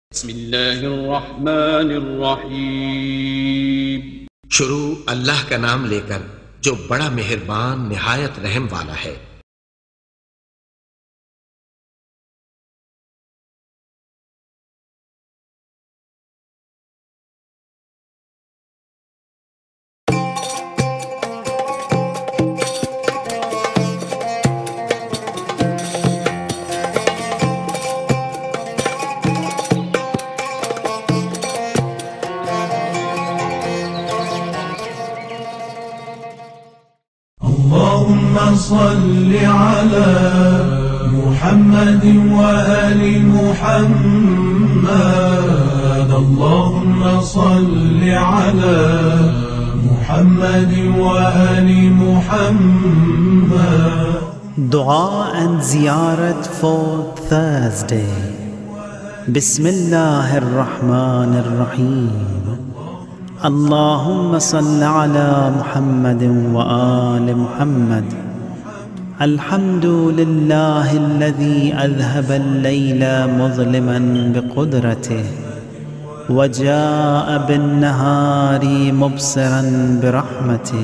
بسم الله الرحمن الرحیم। शुरू अल्लाह का नाम लेकर जो बड़ा मेहरबान निहायत रहम वाला है। اللهم صل على محمد وآل محمد اللهم صل على محمد وآل محمد. Dua and Ziyarat for Thursday. Bismillahir Rahmanir Rahim. اللهم صل على محمد وآل محمد. الحمد لله الذي أذهب الليل مظلما بقدرته وجاء بالنهار مبصرا برحمته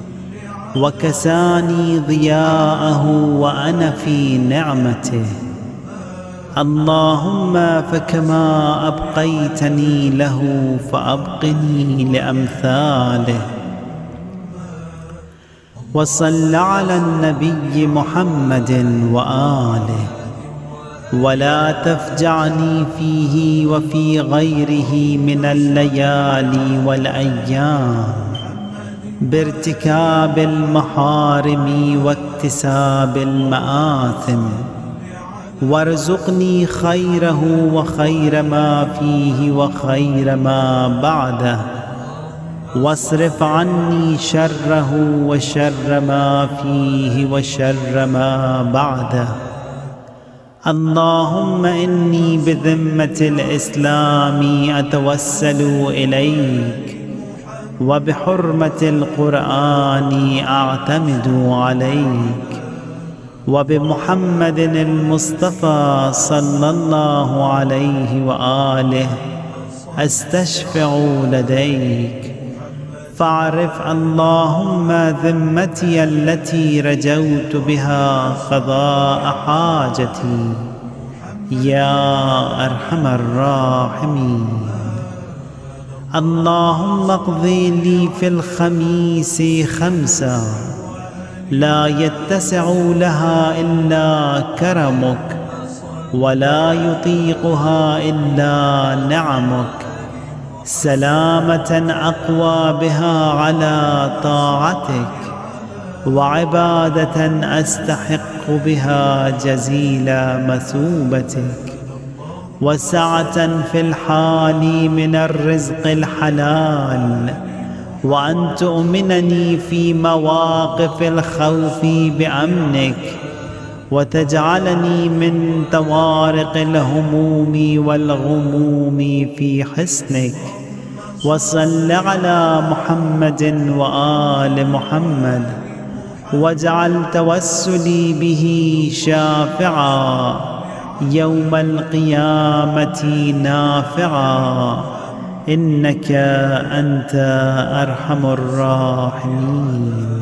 وكساني ضياءه وأنا في نعمته. اللهم فكما أبقيتني له فأبقني لأمثاله. وصل على النبي محمد وآله ولا تفجعني فيه وفي غيره من الليالي والأيام بارتكاب المحارم واكتساب المآثم، وارزقني خيره وخير ما فيه وخير ما بعده، واصرف عني شره وشر ما فيه وشر ما بعده. اللهم إني بذمة الإسلام أتوسل إليك، وبحرمة القرآن أعتمد عليك، وبمحمد المصطفى صلى الله عليه وآله أستشفع لديك. فاعرف اللهم ذمتي التي رجوت بها قضاء حاجتي يا أرحم الراحمين. اللهم اقضي لي في الخميس 5 لا يتسع لها إلا كرمك ولا يطيقها إلا نعمك، سلامة أقوى بها على طاعتك، وعبادة أستحق بها جزيل مثوبتك، وسعة في الحال من الرزق الحلال، وأن تؤمنني في مواقف الخوف بأمنك، وتجعلني من طوارق الهموم والغموم في حسنك. وصل على محمد وآل محمد، واجعل توسلي به شافعا يوم القيامة نافعا، إنك أنت أرحم الراحمين.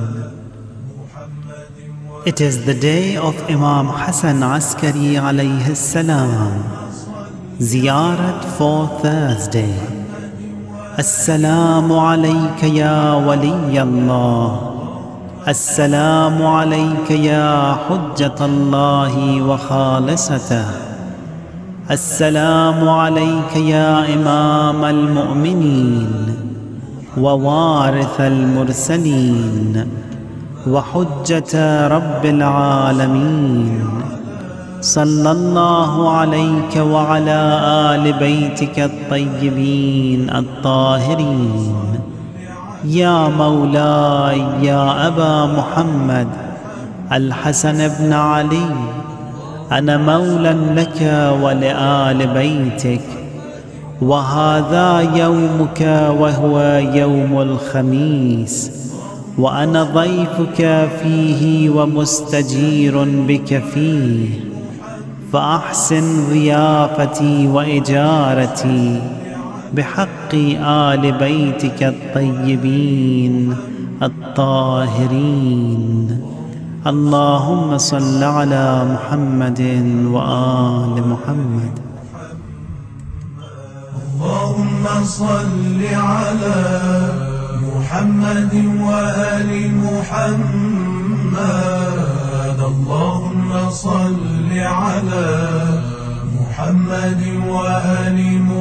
It is the day of Imam Hassan Askari alayhi salam. Ziyarat for Thursday. Assalamu alayka ya wali Allah. Assalamu alayka ya hujjat Allahi wa khalisatah. السلام عليك يا إمام المؤمنين ووارث المرسلين وحجة رب العالمين. صلى الله عليك وعلى آل بيتك الطيبين الطاهرين. يا مولاي يا أبا محمد الحسن بن علي، أنا مولى لك ولآل بيتك، وهذا يومك وهو يوم الخميس، وأنا ضيفك فيه ومستجير بك فيه، فأحسن ضيافتي وإجارتي بحق آل بيتك الطيبين الطاهرين. اللهم صل على محمد وآل محمد. اللهم صل على محمد وآل محمد. اللهم صل على محمد وآل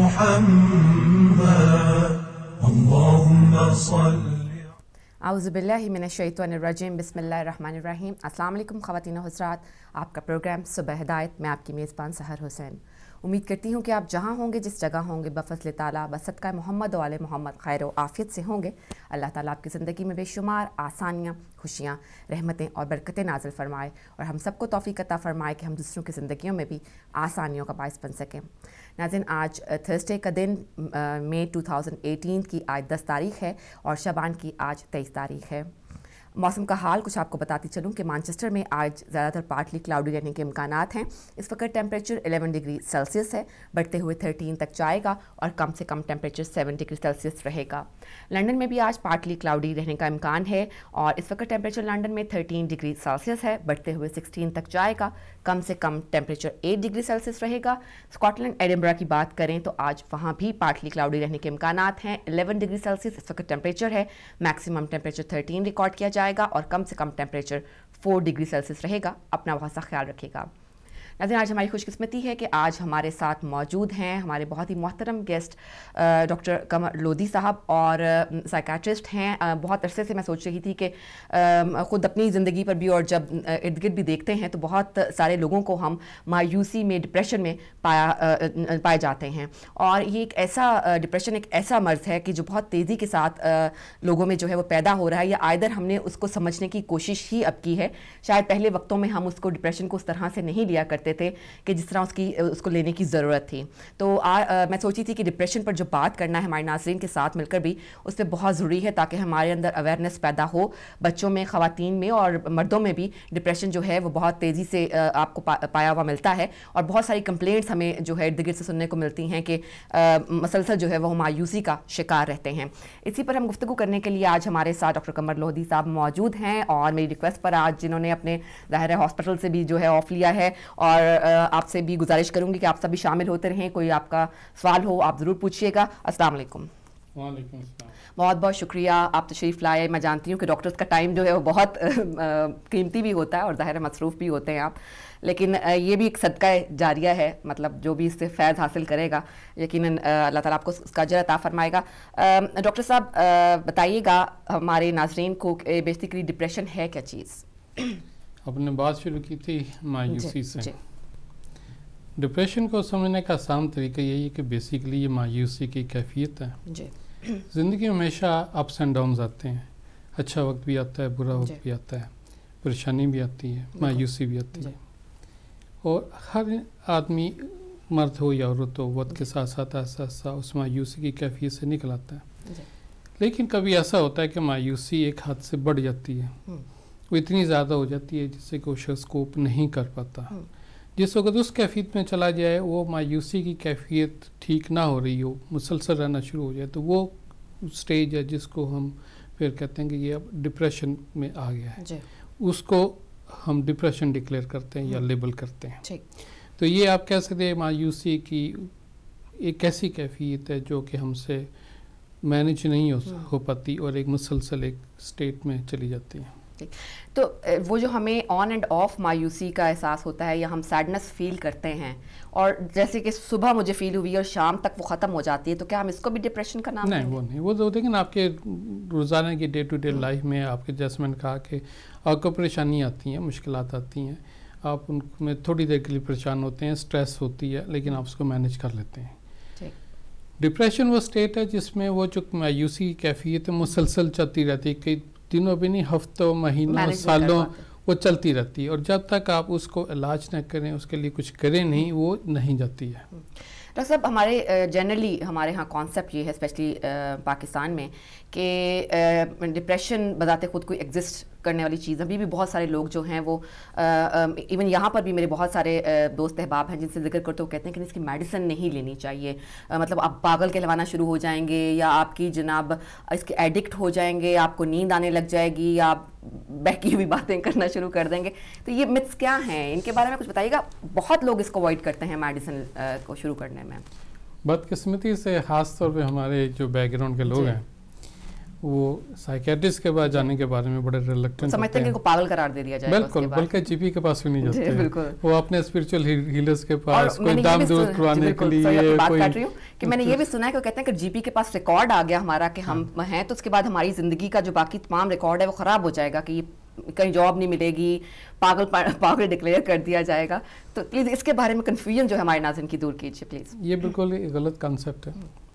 محمد. اللهم صل. اعوذ باللہ من الشیطان الرجیم. بسم اللہ الرحمن الرحیم. السلام علیکم خواتین و حضرات. آپ کا پروگرام صبح ہدایت میں آپ کی میزبان سحر حسین. امید کرتی ہوں کہ آپ جہاں ہوں گے، جس جگہ ہوں گے، بفضل تعالیٰ بصدقہ محمد و آل محمد خیر و عافیت سے ہوں گے. اللہ تعالیٰ آپ کی زندگی میں بے شمار آسانیاں، خوشیاں، رحمتیں اور برکتیں نازل فرمائے اور ہم سب کو توفیق عطا فرمائے کہ ہم دوسروں کی زندگیوں میں بھی آسانیوں کا باعث بن سکیں. ناظرین، آج تھرسڈے کا دن مئی 2018 کی آج 10 تاریخ ہے اور شعبان کی آج 23 تاریخ ہے. موسم کا حال کچھ آپ کو بتاتی چلوں کہ مانچسٹر میں آج زیادہ تر پارٹلی کلاؤڈی رہنے کے امکانات ہیں. اس وقت ٹیمپریچر 11 ڈگری سیلسیس ہے، بڑھتے ہوئے 13 تک جائے گا اور کم سے کم ٹیمپریچر 7 ڈگری سیلسیس رہے گا. لنڈن میں بھی آج پارٹلی کلاؤڈی رہنے کا امکان ہے اور اس وقت ٹیمپریچر لنڈن میں 13 ڈگری سیلسیس ہے، بڑھتے ہوئے 16 تک جائے گا، کم سے کم ٹیمپریچر 8 ڈگری سیلسیس رہے گا. اسکاٹ لینڈ ایڈنبرا کی بات کریں تو آج وہاں بھی پارٹلی کلاؤڈی رہنے کے امکانات ہیں. 11 ڈگری سیلسیس اس وقت ٹیمپریچر ہے، میکسیمم ٹیمپریچر 13 ریکارڈ کیا جائے گا اور کم سے کم ٹیمپریچر 4 ڈگری سیلسیس رہے گا. اپنا بہت سا خیال رکھے گا. ناظرین، آج ہماری خوش قسمتی ہے کہ آج ہمارے ساتھ موجود ہیں ہمارے بہت ہی محترم گیسٹ ڈاکٹر قمر لودھی صاحب اور سائیکیٹرسٹ ہیں. بہت عرصے سے میں سوچ رہی تھی کہ خود اپنی زندگی پر بھی اور جب ارد گرد بھی دیکھتے ہیں تو بہت سارے لوگوں کو ہم مایوسی میں، ڈپریشن میں پائے جاتے ہیں اور یہ ایک ایسا ڈپریشن ایک ایسا مرض ہے کہ جو بہت تیزی کے ساتھ لوگوں میں جو ہے وہ پیدا ہو رہا ہے، یا آئدر ہم نے اس کو سمجھنے کی کوشش ہی اب کی ہے. شاید پہلے وقتوں میں ہم اس کو ڈپریشن کو اس طرح سے نہیں لیا کرتے تھے کہ جس طرح اس کو لینے کی ضرورت تھی. تو میں سوچی تھی کہ ڈپریشن پر جو بات کرنا ہے ہمارے ناظرین کے ساتھ مل کر بھی اس پہ بہت ضروری ہے تاکہ ہمارے اندر اویئرنیس پیدا ہو. بچوں میں، خواتین میں اور مردوں میں بھی ڈپریشن جو ہے وہ بہت تیزی سے آپ کو پایا ہوا ملتا ہے اور بہت ساری کمپلینٹس ہمیں جو ہے ارد گرد سے سننے کو ملتی ہیں کہ مسلسل جو ہے وہ مایوسی کا شکار رہتے ہیں. اسی پر ہم گفتگو کرنے کے لیے آج ہمارے ساتھ ڈاکٹر قمر لودھی صاحب موجود ہیں اور میری ریکویسٹ پر آج جنہوں نے اپنے ظاہر ہاسپٹل سے بھی جو ہے آف لیا ہے اور آپ سے بھی گزارش کروں گی کہ آپ سبھی شامل ہوتے رہیں. کوئی آپ کا سوال ہو آپ ضرور پوچھیے گا. السلام علیکم. وعلیکم السلام. بہت بہت شکریہ آپ تشریف لائے. میں جانتی ہوں کہ ڈاکٹرز کا ٹائم جو ہے وہ بہت قیمتی بھی ہوتا ہے اور ظاہر مصروف بھی ہوتے ہیں آپ، لیکن یہ بھی ایک صدقہ جاریہ ہے، مطلب جو بھی اس سے فیض حاصل کرے گا یقیناً اللہ تعالیٰ آپ کو اس کا اجر عطا فرمائے گا. ڈاکٹر صاحب بتائیے گا ہمارے ناظرین کو کہ بیسیکلی ڈپریشن ہے کیا چیز؟ آپ نے بات شروع کی تھی مایوسی سے. ڈپریشن کو سمجھنے کا آسان طریقہ یہی ہے کہ بیسیکلی یہ مایوسی کی کیفیت ہے. زندگی میں ہمیشہ اپس اینڈ ڈاؤنز آتے ہیں، اچھا وقت بھی آتا ہے، برا وقت بھی آتا ہے، پریشانی بھی آتی ہے، مایوسی بھی آتی ہے اور ہر آدمی مرد ہو یا عورت ہو وقت کے ساتھ ساتھ ایسا اس مایوسی کی کیفیت سے نکل آتا ہے. لیکن کبھی ایسا ہوتا ہے کہ مایوسی ایک حد سے بڑھ جاتی ہے، وہ اتنی زیادہ ہو جاتی ہے جس سے کہ وہ شخص کوپ نہیں کر پاتا. جس وقت اس کیفیت میں چلا جائے، وہ مایوسی کی کیفیت ٹھیک نہ ہو رہی ہو، مسلسل رہنا شروع ہو جائے، تو وہ سٹیج ہے جس کو ہم پھر کہتے ہیں کہ یہ اب ڈپریشن میں آ گیا ہے. اس کو ہم ڈپریشن ڈکلیئر کرتے ہیں یا لیبل کرتے ہیں. تو یہ آپ کہہ سکتے ہیں مایوسی کی ایک ایسی کیفیت ہے جو کہ ہم سے مینیج نہیں ہو پاتی اور ایک مسلسل ایک سٹیٹ میں چلی جاتی ہے. تو وہ جو ہمیں آن اینڈ آف مایوسی کا احساس ہوتا ہے یا ہم سیڈنس فیل کرتے ہیں اور جیسے کہ صبح مجھے فیل ہوئی اور شام تک وہ ختم ہو جاتی ہے، تو کیا ہم اس کو بھی ڈپریشن کا نام؟ نہیں، وہ نہیں. وہ تو دیکھیں آپ کے روزانہ کی ڈے ٹو ڈے لائف میں آپ کے جیسے میں نے کہا کہ آپ کو پریشانی آتی ہیں، مشکلات آتی ہیں، آپ ان میں تھوڑی دیر کے لیے پریشان ہوتے ہیں، سٹریس ہوتی ہے، لیکن آپ اس کو مینیج کر لیتے ہیں. ڈپریشن وہ سٹیٹ ہے جس میں وہ جو مایوسی کی کیفیت ہے مسلسل چلتی رہتی ہے، کئی دنوں بھی نہیں، ہفتوں، مہینوں، سالوں وہ چلتی رہتی ہے اور جب تک آپ اس کو علاج نہ کریں، اس کے لیے کچھ کریں نہیں، وہ نہیں جاتی ہے. ڈاکٹر صاحب ہمارے جنرلی ہمارے ہاں کانسیپٹ یہ ہے اسپیشلی پاکستان میں کہ ڈپریشن بذات خود کوئی ایگزسٹ کرنے والی چیز. ابھی بھی بہت سارے لوگ جو ہیں وہ ایون یہاں پر بھی میرے بہت سارے دوست احباب ہیں جن سے ذکر کرتے وہ کہتے ہیں کہ اس کی میڈیسن نہیں لینی چاہیے, مطلب آپ پاگل کہلوانا شروع ہو جائیں گے یا آپ کی جناب اس کے ایڈکٹ ہو جائیں گے, آپ کو نیند آنے لگ جائے گی یا آپ بہکی ہوئی باتیں کرنا شروع کر دیں گے. تو یہ متس کیا ہیں, ان کے بارے میں کچھ بتائیے گا. بہت لوگ اس کو اوائڈ کرتے ہیں میڈیسن کو شروع کرنے میں. بدقسمتی سے خاص طور پہ ہمارے جو بیک گراؤنڈ کے لوگ ہیں وہ سائیکیٹرسٹ کے پاس جانے کے بارے میں بڑے ریلیکٹنٹ سمجھتے ہیں کہ ان کو پاگل قرار دے دیا جائے گا. بالکل, بلکہ جی پی کے پاس بھی نہیں جاتے ہیں, وہ اپنے اسپرچوئل ہیلرز کے پاس کوئی دام دور کروانے کے لیے. بات کر رہی ہوں کہ میں نے یہ بھی سنا ہے کہ وہ کہتے ہیں کہ جی پی کے پاس ریکارڈ آ گیا ہمارا کہ ہم ہیں, تو اس کے بعد ہماری زندگی کا جو باقی تمام ریکارڈ ہے وہ خراب ہو جائے گا, کہ یہ کہیں جاب نہیں ملے گی, پاگل ڈکلیئر کر دیا جائے گا. تو پلیز اس کے بارے میں کنفیوژن جو ہے ہمارے ناظرین کی دور کیجیے پلیز. یہ بالکل غلط کانسیپٹ ہے.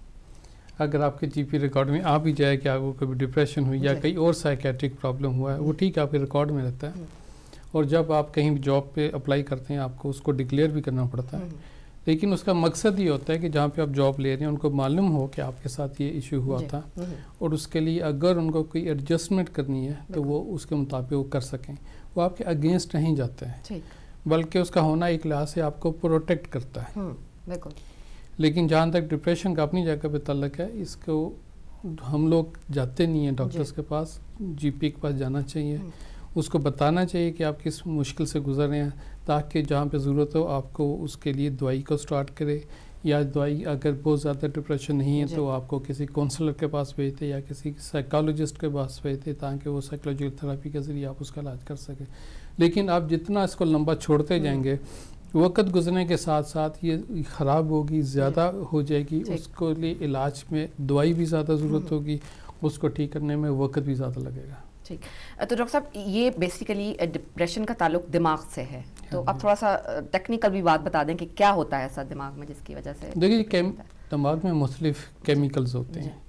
اگر آپ کے جی پی ریکارڈ میں آ بھی جائے کہ آپ کو کبھی ڈپریشن ہوئی یا کئی اور سائیکیٹرک پرابلم ہوا ہے, وہ ٹھیک ہے آپ کے ریکارڈ میں رہتا ہے, اور جب آپ کہیں جاب پہ اپلائی کرتے ہیں آپ کو اس کو ڈکلیئر بھی کرنا پڑتا ہے. لیکن اس کا مقصد یہ ہوتا ہے کہ جہاں پہ آپ جاب لے رہے ہیں ان کو معلوم ہو کہ آپ کے ساتھ یہ ایشو ہوا تھا, اور اس کے لیے اگر ان کو کوئی ایڈجسٹمنٹ کرنی ہے تو وہ اس کے مطابق وہ کر سکیں. وہ آپ کے اگینسٹ نہیں جاتے ہیں, بلکہ اس کا ہونا ایک لحاظ سے آپ کو پروٹیکٹ کرتا ہے. بالکل. لیکن جہاں تک ڈپریشن کا اپنی جگہ پہ تعلق ہے, اس کو ہم لوگ جاتے نہیں ہیں ڈاکٹرز کے پاس, جی پی کے پاس جانا چاہیے, اس کو بتانا چاہیے کہ آپ کس مشکل سے گزر رہے ہیں, تاکہ جہاں پہ ضرورت ہو آپ کو اس کے لیے دوائی کو سٹارٹ کرے, یا دوائی اگر بہت زیادہ ڈپریشن نہیں ہے تو آپ کو کسی کونسلر کے پاس بھیجتے یا کسی سائیکالوجسٹ کے پاس بھیجتے, تاکہ وہ سائیکولوجیکل تھراپی کے ذریعے آپ اس کا علاج کر سکیں. لیکن آپ جتنا اس کو لمبا چھوڑتے جائیں گے, وقت گزرنے کے ساتھ ساتھ یہ خراب ہوگی, زیادہ ہو جائے گی. اس کو لیے علاج میں دوائی بھی زیادہ ضرورت ہوگی, اس کو ٹھیک کرنے میں وقت بھی زیادہ لگے گا. ٹھیک. تو ڈاکٹر صاحب یہ بیسیکلی ڈپریشن کا تعلق دماغ سے ہے, تو آپ تھوڑا سا ٹیکنیکل بھی بات بتا دیں کہ کیا ہوتا ہے ایسا دماغ میں جس کی وجہ سے. دیکھیے دماغ میں مختلف کیمیکلز ہوتے ہیں,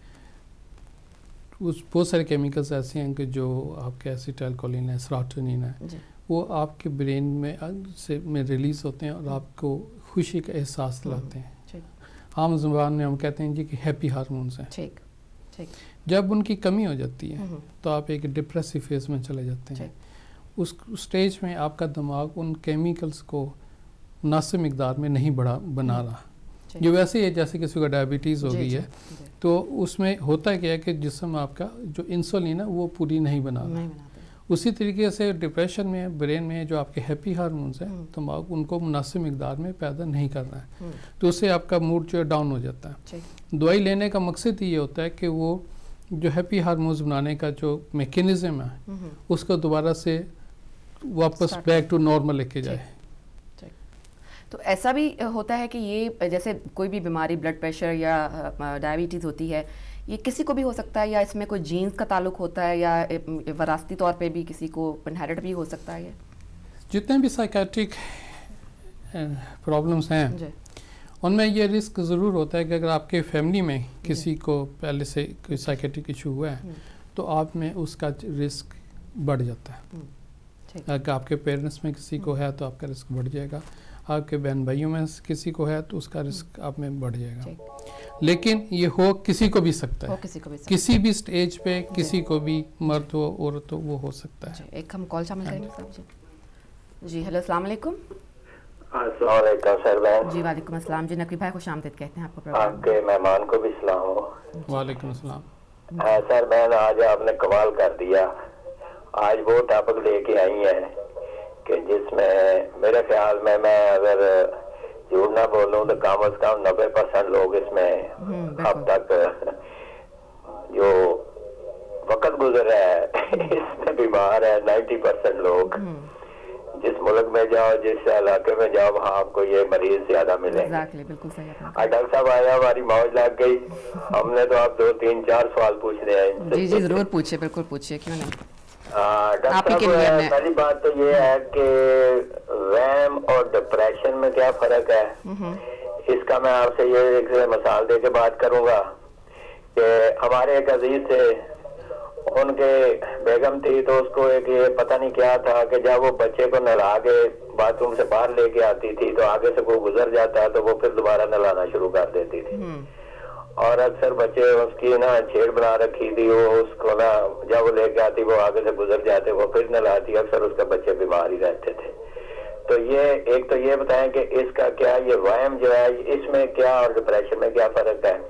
بہت سارے کیمیکلز ایسے ہیں کہ جو آپ کے ایسیٹائل کولین ہے, سیروٹونین ہے, وہ آپ کے برین میں ریلیز ہوتے ہیں اور آپ کو خوشی کا احساس دلاتے ہیں. عام زبان میں ہم کہتے ہیں جی کہ ہیپی ہارمونز ہیں. جب ان کی کمی ہو جاتی ہے تو آپ ایک ڈپریسو فیز میں چلے جاتے ہیں. اس سٹیج میں آپ کا دماغ ان کیمیکلز کو مناسب مقدار میں نہیں بنا رہا. جو ویسے ہے جیسے کسی کو ڈائبٹیز ہو گئی ہے, تو اس میں ہوتا کیا ہے کہ جسم آپ کا جو انسولین ہے وہ پوری نہیں بنا رہا. اسی طریقے سے ڈپریشن میں برین میں جو آپ کے ہیپی ہارمونز ہیں دماغ ان کو مناسب مقدار میں پیدا نہیں کر رہا ہے, تو اس سے آپ کا موڈ جو ہے ڈاؤن ہو جاتا ہے. دوائی لینے کا مقصد یہ ہوتا ہے کہ وہ جو ہیپی ہارمونز بنانے کا جو میکینزم ہے اس کو دوبارہ سے واپس بیک ٹو نارمل لے کے جائے. تو ایسا بھی ہوتا ہے کہ یہ جیسے کوئی بھی بیماری بلڈ پریشر یا ڈائبٹیز ہوتی ہے, یہ کسی کو بھی ہو سکتا ہے, یا اس میں کوئی جینز کا تعلق ہوتا ہے, یا وراثتی طور پہ بھی کسی کو انہیرٹ بھی ہو سکتا ہے؟ جتنے بھی سائیکیٹرک پرابلمس ہیں ان میں یہ رسک ضرور ہوتا ہے کہ اگر آپ کے فیملی میں کسی کو پہلے سے کوئی سائیکیٹرک ایشو ہوا ہے تو آپ میں اس کا رسک بڑھ جاتا ہے. اگر آپ کے پیرنٹس میں کسی کو ہے تو آپ کا رسک بڑھ جائے گا, آپ کے بہن بھائیوں میں کسی کو ہے تو اس کا رسک آپ میں بڑھ جائے گا. لیکن یہ ہو کسی کو بھی سکتا ہے, کسی بھی سٹیج پہ کسی کو بھی, مرد ہو عورت ہو, وہ ہو سکتا ہے. ایک ہم کال شامل کریں گے. جی ہیلو, السلام علیکم. السلام علیکم سر بہن. جی وعلیکم السلام. جی نقوی بھائی خوش آمدید کہتے ہیں آپ کو. آپ کے مہمان کو بھی سلام ہو. وعلیکم السلام. سر بہن آج آپ نے کمال کر دیا. آج وہ ٹاپک لے کے آئی ہیں کہ جس میں میرے خیال میں اگر جھوٹ نہ بولوں تو کم از کم 90% لوگ اس میں اب تک جو وقت گزر رہا ہے اس میں بیمار ہے. 90% لوگ جس ملک میں جاؤ, جس علاقے میں جاؤ, وہاں آپ کو یہ مریض زیادہ ملیں گے. ڈاکٹر صاحب آیا, ہماری موج لگ گئی. ہم نے تو آپ 2 3 4 سوال پوچھنے ہیں. جی جی ضرور پوچھیے, بالکل پوچھیے, کیوں نہیں. ڈاکٹر صاحب پہلی بات تو یہ ہے کہ وہم اور ڈپریشن میں کیا فرق ہے. اس کا میں آپ سے یہ ایک مثال دے کے بات کروں گا کہ ہمارے ایک عزیز تھے, ان کے بیگم تھی تو اس کو ایک یہ پتہ نہیں کیا تھا کہ جب وہ بچے کو نہلا کے باتھ روم سے باہر لے کے آتی تھی تو آگے سے کوئی گزر جاتا ہے تو وہ پھر دوبارہ نہلانا شروع کر دیتی تھی. اور اکثر بچے اس کی نا چھیڑ بنا رکھی تھی, وہ اس کو نا جب وہ لے کے آتی وہ آگے سے گزر جاتے, وہ پھر نہلاتی, اکثر اس کے بچے بیمار ہی رہتے تھے. تو یہ ایک تو یہ بتائیں کہ اس کا کیا یہ وہم جو ہے اس میں کیا اور ڈپریشن میں کیا فرق ہے.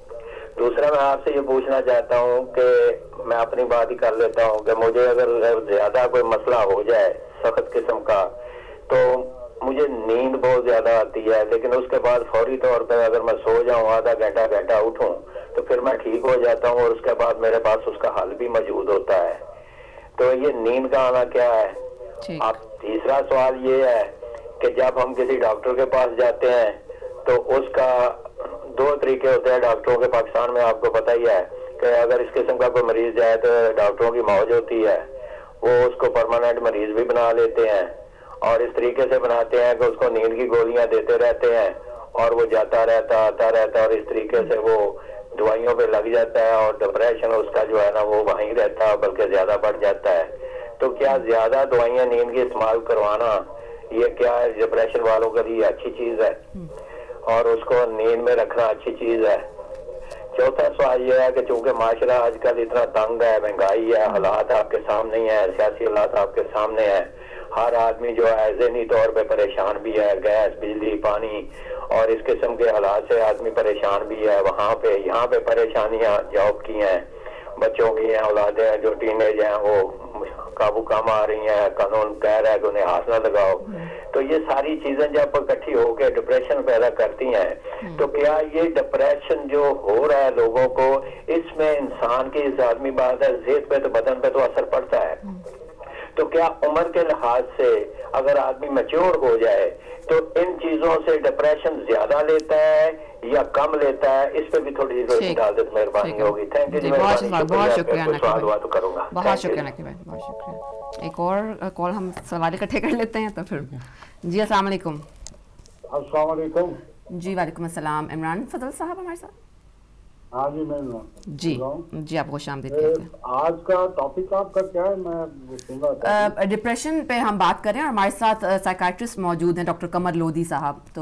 دوسرا میں آپ سے یہ پوچھنا چاہتا ہوں کہ میں اپنی بات ہی کر لیتا ہوں کہ مجھے اگر زیادہ کوئی مسئلہ ہو جائے سخت قسم کا تو مجھے نیند بہت زیادہ آتی ہے, لیکن اس کے بعد فوری طور پہ اگر میں سو جاؤں آدھا گھنٹہ اٹھوں تو پھر میں ٹھیک ہو جاتا ہوں اور اس کے بعد میرے پاس اس کا حل بھی موجود ہوتا ہے. تو یہ نیند کا آنا کیا ہے. اب تیسرا سوال یہ ہے کہ جب ہم کسی ڈاکٹر کے پاس جاتے ہیں تو اس کا دو طریقے ہوتے ہیں ڈاکٹروں کے. پاکستان میں آپ کو پتہ ہی ہے کہ اگر اس قسم کا کوئی مریض جائے تو ڈاکٹروں کی موج ہوتی ہے, وہ اس کو پرماننٹ مریض بھی بنا لیتے ہیں اور اس طریقے سے بناتے ہیں کہ اس کو نیند کی گولیاں دیتے رہتے ہیں اور وہ جاتا رہتا آتا رہتا اور اس طریقے سے وہ دوائیوں پہ لگ جاتا ہے اور ڈپریشن اس کا جو ہے نا وہ وہیں رہتا ہے بلکہ زیادہ بڑھ جاتا ہے. تو کیا زیادہ دوائیاں نیند کی استعمال کروانا یہ کیا ہے ڈپریشن والوں کے لیے اچھی چیز ہے اور اس کو نیند میں رکھنا اچھی چیز ہے. چوتھا سوال یہ ہے کہ چونکہ معاشرہ آج کل اتنا تنگ ہے, مہنگائی ہے, حالات آپ کے سامنے ہیں, سیاسی حالات آپ کے سامنے ہیں, ہر آدمی جو ہے ذہنی طور پہ پریشان بھی ہے, گیس بجلی پانی اور اس قسم کے حالات سے آدمی پریشان بھی ہے. وہاں پہ یہاں پہ پریشانیاں جاب کی ہیں, بچوں کی ہیں, اولادیں ہیں جو ٹین ایج ہیں وہ قابو کم آ رہی ہیں, قانون کہہ رہا ہے کہ انہیں ہاتھ نہ لگاؤ. تو یہ ساری چیزیں جب اکٹھی ہو کے ڈپریشن پیدا کرتی ہیں تو کیا یہ ڈپریشن جو ہو رہا ہے لوگوں کو اس میں انسان کی آدمی بات ہے ذہن پہ تو بدن پہ تو اثر پڑتا ہے. تو کیا عمر کے لحاظ سے اگر آدمی میچور ہو جائے تو ان چیزوں سے ڈپریشن زیادہ لیتا ہے یا کم لیتا ہے؟ اس پہ بھی تھوڑی سی ڈال دے تو مہربانی ہوگی. Thank you. بہت شکریہ سوال ہوا تو کروں گا. بہت شکریہ نقی بھائی, بہت شکریہ. ایک اور کال ہم سوال اکٹھے کر لیتے ہیں تو پھر. جی السلام علیکم. السلام علیکم. جی وعلیکم السلام. عمران فضل صاحب ہمارے ساتھ. ہاں جی میں جی آپ کو خوش آمدید کہتے ہیں. آج کا ٹاپک آپ کا کیا ہے؟ میں سن رہا تھا ڈپریشن پہ ہم بات کریں اور ہمارے ساتھ سائیکیٹرسٹ موجود ہیں ڈاکٹر قمر لودھی صاحب. تو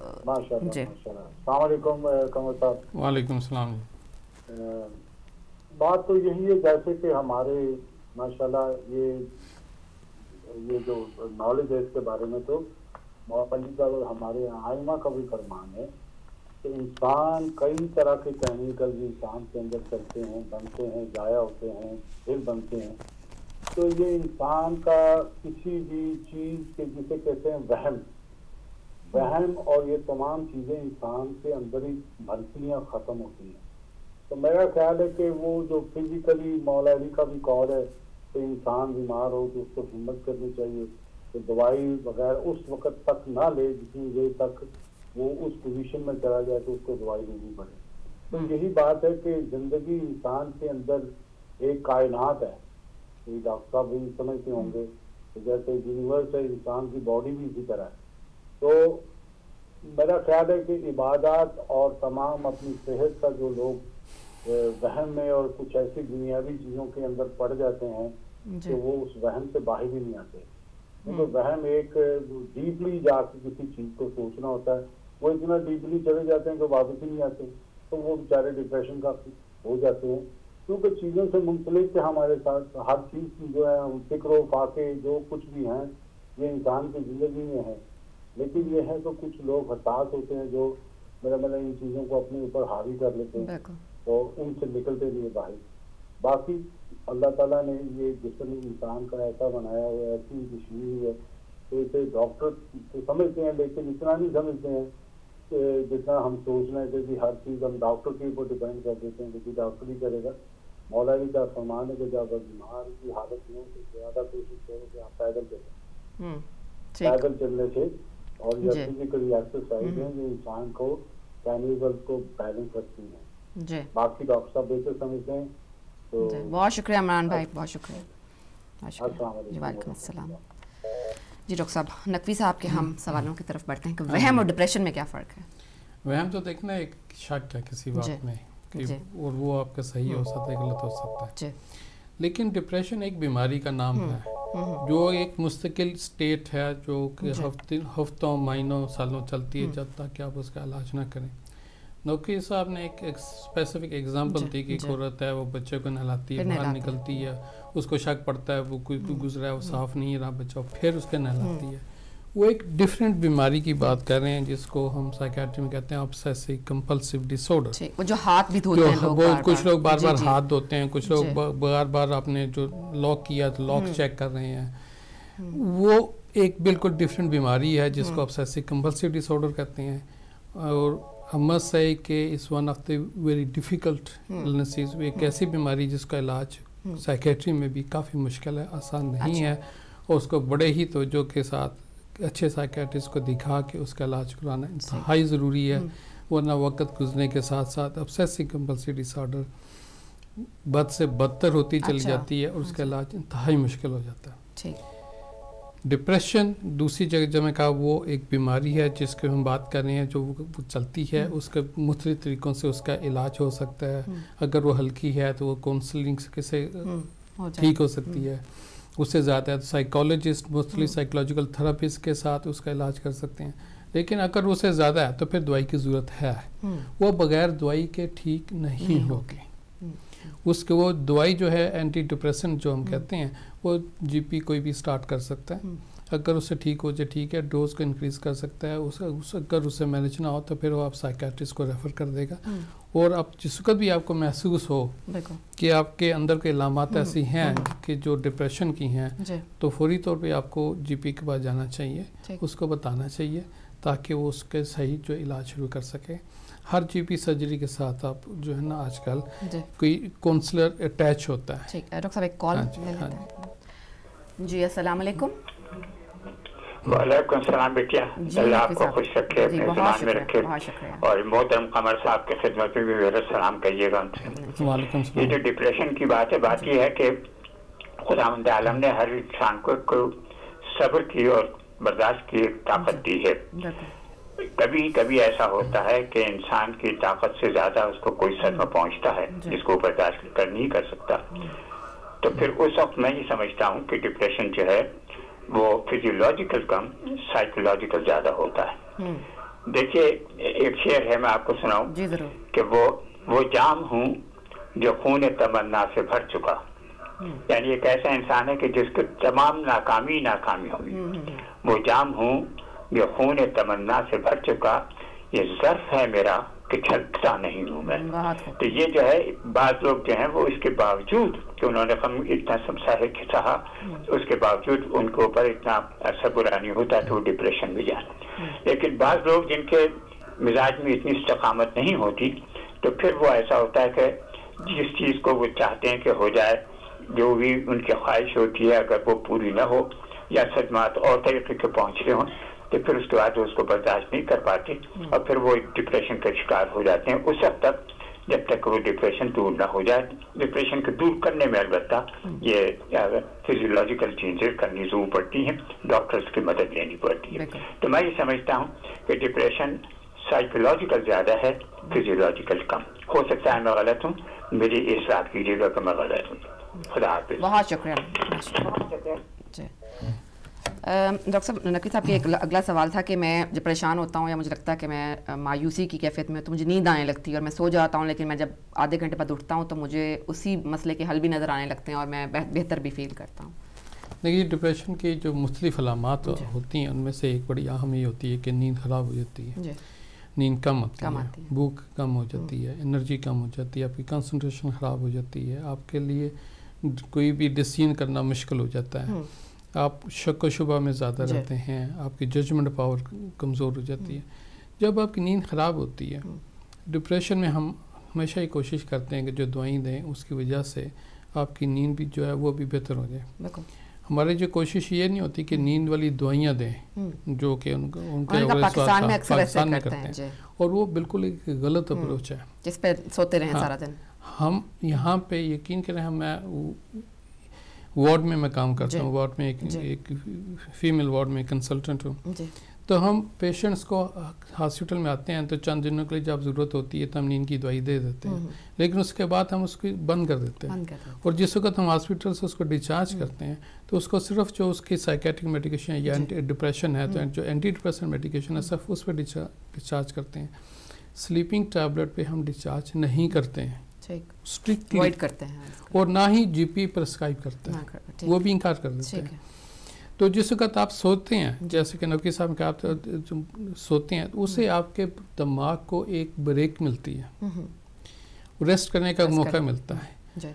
جی السلام علیکم قمر صاحب. وعلیکم السلام. بات تو یہی ہے جیسے کہ ہمارے ماشاءاللہ یہ جو نالج ہے اس کے بارے میں تو پنڈت کا ہمارے آئمہ کا بھی فرمان ہے کہ انسان کئی طرح کے کیمیکل بھی انسان کے اندر چلتے ہیں, بنتے ہیں, ضائع ہوتے ہیں, پھر بنتے ہیں. تو یہ انسان کا کسی بھی چیز کے جسے کہتے ہیں وہم اور یہ تمام چیزیں انسان کے اندر ہی بنتی ہیں اور ختم ہوتی ہیں. تو میرا خیال ہے کہ وہ جو فزیکلی مولا علی کا بھی قول ہے کہ انسان بیمار ہو تو اس کو ہمت کرنی چاہیے کہ دوائی وغیرہ اس وقت تک نہ لے جتنی دیر تک وہ اس پوزیشن میں چلا جائے تو اس کو دوائی لینی پڑے. تو یہی بات ہے کہ زندگی انسان کے اندر ایک کائنات ہے. ڈاکٹر صاحب بھی سمجھتے ہوں گے جیسے یونیورس ہے, انسان کی باڈی بھی اسی طرح ہے. تو میرا خیال ہے کہ عبادات اور تمام اپنی صحت کا جو لوگ وہم میں اور کچھ ایسی دنیاوی چیزوں کے اندر پڑ جاتے ہیں کہ وہ اس وہم سے باہر بھی نہیں آتے. کیونکہ وہم ایک ڈیپلی جا کے کسی چیز کو سوچنا ہوتا ہے, وہ اتنا ڈیپلی چلے جاتے ہیں کہ واپس ہی نہیں آتے, تو وہ بیچارے ڈپریشن کا ہو جاتے ہیں. کیونکہ چیزوں سے منسلک ہمارے ساتھ ہر چیز کی جو ہے فکر و فاقے جو کچھ بھی ہیں یہ انسان کی زندگی میں ہے. لیکن یہ ہے تو کچھ لوگ حساس ہوتے ہیں جو میرا ان چیزوں کو اپنے اوپر حاوی کر لیتے ہیں اور ان سے نکلتے نہیں باہر. باقی اللہ تعالیٰ نے یہ جسم انسان کا ایسا بنایا ہوا ہے, ایسی تشریح ہے تو اسے ڈاکٹر تو سمجھتے ہیں لیکن اتنا نہیں سمجھتے ہیں کہ جتنا ہم سوچ رہے تھے کہ ہر چیز ہم ڈاکٹر کے اوپر ڈیپینڈ کر دیتے ہیں کہ ڈاکٹر ہی کرے گا. مولا علی کا فرمان ہے کہ جب بیمار کی حالت میں تو زیادہ کوشش کرو کہ آپ پیدل چلیں. پیدل چلنے سے اور یہ فزیکل ایکسرسائز ہیں جو انسان کو کیمیکل کو بیلنس رکھتی ہیں. باقی ڈاکٹر صاحب بہتر سمجھتے ہیں. بہت شکریہ عمران بھائی, بہت شکریہ. جی وعلیکم السلام. جی ڈاکٹر صاحب نقوی صاحب کے ہم سوالوں کی طرف بڑھتے ہیں کہ وہم اور ڈپریشن میں کیا فرق ہے؟ وہم تو دیکھنا ایک شک ہے کسی بات میں اور وہ آپ کا صحیح ہو سکتا ہے غلط ہو سکتا ہے. لیکن ڈپریشن ایک بیماری کا نام ہے جو ایک مستقل سٹیٹ ہے جو کہ ہفتوں مہینوں سالوں چلتی ہے جب تک کہ آپ اس کا علاج نہ کریں. نوکی صاحب نے ایک اسپیسیفک ایگزامپل دی کہ ایک عورت ہے وہ بچے کو نہلاتی ہے, باہر نکلتی ہے, اس کو شک پڑتا ہے وہ کوئی گزرا ہے, وہ صاف نہیں رہا بچہ, پھر اس کے نہلاتی ہے. وہ ایک ڈیفرنٹ بیماری کی بات کر رہے ہیں جس کو ہم سائیکیٹری میں کہتے ہیں obsessive compulsive disorder. وہ جو ہاتھ بھی دھوتے ہیں لوگ, کچھ لوگ بار بار ہاتھ دھوتے ہیں, کچھ لوگ بار بار آپ نے جو لاک کیا تو لاک چیک کر رہے ہیں. وہ ایک بالکل ڈیفرنٹ بیماری ہے جس کو obsessive compulsive disorder کہتے ہیں. اور I must say کہ it's one of the very difficult illnesses. ایک ایسی بیماری جس کا علاج سائیکیٹری میں بھی کافی مشکل ہے, آسان نہیں ہے, اور اس کو بڑے ہی توجہ کے ساتھ اچھے سائیکیٹرسٹ کو دکھا کے اس کا علاج کرانا انتہائی ضروری ہے, ورنہ وقت گزرنے کے ساتھ ساتھ obsessive compulsive disorder بد سے بدتر ہوتی چلی جاتی ہے اور اس کا علاج انتہائی مشکل ہو جاتا ہے. ڈپریشن دوسری جگہ میں کہا وہ ایک بیماری ہے جس کے ہم بات کر رہے ہیں جو وہ چلتی ہے, اس کے مختلف طریقوں سے اس کا علاج ہو سکتا ہے. اگر وہ ہلکی ہے تو وہ کونسلنگ سے ٹھیک ہو سکتی ہے, اس سے زیادہ ہے تو سائیکالوجسٹ مختلف سائیکولوجیکل تھراپسٹ کے ساتھ اس کا علاج کر سکتے ہیں. لیکن اگر اس سے زیادہ ہے تو پھر دوائی کی ضرورت ہے, وہ بغیر دوائی کے ٹھیک نہیں ہوگی. اس کے وہ دوائی جو ہے اینٹی ڈپریسنٹ جو ہم کہتے ہیں وہ جی پی کوئی بھی سٹارٹ کر سکتا ہے, اگر اس سے ٹھیک ہو جائے ٹھیک ہے, ڈوز کو انکریز کر سکتا ہے. اگر اس سے مینیج نہ ہو تو پھر وہ آپ سائیکیٹرسٹ کو ریفر کر دے گا. اور اب جس وقت بھی آپ کو محسوس ہو کہ آپ کے اندر کے علامات ایسی ہیں کہ جو ڈپریشن کی ہیں تو فوری طور پہ آپ کو جی پی کے پاس جانا چاہیے, اس کو بتانا چاہیے تاکہ وہ اس کے صحیح جو علاج شروع کر سکے. ہر جی پی سرجری کے ساتھ آپ جو ہے نا آج کل کوئی کونسلر اٹیچ ہوتا ہے. ڈاکٹر صاحب ایک کال جی. السلام علیکم. وعلیکم السلام بیٹیا, اللہ آپ کو خوش رکھے, اپنے زمان میں رکھے, اور محترم قمر صاحب کی خدمت میں بھی میرا سلام کہیے گا ان سے. یہ جو ڈپریشن کی بات ہے یہ ہے کہ خداوند عالم نے ہر انسان کو صبر کی اور برداشت کی طاقت دی ہے. کبھی کبھی ایسا ہوتا ہے کہ انسان کی طاقت سے زیادہ اس کو کوئی صدمہ پہنچتا ہے جس کو برداشت نہیں کر سکتا, تو پھر اس وقت میں یہ سمجھتا ہوں کہ ڈپریشن جو ہے وہ فزیولوجیکل کم سائیکولوجیکل زیادہ ہوتا ہے. دیکھیے ایک شعر ہے, میں آپ کو سناؤں کہ وہ جام ہوں جو خون تمنا سے بھر چکا. یعنی ایک ایسا انسان ہے کہ جس کے تمام ناکامی ہوگی. وہ جام ہوں جو خون تمنا سے بھر چکا, یہ ظرف ہے میرا کہ چھلکتا نہیں ہوں میں. تو یہ جو ہے بعض لوگ جو ہیں وہ اس کے باوجود کہ انہوں نے اتنا سہا, اس کے باوجود ان کے اوپر اتنا اثر برا نہیں ہوتا تو وہ ڈپریشن میں جائیں. لیکن بعض لوگ جن کے مزاج میں اتنی استقامت نہیں ہوتی تو پھر وہ ایسا ہوتا ہے کہ جس چیز کو وہ چاہتے ہیں کہ ہو جائے, جو بھی ان کی خواہش ہوتی ہے اگر وہ پوری نہ ہو یا صدمات اور طریقے کے پہنچ رہے ہوں تو پھر اس کے بعد اس کو برداشت نہیں کر پاتے اور پھر وہ ڈپریشن کا شکار ہو جاتے ہیں. اس وقت تک جب تک وہ ڈپریشن دور نہ ہو جائے, ڈپریشن کو دور کرنے میں البتہ یہ فزیولوجیکل چینجز کرنی ضرور پڑتی ہیں, ڈاکٹرز کی مدد لینی پڑتی ہے. تو میں یہ سمجھتا ہوں کہ ڈپریشن سائیکولوجیکل زیادہ ہے, فزیولوجیکل کم. ہو سکتا ہے میں غلط ہوں, میری اصلاح کیجیے گا کہ میں غلط ہوں. خدا حافظ. بہت شکریہ. ڈاکٹر صاحب نقوی صاحب کے ایک اگلا سوال تھا کہ میں جب پریشان ہوتا ہوں یا مجھے لگتا ہے کہ میں مایوسی کی کیفیت میں, تو مجھے نیند آنے لگتی ہے اور میں سو جاتا ہوں, لیکن میں جب آدھے گھنٹے بعد اٹھتا ہوں تو مجھے اسی مسئلے کے حل بھی نظر آنے لگتے ہیں اور میں بہتر بھی فیل کرتا ہوں. دیکھیے ڈپریشن کی جو مختلف علامات ہوتی ہیں ان میں سے ایک بڑی اہم یہ ہوتی ہے کہ نیند خراب ہو جاتی ہے, نیند کم ہوتی ہے, بھوک کم ہو جاتی ہے, انرجی کم ہو جاتی ہے, آپ کی کنسنٹریشن خراب ہو جاتی ہے, آپ کے لیے کوئی بھی ڈیسیژن کرنا مشکل ہو جاتا ہے, آپ شک و شبہ میں زیادہ رہتے ہیں, آپ کی ججمنٹ پاور کمزور ہو جاتی ہے. جب آپ کی نیند خراب ہوتی ہے ڈپریشن میں, ہم ہمیشہ یہ کوشش کرتے ہیں کہ جو دوائیں دیں اس کی وجہ سے آپ کی نیند بھی جو ہے وہ بھی بہتر ہو جائے. ہماری جو کوشش یہ نہیں ہوتی کہ نیند والی دوائیاں دیں جو کہ ان کے پاکستان میں کرتے ہیں, اور وہ بالکل ایک غلط اپروچ ہے جس پہ سوتے رہیں سارا دن. ہم یہاں پہ یقین کریں, میں وارڈ میں کام کرتا ہوں, وارڈ میں ایک فیمیل وارڈ میں کنسلٹنٹ ہوں, تو ہم پیشنٹس کو ہاسپٹل میں آتے ہیں تو چند دنوں کے لیے جب ضرورت ہوتی ہے تو ہم نیند کی دوائی دے دیتے ہیں، لیکن اس کے بعد ہم اس کو بند کر دیتے ہیں، اور جس وقت ہم ہاسپٹل سے اس کو ڈسچارج کرتے ہیں تو اس کو صرف جو اس کی سائیکیٹرک میڈیکیشن یا ڈپریشن ہے تو جو اینٹی ڈپریسنٹ میڈیکیشن ہے صرف اس پہ ڈسچارج کرتے ہیں. سلیپنگ ٹیبلٹ پہ ہم ڈسچارج نہیں کرتے ہیں، اسٹرکٹلی کرتے ہیں، اور نہ ہی جی پی پرسکرائب کرتے ہیں، وہ بھی انکار کر دیتے ہیں. تو جس وقت آپ سوتے ہیں، جیسے کہ نوکی صاحب کہ آپ سوتے ہیں، اسے آپ کے دماغ کو ایک بریک ملتی ہے، ریسٹ کرنے کا موقع ملتا ہے.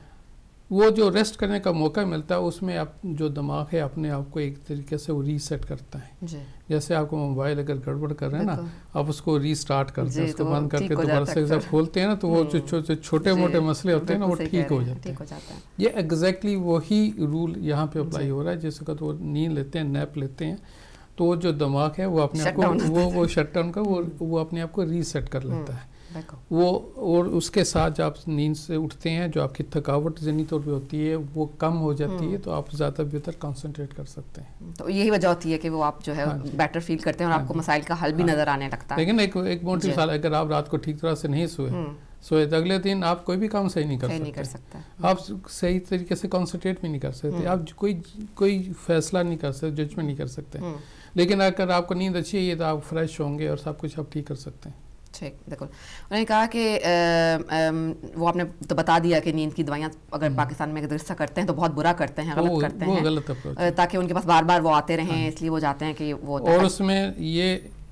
وہ جو ریسٹ کرنے کا موقع ملتا ہے اس میں آپ جو دماغ ہے اپنے آپ کو ایک طریقے سے وہ ریسیٹ کرتا ہے. جیسے آپ کو موبائل اگر گڑبڑ کر رہے ہیں نا، آپ اس کو ریسٹارٹ کرتے ہیں، اس کو بند کر کے دوبارہ سے جب کھولتے ہیں نا تو وہ جو چھوٹے موٹے مسئلے ہوتے ہیں نا وہ ٹھیک ہو جاتے ہیں. یہ ایگزیکٹلی وہی رول یہاں پہ اپلائی ہو رہا ہے. جس وقت وہ نیند لیتے ہیں، نیپ لیتے ہیں، تو وہ جو دماغ ہے وہ اپنے آپ کو وہ شٹ ڈاؤن کا وہ اپنے آپ کو ریسیٹ کر لیتا ہے. وہ اور اس کے ساتھ جب آپ نیند سے اٹھتے ہیں جو آپ کی تھکاوٹ ذہنی طور پہ ہوتی ہے وہ کم ہو جاتی ہے، تو آپ زیادہ بہتر کنسنٹریٹ کر سکتے ہیں. تو یہی وجہ ہوتی ہے کہ وہ آپ جو ہے بیٹر فیل کرتے ہیں اور آپ کو مسائل کا حل بھی نظر آنے لگتا ہے. لیکن ایک موٹی مثال، اگر آپ رات کو ٹھیک طرح سے نہیں سوئے تو اگلے دن آپ کوئی بھی کام صحیح نہیں کر سکتے، آپ صحیح طریقے سے کنسنٹریٹ بھی نہیں کر سکتے، آپ کوئی فیصلہ نہیں کر سکتے، ججمنٹ نہیں کر سکتے. لیکن اگر آپ کو نیند اچھی ہے تو آپ فریش ہوں گے اور سب کچھ آپ ٹھیک کر سکتے ہیں. ٹھیک، بالکل. انہوں نے کہا کہ وہ آپ نے تو بتا دیا کہ نیند کی دوائیاں اگر پاکستان میں درستہ کرتے ہیں تو بہت برا کرتے ہیں، غلط کرتے ہیں، تاکہ ان کے پاس بار بار وہ آتے رہیں، اس لیے وہ جاتے ہیں کہ وہ. اور اس میں یہ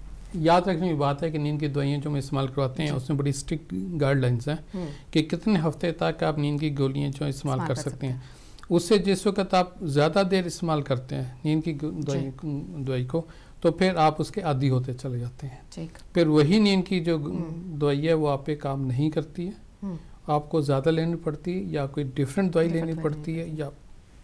یاد رکھنے کی بات ہے کہ نیند کی دوائیاں جو ہم استعمال کرواتے ہیں اس میں بڑی اسٹرکٹ گائیڈ لائنس ہیں کہ کتنے ہفتے تک آپ نیند کی گولیاں جو استعمال کر سکتے ہیں. اس سے جس وقت آپ زیادہ دیر استعمال کرتے ہیں نیند کی دوائی کو تو پھر آپ اس کے عادی ہوتے چلے جاتے ہیں. پھر وہی نیند کی جو دوائی ہے وہ آپ پہ کام نہیں کرتی ہے، آپ کو زیادہ لینی پڑتی ہے یا کوئی ڈیفرنٹ دوائی لینی پڑتی ہے یا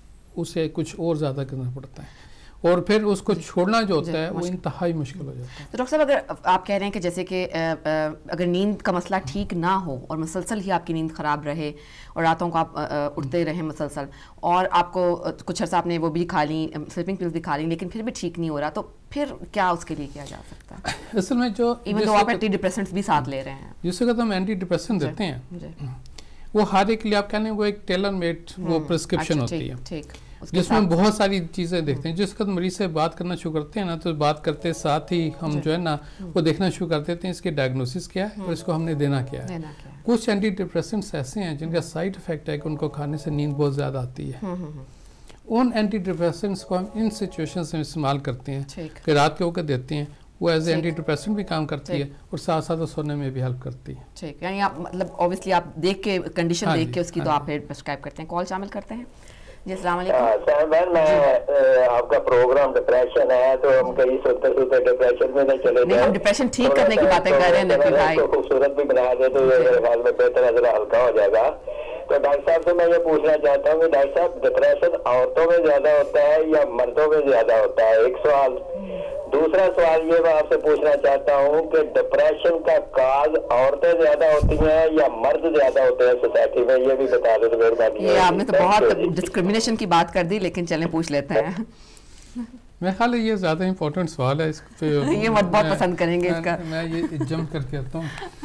اسے کچھ اور زیادہ کرنا پڑتا ہے، اور پھر اس کو چھوڑنا جو ہوتا ہے وہ انتہائی مشکل ہو جاتا ہے. تو ڈاکٹر صاحب اگر آپ کہہ رہے ہیں کہ جیسے کہ اگر نیند کا مسئلہ ٹھیک نہ ہو اور مسلسل ہی آپ کی نیند خراب رہے اور راتوں کو آپ اٹھتے رہیں مسلسل اور آپ کو کچھ عرصہ آپ نے وہ بھی کھا لیں، سلیپنگ پلز بھی کھا لیں، لیکن پھر بھی ٹھیک نہیں ہو رہا، تو پھر کیا اس کے لیے کیا جا سکتا ہے؟ اصل میں جو ایون تو آپ اینٹی ڈپریسنٹس بھی ساتھ لے رہے ہیں، جس وقت ہم اینٹی ڈپریسنٹ دیتے ہیں وہ ہر ایک لیے آپ کہنے وہ ایک ٹیلر میڈ وہ پرسکرپشن ہوتی ہے جس میں بہت ساری چیزیں دیکھتے ہیں. جس وقت مریض سے بات کرنا شروع کرتے ہیں نا تو بات کرتے ساتھ ہی ہم جو ہے نا وہ دیکھنا شروع کر دیتے ہیں اس کے ڈائگنوسس کیا ہے اور اس کو ہم نے دینا کیا ہے. کچھ اینٹی ڈپریسنٹس ایسے ہیں جن کا سائڈ افیکٹ ہے کہ ان کو کھانے سے نیند بہت زیادہ آتی ہے. ان اینٹی ڈپریسنٹس کو ہم ان سچویشنز میں استعمال کرتے ہیں کہ رات کے وقت دیتے ہیں، وہ ایز اے اینٹی ڈپریسنٹ بھی کام کرتی ہے اور ساتھ ساتھ سونے میں بھی ہیلپ کرتی ہے. ٹھیک، یعنی آپ مطلب اوبیسلی آپ دیکھ کے کنڈیشن دیکھ کے اس کی تو آپ پرسکرائب کرتے ہیں. کال شامل کرتے ہیں. جی السلام علیکم. صاحب میں آپ کا پروگرام ڈپریشن ہے تو ہم کہیں سوتے سوتے ڈپریشن میں نہیں چلے جائیں. ہم ڈپریشن ٹھیک کرنے کی باتیں کر رہے ہیں نبی بھائی. خوبصورت بھی بنا دے تو میرے خیال میں بہتر ذرا ہلکا ہو جائے گا. تو ڈاکٹر صاحب سے میں یہ پوچھنا چاہتا ہوں کہ ڈاکٹر صاحب ڈپریشن عورتوں میں زیادہ ہوتا ہے یا مردوں میں زیادہ ہوتا ہے؟ ایک سوال. دوسرا سوال یہ میں آپ سے پوچھنا چاہتا ہوں کہ ڈپریشن کا کاز عورتیں زیادہ ہوتی ہیں یا مرد زیادہ ہوتے ہیں سوسائٹی میں؟ یہ بھی بتا دیں تو مہربانی. یہ آپ نے تو بہت ڈسکریمنیشن کی بات کر دی، لیکن چلیں پوچھ لیتے ہیں. میرے خیال ہے یہ زیادہ امپورٹنٹ سوال ہے، اس پہ یہ بہت پسند کریں گے اس کا. میں یہ جمپ کر کے آتا ہوں.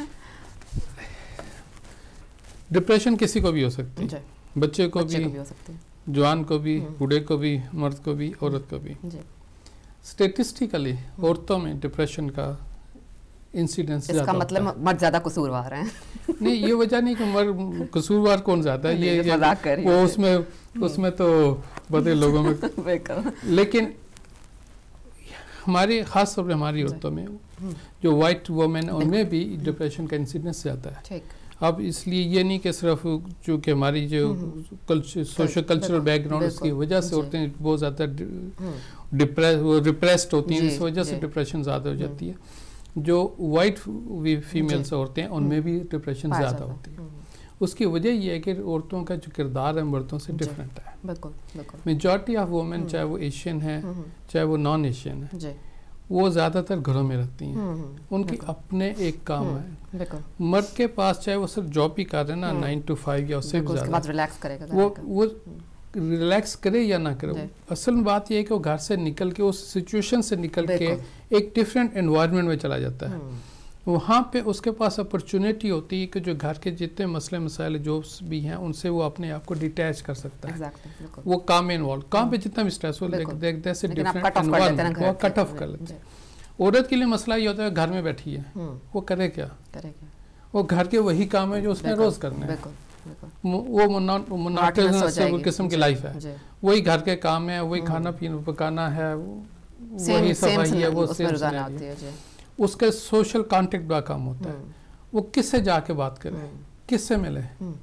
ڈپریشن کسی کو بھی ہو سکتی ہے، بچے کو بھی، جوان کو بھی، بوڑھے کو بھی، مرد کو بھی، عورت کو بھی. اسٹیٹسٹیکلی عورتوں میں ڈپریشن کا انسیڈنس زیادہ، اس کا مطلب مرد زیادہ قصوروار ہیں. نہیں، یہ وجہ نہیں کہ قصوروار کون زیادہ ہے، یہ وہ اس میں تو بدے لوگوں میں. لیکن ہماری خاص طور پہ ہماری عورتوں میں جو وائٹ وومن ان میں بھی ڈپریشن کا انسیڈنس زیادہ ہے. اب اس لیے یہ نہیں کہ صرف چونکہ ہماری جو سوشل کلچرل بیک گراؤنڈ اس کی وجہ سے عورتیں بہت زیادہ ریپریسڈ ہوتی ہیں، اس وجہ سے ڈپریشن زیادہ ہو جاتی ہے. جو وائٹ فیمیلس عورتیں ہیں ان میں بھی ڈپریشن زیادہ ہوتی ہے. اس کی وجہ یہ ہے کہ عورتوں کا جو کردار ہے مردوں سے ڈفرینٹ ہے. میجورٹی آف وومن چاہے وہ ایشین ہے چاہے وہ نان ایشین ہے وہ زیادہ تر گھروں میں رہتی ہیں، ان کی اپنے ایک کام ہے. مرد کے پاس چاہے وہ صرف جاب بھی کر رہے ہیں نا 9 to 5 یا اس سے بھی زیادہ، وہ ریلیکس کرے یا نہ کرے. اصل بات یہ ہے کہ وہ گھر سے نکل کے اس سچویشن سے نکل کے ایک ڈفرینٹ انوائرمنٹ میں چلا جاتا ہے. وہاں پہ اس کے پاس اپرچونیٹی ہوتی ہے کہ جو گھر کے جتنے مسئلے مسائل جو بھی ہیں ان سے وہ اپنے آپ کو ڈیٹیچ کر سکتا ہے. وہ کام میں انوالو, کام پہ جتنا بھی اسٹریس ہو دیکھتے ہیں ڈفرینٹ انوائرمنٹ وہ کٹ آف کر لیتے ہیں. عورت کے لیے مسئلہ یہ ہوتا ہے گھر میں بیٹھی ہے, وہ کرے کیا, وہ گھر کے وہی کام ہے جو اس نے روز کرنے ہیں, وہ مناٹنس قسم کی لائف ہے, وہی گھر کے کام ہے, وہی کھانا پینا پکانا ہے, وہی صفائی ہے, وہ اس کے سوشل کانٹیکٹ کا کام ہوتا ہے. وہ کس سے جا کے بات کرے, کس سے ملے.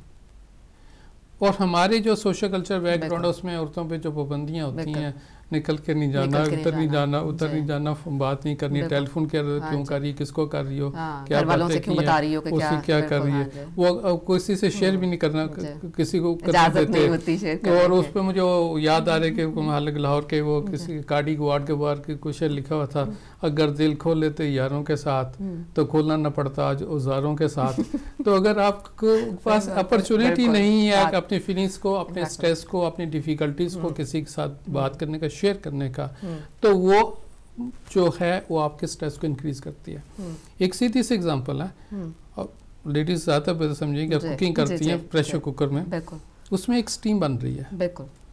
اور ہمارے جو سوشل کلچر بیک گراؤنڈ اس میں عورتوں پہ جو پابندیاں ہوتی ہیں, نکل کے نہیں جانا, ادھر نہیں جانا, ادھر نہیں جانا, بات نہیں کرنی, ٹیلی فون کیوں کر رہی, کس کو کر رہی ہو, کیا باتیں کی ہیں, اسی کیا کر رہی ہے, وہ کسی سے شیئر بھی نہیں کرنا, کسی کو کرنے دیتے. اور اس پہ مجھے یاد آ رہے کہ محلک لاہور کے وہ کسی کاڑی گوارڈ کے باہر کچھ شعر لکھا ہوا تھا, اگر دل کھول لیتے یاروں کے ساتھ تو کھولنا نہ پڑتا آج اوزاروں کے ساتھ. تو اگر آپ کو پاس اپرچونیٹی نہیں ہے اپنی فیلنگس کو, اپنے سٹریس کو, اپنی ڈیفیکلٹیز کو کسی کے ساتھ بات کرنے کا, شیئر کرنے کا, تو وہ جو ہے وہ آپ کے سٹریس کو انکریز کرتی ہے. ایک سیدھی سی ایگزامپل ہے, لیڈیز زیادہ بہتر سمجھیں کہ کوکنگ کرتی ہیں پریشر کوکر میں, اس میں ایک سٹیم بن رہی ہے.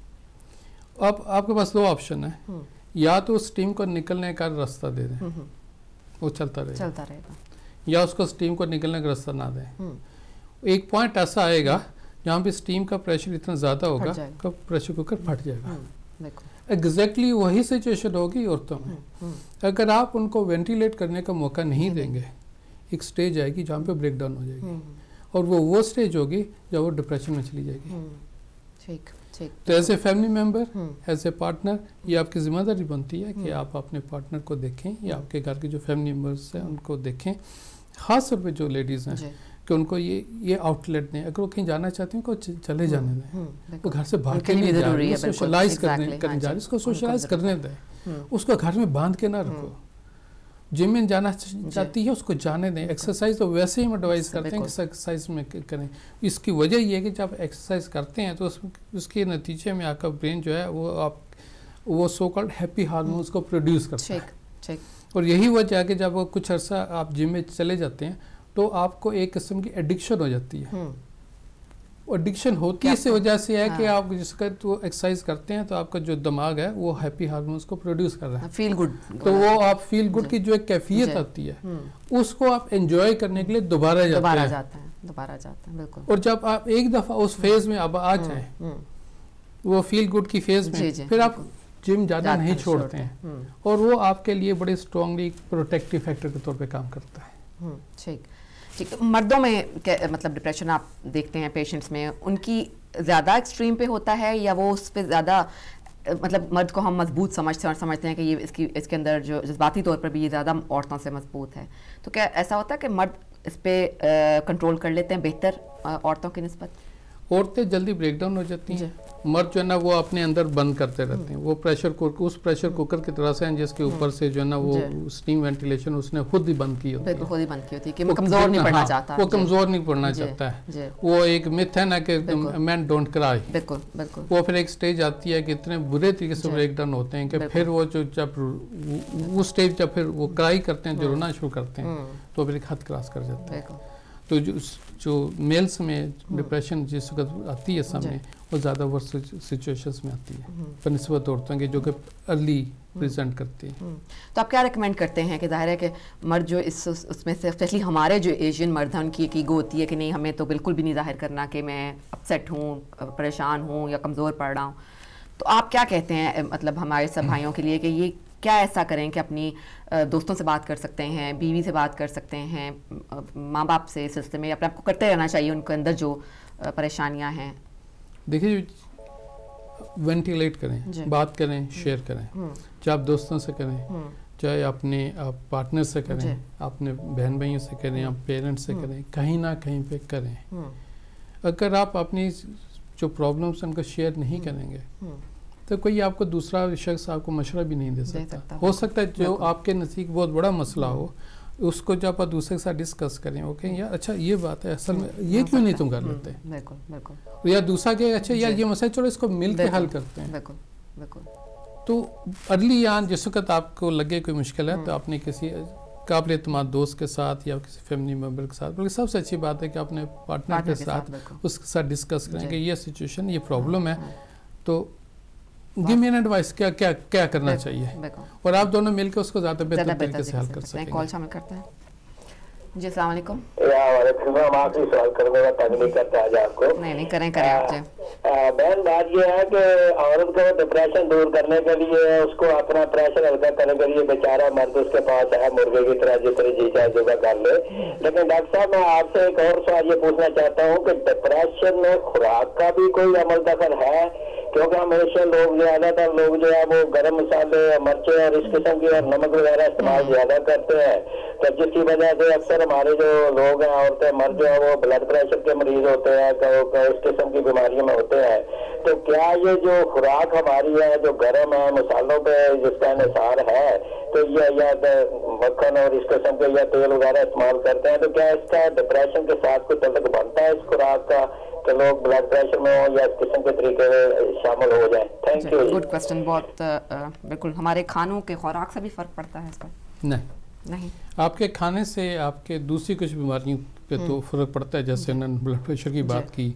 اب آپ کے پاس دو آپشن ہیں, یا تو اس سٹیم کو نکلنے کا راستہ دے دیں, وہ چلتا رہے گا, یا اس کو سٹیم کو نکلنے کا راستہ نہ دیں. ایک پوائنٹ ایسا آئے گا جہاں پہ سٹیم کا پریشر اتنا زیادہ ہوگا کہ پریشر کوکر پھٹ جائے گا. ایگزیکٹلی وہی سچویشن ہوگی عورتوں میں. اگر آپ ان کو وینٹیلیٹ کرنے کا موقع نہیں دیں گے, ایک سٹیج آئے گی جہاں پہ بریک ڈاؤن ہو جائے گی, اور وہ سٹیج ہوگی جب وہ ڈپریشن میں چلی جائے گی. تو as a family member, as a partner, یہ آپ کی ذمہ داری بنتی ہے کہ آپ اپنے پارٹنر کو دیکھیں یا آپ کے گھر کے جو فیملی ممبرس ہیں ان کو دیکھیں, خاص طور پہ جو لیڈیز ہیں, کہ ان کو یہ آؤٹ لیٹ دیں. اگر وہ کہیں جانا چاہتی ہیں کو چلے جانے دیں, وہ گھر سے بھاگ کے نہیں جا رہی, سوشلائز کرنے جا رہی, اس کو سوشلائز کرنے دیں, اس کو گھر میں باندھ کے نہ رکھو. جم میں جانا چاہتی ہے اس کو جانے دیں. ایکسرسائز تو ویسے ہی ہم ایڈوائز کرتے ہیں کہ ایکسرسائز میں کریں. اس کی وجہ یہ ہے کہ جب ایکسرسائز کرتے ہیں تو اس کے نتیجے میں آپ کا برین جو ہے وہ سو کالڈ ہیپی ہارمونز کو پروڈیوس کرتا ہے. اور یہی وجہ ہے کہ جب وہ کچھ عرصہ آپ جم میں چلے جاتے ہیں تو آپ کو ایک قسم کی ایڈکشن ہو جاتی ہے. ایڈکشن ہوتی ہے اس وجہ سے ہے کہ آپ جس کا تو ایکسرسائز کرتے ہیں تو آپ کا جو دماغ ہے وہ ہیپی ہارمونز کو پروڈیوس کر رہا ہے, فیل گڈ. تو وہ آپ فیل گڈ کی جو ایک کیفیت آتی ہے اس کو آپ انجوائے کرنے کے لیے دوبارہ جاتے ہیں. بالکل. اور جب آپ ایک دفعہ اس فیز میں اب آ جائیں, وہ فیل گڈ کی فیز میں, پھر آپ جم جانا نہیں چھوڑتے ہیں, اور وہ آپ کے لیے بڑے اسٹرانگلی پروٹیکٹیو فیکٹر کے طور پہ کام کرتا ہے. ٹھیک. مردوں میں مطلب ڈپریشن آپ دیکھتے ہیں پیشنٹس میں, ان کی زیادہ ایکسٹریم پہ ہوتا ہے, یا وہ اس پہ زیادہ مطلب مرد کو ہم مضبوط سمجھتے ہیں کہ یہ اس کے اندر جو جذباتی طور پر بھی یہ زیادہ عورتوں سے مضبوط ہے, تو کیا ایسا ہوتا ہے کہ مرد اس پہ کنٹرول کر لیتے ہیں بہتر عورتوں کی نسبت؟ عورتیں جلدی بریک ڈاؤن ہو جاتی ہیں, مرد جو ہے نا وہ اپنے اندر بند کرتے رہتے ہیں. وہ اس پریشر کوکر کی طرح سے ہیں جس کے اوپر سے جو ہے نا وہ اسٹیم وینٹیلیشن اس نے خود ہی بند کی ہوتی ہے, کہ وہ کمزور نہیں پڑنا چاہتا. وہ کمزور نہیں پڑنا چاہتا ہے. وہ ایک میتھ ہے نا کہ مین ڈونٹ کرائی. بالکل. وہ پھر ایک سٹیج آتی ہے کہ اتنے برے طریقے سے بریک ڈاؤن ہوتے ہیں کہ پھر وہ جب وہ سٹیج جب پھر وہ کرائی کرتے ہیں, جو رونا شروع کرتے ہیں, تو پھر ایک حد کراس کر جاتے ہیں. تو جو میلز میں ڈپریشن جس وقت آتی ہے سامنے, وہ زیادہ ورس سچویشنز میں آتی ہے بنسبت عورتوں کے جو کہ ارلی پریزنٹ کرتی ہیں. تو آپ کیا ریکمینڈ کرتے ہیں کہ ظاہر ہے کہ مرد جو اس میں سے اسپیشلی ہمارے جو ایشین مرد ہیں ان کی ایک ایگو ہوتی ہے کہ نہیں, ہمیں تو بالکل بھی نہیں ظاہر کرنا کہ میں اپسیٹ ہوں, پریشان ہوں یا کمزور پڑ رہا ہوں. تو آپ کیا کہتے ہیں مطلب ہمارے سب بھائیوں کے لیے کہ یہ کیا ایسا کریں کہ اپنی دوستوں سے بات کر سکتے ہیں, بیوی سے بات کر سکتے ہیں, ماں باپ سے اس سلسلے میں اپنے آپ کو کرتے رہنا چاہیے ان کے اندر جو پریشانیاں ہیں؟ دیکھیے, وینٹیلیٹ کریں, بات کریں, شیئر کریں, چاہے آپ دوستوں سے کریں, چاہے اپنے پارٹنر سے کریں, اپنے بہن بھائیوں سے کریں, آپ پیرنٹس سے کریں, کہیں نہ کہیں پہ کریں. اگر آپ اپنی جو پرابلمس ان کو شیئر نہیں کریں گے تو کوئی آپ کو دوسرا شخص آپ کو مشورہ بھی نہیں دے سکتا. ہو سکتا ہے جو آپ کے نزدیک بہت بڑا مسئلہ ہو, اس کو جب آپ دوسرے کے ساتھ ڈسکس کریں وہ کہیں یار اچھا یہ بات ہے اصل میں یہ کیوں نہیں تم کر لیتے, بالکل بالکل, یا دوسرا کہ اچھا یار یہ مسئلہ چلو اس کو مل کے حل کرتے ہیں. بالکل بالکل. تو ارلی آن جس وقت آپ کو لگے کوئی مشکل ہے تو آپ نے کسی قابل اعتماد دوست کے ساتھ یا کسی فیملی ممبر کے ساتھ, بلکہ سب سے اچھی بات ہے کہ اپنے پارٹنر کے ساتھ اس کے ساتھ ڈسکس کریں کہ یہ سچویشن یہ پرابلم ہے, تو گیو می این ایڈوائس کیا کرنا چاہیے, اور آپ دونوں مل کے اس کو زیادہ بہتر طریقے سے حل کر سکیں. کال شامل کرتے ہیں. جی السلام علیکم. وعلیکم السلام. آپ ہی سوال کرنے کا تنگ نہیں کرتا آج آپ کو. نہیں کریں آپ. بہن بات یہ ہے کہ عورت کو ڈپریشن دور کرنے کے لیے اس کو اپنا پریشر ہلکا کرنے کے لیے بیچارہ مرد اس کے پاس ہے مرغے کی طرح جس طرح جی چاہے جگہ کر لے. لیکن ڈاکٹر صاحب میں آپ سے ایک اور سوال یہ پوچھنا چاہتا ہوں کہ ڈپریشن میں خوراک کا بھی کوئی عمل دخل ہے, کیونکہ ہمیشہ لوگ زیادہ تر لوگ جو ہے وہ گرم مسالے مرچیں اور اس قسم کی اور نمک وغیرہ استعمال زیادہ کرتے ہیں, تو جس کی وجہ سے اکثر ہمارے جو لوگ ہیں عورتیں مرد جو ہے وہ بلڈ پریشر کے مریض ہوتے ہیں, اس قسم کی بیماریوں میں ہوتے ہیں. تو کیا یہ جو خوراک ہماری ہے جو گرم ہے مسالوں پہ جس کا انحصار ہے, تو یہ مکھن اور اس قسم کے یا تیل وغیرہ استعمال کرتے ہیں, تو کیا اس کا ڈپریشن کے ساتھ کوئی تعلق بنتا ہے اس خوراک کا کہ لوگ بلڈ پریشر میں ہوں یا اس قسم کے طریقے شامل ہو جائیں؟ Thank you. Good question. بہت بالکل ہمارے کھانوں کے خوراک سے بھی فرق پڑتا ہے اس پر؟ نہیں. آپ کے کھانے سے آپ کے دوسری کچھ بیماریوں پہ تو فرق پڑتا ہے, جیسے انہوں نے بلڈ پریشر کی بات کی,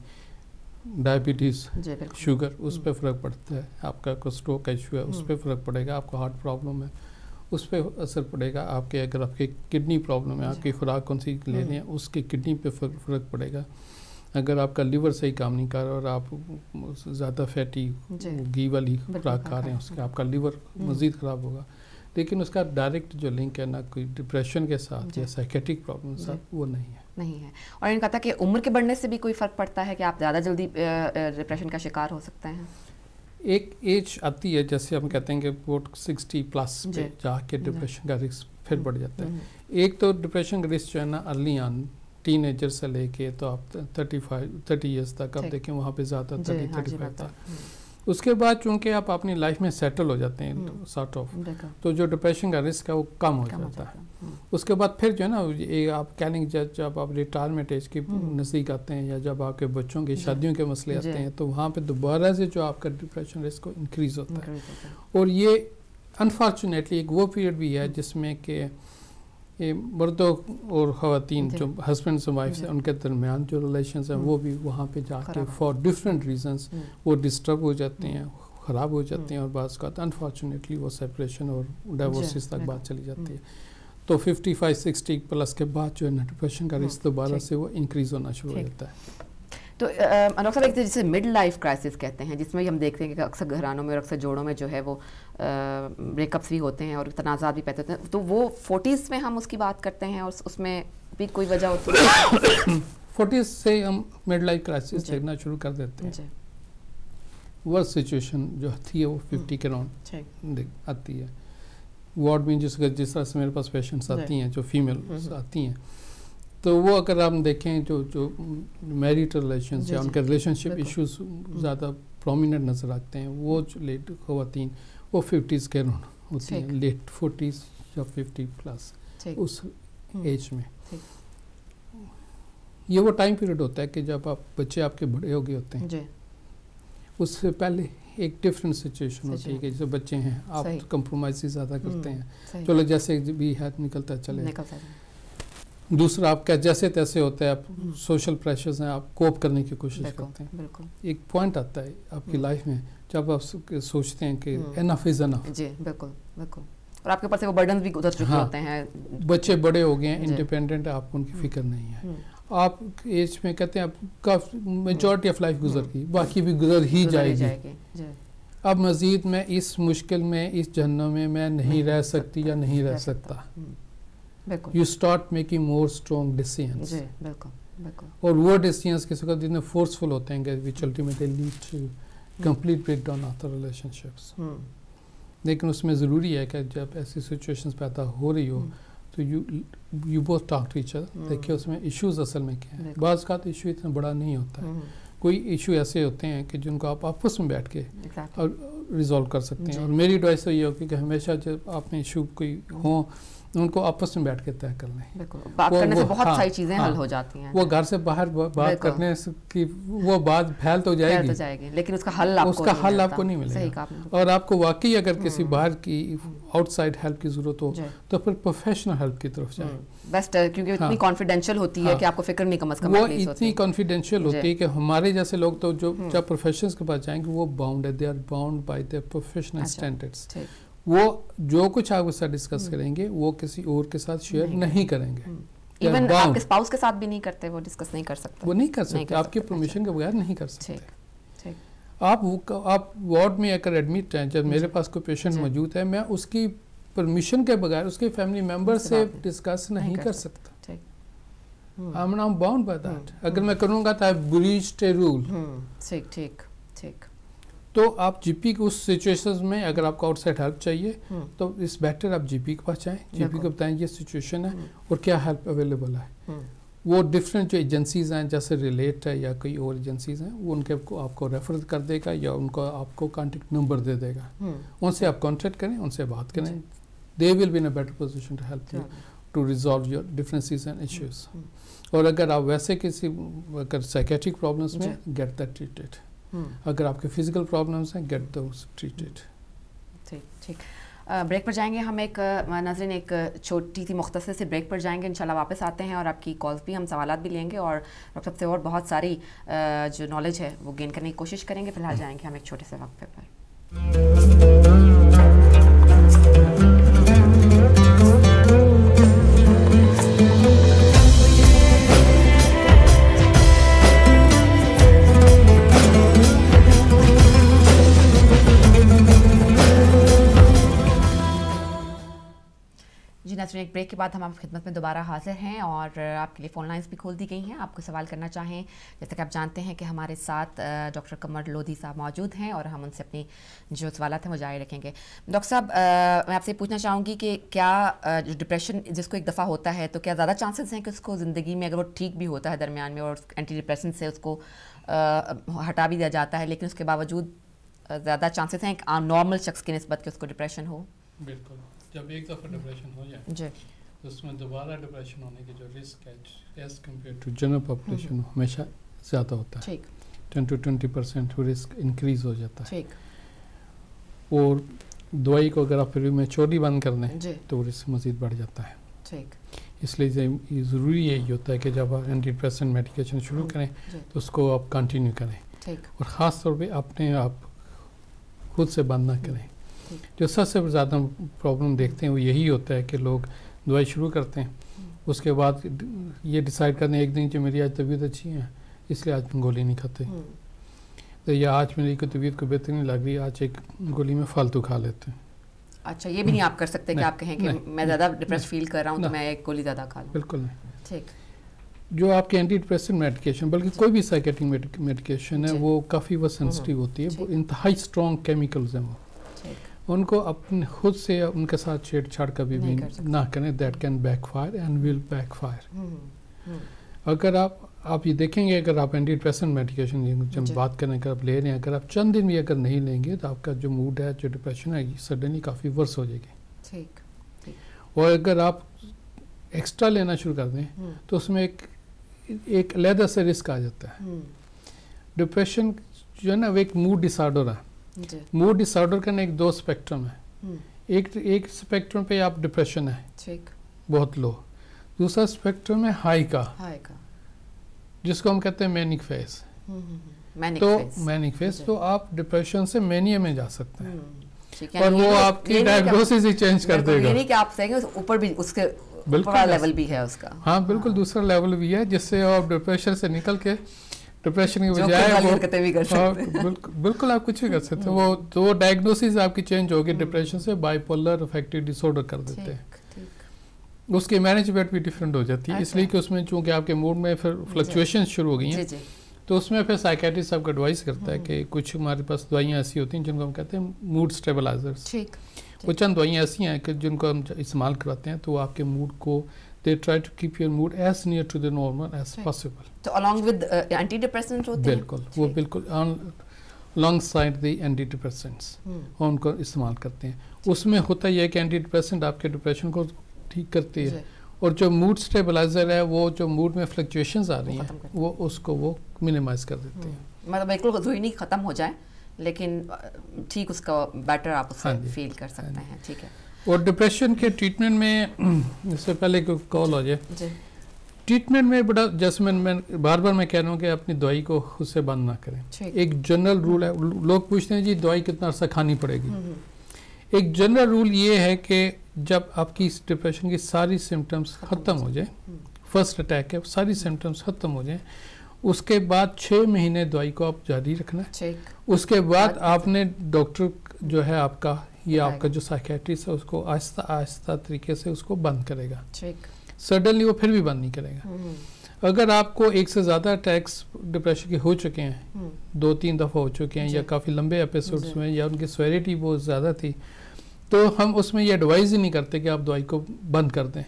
ڈائبٹیز شوگر اس پہ فرق پڑتا ہے, آپ کا کولیسٹرول کا ایشو ہے اس پہ فرق پڑے گا, آپ کو ہارٹ پرابلم ہے اس پہ اثر پڑے گا, آپ کے اگر آپ کی کڈنی پرابلم ہے آپ کی خوراک کون سی لے رہے ہیں اس کی کڈنی پہ فرق پڑے گا, اگر آپ کا لیور صحیح کام نہیں کر رہا اور آپ زیادہ فیٹی گھی والی خوراک کھا رہے ہیں اس کے آپ کا لیور مزید خراب ہوگا. لیکن اس کا ڈائریکٹ جو لنک ہے نا کوئی ڈپریشن کے ساتھ یا سائیکیٹرک پرابلم کے ساتھ وہ نہیں ہے. اور ان کا تھا کہ عمر کے بڑھنے سے بھی کوئی فرق پڑتا ہے کہ آپ زیادہ جلدی ڈپریشن کا شکار ہو سکتے ہیں؟ ایک ایج آتی ہے جیسے ہم کہتے ہیں کہ 60+ پہ جا کے ڈپریشن کا رسک پھر بڑھ جاتا ہے. ایک تو ڈپریشن کا رسک جو ہے نا ارلی آن ٹین ایجر سے لے کے تو آپ 30 ایئرس تک آپ دیکھیں وہاں پہ زیادہ 30-35 تک. اس کے بعد چونکہ آپ اپنی لائف میں سیٹل ہو جاتے ہیں سارٹ آف, تو جو ڈپریشن کا رسک ہے وہ کم ہو جاتا ہے. اس کے بعد پھر جو ہے نا آپ کہہ لیں جب آپ ریٹائرمنٹ ایج کے نزدیک آتے ہیں یا جب آپ کے بچوں کی شادیوں کے مسئلے آتے ہیں تو وہاں پہ دوبارہ سے جو آپ کا ڈپریشن رسک انکریز ہوتا ہے. اور یہ انفارچونیٹلی ایک وہ پیریڈ بھی ہے جس میں کہ مردوں اور خواتین جو ہسبینڈ و وائف ہیں ان کے درمیان جو ریلیشنز ہیں وہ بھی وہاں پہ جا کے فار ڈفرینٹ ریزنز وہ ڈسٹرب ہو جاتے ہیں, خراب ہو جاتے ہیں, اور بعض کا انفارچونیٹلی وہ سیپریشن اور ڈائیورسز تک بات چلی جاتی ہے. تو 55-60+ کے بعد جو ہے نا ڈپریشن کا رسک دوبارہ سے وہ انکریز ہونا شروع ہو جاتا ہے. تو ڈاکٹر صاحب ایک جسے مڈ لائف کرائسس کہتے ہیں جس میں ہم دیکھتے ہیں کہ اکثر گھرانوں میں اور اکثر جوڑوں میں جو ہے وہ بریک اپس بھی ہوتے ہیں اور تنازعات بھی پیدا ہوتے ہیں, تو وہ 40s میں ہم اس کی بات کرتے ہیں اور اس میں بھی کوئی وجہ ہوتی ہے؟ 40s سے ہم مڈ لائف کرائسس دیکھنا شروع کر دیتے ہیں. ورس سچویشن جو آتی ہے وہ 50 کے راؤنڈ آتی ہے. وارڈ میں جس طرح سے میرے پاس پیشنٹس آتی ہیں جو فیمیل آتی ہیں, تو وہ اگر آپ دیکھیں جو میریٹل ریلیشنز یا ان کے ریلیشن شپ ایشوز زیادہ پرومیننٹ نظر آتے ہیں, وہ جو لیٹ خواتین وہ 50s کے راؤنڈ ہوتی ہیں, لیٹ 40s یا 50+ اس ایج میں. یہ وہ ٹائم پیریڈ ہوتا ہے کہ جب بچے آپ کے بڑے ہو گئے ہوتے ہیں. اس سے پہلے ایک ڈفرینٹ سچویشن ہوتی ہے کہ جیسے بچے ہیں آپ کمپرومائز ہی زیادہ کرتے ہیں, چلو جیسے بھی ہے نکلتا چلے. دوسرا آپ کا جیسے تیسے ہوتا ہے, آپ سوشل پریشرز ہیں آپ کوپ کرنے کی کوشش کرتے ہیں. ایک پوائنٹ آتا ہے آپ کی لائف میں جب آپ سوچتے ہیں کہ انف از انف. جی بالکل بالکل. اور آپ کے اوپر سے وہ برڈنز بھی گزر چکے ہوتے ہیں, بچے بڑے ہو گئے ہیں, انڈیپینڈنٹ, آپ کو ان کی فکر نہیں ہے. آپ ایج میں کہتے ہیں آپ میجورٹی آف لائف گزر گئی, باقی بھی گزر ہی جائے گی. اب مزید میں اس مشکل میں اس جہنم میں میں نہیں رہ سکتی یا نہیں رہ سکتا. You start making more strong decisions. اور وہ decisions کسی وقت اتنے forceful ہوتے ہیں کہ which ultimately lead to complete breakdown of the relationships. لیکن اس میں ضروری ہے کہ جب ایسی situations پیدا ہو رہی ہو تو you both talk to each other. دیکھیں اس میں issues اصل میں کیا ہیں. بعض کا تو ایشو اتنا بڑا نہیں ہوتا ہے, کوئی ایشو ایسے ہوتے ہیں کہ جن کو آپ آپس میں بیٹھ کے اور ریزالو کر سکتے ہیں. اور میری ایڈوائس تو یہ ہوگی کہ ہمیشہ جب آپ نے ایشو کوئی ہوں ان کو آپس میں بیٹھ کے طے کر لیں. بات کرنے سے بہت ساری چیزیں حل ہو جاتی ہیں. وہ گھر سے باہر بات کرنے کی وہ بات پھیل تو جائے گی لیکن اس کا حل آپ کو نہیں ملے گا. اور آپ کو واقعی اگر کسی باہر کی آؤٹ سائڈ ہیلپ کی ضرورت ہو تو پھر پروفیشنل ہیلپ کی طرف جائیں. بیسٹ ہے کیونکہ اتنی کانفیڈینشیل ہوتی ہے کہ آپ کو فکر نہیں کم از کم. وہ اتنی کانفیڈینشیل ہوتی ہے کہ ہمارے جیسے لوگ تو جو جب پروفیشنلز کے پاس جائیں گے وہ باؤنڈ ہے, they are bound by their professional standards. وہ جو کچھ آپ اس سے ڈسکس کریں گے وہ کسی اور کے ساتھ شیئر نہیں کریں گے. ایون آپ کے اسپاؤس کے ساتھ بھی نہیں کرتے, وہ ڈسکس نہیں کر سکتے. وہ نہیں کر سکتے, آپ کی پرمیشن کے بغیر نہیں کر سکتے. آپ وارڈ میں اگر ایڈمٹ ہیں, جب میرے پاس کوئی پیشنٹ موجود ہے, میں اس کی پرمیشن کے بغیر اس کے فیملی ممبر سے ڈسکس نہیں کر سکتا. I'm bound by that. اگر میں کروں گا تو I breached a rule. ٹھیک. تو آپ جی پی کو اس سچویشنز میں اگر آپ کو آؤٹ سائڈ ہیلپ چاہیے تو اس بیٹر آپ جی پی کے پاس جائیں, جی پی کو بتائیں یہ سچویشن ہے اور کیا ہیلپ اویلیبل ہے. وہ ڈفرینٹ جو ایجنسیز ہیں جیسے ریلیٹ ہے یا کوئی اور ایجنسیز ہیں, وہ ان کے آپ کو ریفر کر دے گا یا ان کو آپ کو کانٹیکٹ نمبر دے دے گا. ان سے آپ کانٹیکٹ کریں, ان سے بات کریں. They will be in a better position to help you to resolve your differences and issues. اور اگر آپ ویسے کسی اگر سائیکیٹرک پرابلمس میں گیٹ دیٹ ٹریٹڈ. اگر آپ کے فزیکل پرابلمس ہیں گیٹ دوز ٹریٹڈ. ٹھیک. بریک پر جائیں گے ہم. ایک ناظرین ایک چھوٹی سی مختصر سے بریک پر جائیں گے, انشاءاللہ واپس آتے ہیں اور آپ کی کالز بھی, ہم سوالات بھی لیں گے اور ڈاکٹر صاحب سے اور بہت ساری جو نالج ہے وہ گین کرنے کی کوشش کریں گے. فی الحال جائیں گے ہم ایک چھوٹے سے وقفے پر. ایک بریک کے بعد ہم آپ خدمت میں دوبارہ حاضر ہیں اور آپ کے لیے فون لائنز بھی کھول دی گئی ہیں. آپ کو سوال کرنا چاہیں, جیسا کہ آپ جانتے ہیں کہ ہمارے ساتھ ڈاکٹر قمر لودھی صاحب موجود ہیں اور ہم ان سے اپنی جو سوالات ہیں وہ جاری رکھیں گے. ڈاکٹر صاحب, میں آپ سے پوچھنا چاہوں گی کہ کیا جو ڈپریشن جس کو ایک دفعہ ہوتا ہے تو کیا زیادہ چانسز ہیں کہ اس کو زندگی میں اگر وہ ٹھیک بھی ہوتا ہے درمیان میں اور اینٹی ڈپریسنٹ سے اس کو ہٹا بھی دیا جاتا ہے, لیکن اس کے باوجود زیادہ چانسز ہیں ایک نارمل شخص کی نسبت کہ اس کو ڈپریشن ہو؟ بالکل. جب ایک دفعہ ڈپریشن ہو جائے جی تو اس میں دوبارہ ڈپریشن ہونے کی جو رسک ہے as compare to general population ہمیشہ زیادہ ہوتا ہے. 10 to 20% رسک انکریز ہو جاتا ہے. اور دوائی کو اگر آپ پھر میں چوری بند کر دیں تو رسک مزید بڑھ جاتا ہے. اس لیے یہ ضروری یہی ہوتا ہے کہ جب آپ اینٹی ڈپریسنٹ میڈیکیشن شروع کریں تو اس کو آپ کنٹینیو کریں, اور خاص طور پہ اپنے آپ خود سے بند نہ کریں. جو سب سے زیادہ پرابلم دیکھتے ہیں وہ یہی ہوتا ہے کہ لوگ دوائی شروع کرتے ہیں, اس کے بعد یہ ڈیسائیڈ کرتے ہیں ایک دن کہ میری آج طبیعت اچھی ہے اس لیے آج میں گولی نہیں کھاتے, تو یا آج میری کوئی طبیعت کو بہتر نہیں لگ رہی آج ایک گولی میں فالتو کھا لیتے ہیں. اچھا, یہ بھی نہیں آپ کر سکتے کہ آپ کہیں کہ میں زیادہ ڈپریس فیل کر رہا ہوں تو میں ایک گولی زیادہ کھا لوں؟ بالکل نہیں. ٹھیک. جو آپ کے اینٹی ڈپریسنٹ میڈیکیشن بلکہ کوئی بھی سائیکیٹرک میڈیکیشن ہے وہ کافی وہ سینسٹیو ہوتی ہے, وہ انتہائی اسٹرانگ کیمیکلز ہیں, وہ ان کو اپنے خود سے ان کے ساتھ چھیڑ چھاڑ کبھی بھی نہ کریں. That can backfire and will backfire. اگر آپ یہ دیکھیں گے اگر آپ اینٹی ڈپریسنٹ میڈیکیشن جب بات کریں اگر آپ لے رہے ہیں, اگر آپ چند دن بھی اگر نہیں لیں گے تو آپ کا جو موڈ ہے جو ڈپریشن ہے یہ سڈنلی کافی ورس ہو جائے گی. اور اگر آپ ایکسٹرا لینا شروع کر دیں تو اس میں ایک علیحدہ سے رسک آ جاتا ہے. ڈپریشن جو ہے نا وہ ایک موڈ ڈس آرڈر ہے. موڈ ڈس آرڈر کا ایک دو اسپیکٹرم ہے. ایک اسپیکٹرم پہ آپ ڈپریشن ہے بہت لو, دوسرا اسپیکٹرم ہے ہائی کا جس کو ہم کہتے ہیں مینک فیز. تو مینک فیز تو آپ ڈپریشن سے مینیا میں جا سکتے ہیں اور وہ آپ کی ڈائگنوسس ہی چینج کر دے گا. یعنی کہ آپ کہیں گے اوپر بھی اس کے اوپر لیول بھی ہے اس کا. ہاں بالکل, دوسرا لیول بھی ہے جس سے آپ ڈپریشن سے نکل کے ڈپریشن کی بجائے بالکل آپ کچھ بھی کر سکتے ہیں. وہ تو ڈائگنوسس آپ کی چینج ہوگی ڈپریشن سے bipolar affective disorder کر دیتے ہیں. اس کی مینجمنٹ بھی ڈفرینٹ ہو جاتی ہے اس لیے کہ اس میں چونکہ آپ کے موڈ میں پھر فلکچویشن شروع ہو گئی ہیں تو اس میں پھر سائیکیٹرسٹ آپ کو ایڈوائز کرتا ہے کہ کچھ ہمارے پاس دوائیاں ایسی ہوتی ہیں جن کو ہم کہتے ہیں موڈ اسٹیبلائزرس. وہ چند دوائیاں ایسی ہیں کہ جن کو ہم استعمال کراتے ہیں تو وہ آپ کے موڈ کو they try to keep your mood as near to the normal as possible. So along with antidepressants ہوتے ہیں؟ بالکل, وہ بالکل alongside the antidepressants ان کو استعمال کرتے ہیں. اس میں ہوتا یہ ہے کہ اینٹی ڈپریسنٹ آپ کے ڈپریشن کو ٹھیک کرتی ہے, اور جو موڈ سٹیبلائزر ہے وہ جو موڈ میں فلکچویشنز آ رہی ہیں وہ اس کو وہ منیمائز کر دیتے ہیں. مطلب بالکل ضروری نہیں ختم ہو جائے لیکن ٹھیک اس کا بیٹر آپ اسے فیل کر سکتے ہیں. ٹھیک ہے. اور ڈپریشن کے ٹریٹمنٹ میں اس سے پہلے کوئی کال ہو جائے, ٹریٹمنٹ میں بڑا جیسے میں بار بار میں کہہ رہا ہوں کہ اپنی دوائی کو خود سے بند نہ کریں. ایک جنرل رول ہے, لوگ پوچھتے ہیں جی دوائی کتنا عرصہ کھانی پڑے گی. ایک جنرل رول یہ ہے کہ جب آپ کی ڈپریشن کی ساری سمٹمز ختم ہو جائیں, فرسٹ اٹیک ہے ساری سمٹمز ختم ہو جائیں, اس کے بعد 6 مہینے دوائی کو آپ جاری رکھنا ہے. اس کے بعد آپ نے ڈاکٹر جو ہے آپ کا یا آپ کا جو سائیکیٹرسٹ ہے اس کو آہستہ آہستہ طریقے سے اس کو بند کرے گا. سڈنلی وہ پھر بھی بند نہیں کرے گا. اگر آپ کو ایک سے زیادہ اٹیکس ڈپریشن کے ہو چکے ہیں, 2-3 دفعہ ہو چکے ہیں, یا کافی لمبے ایپیسوڈز میں, یا ان کی سیوریٹی بہت زیادہ تھی, تو ہم اس میں یہ ایڈوائز ہی نہیں کرتے کہ آپ دوائی کو بند کر دیں.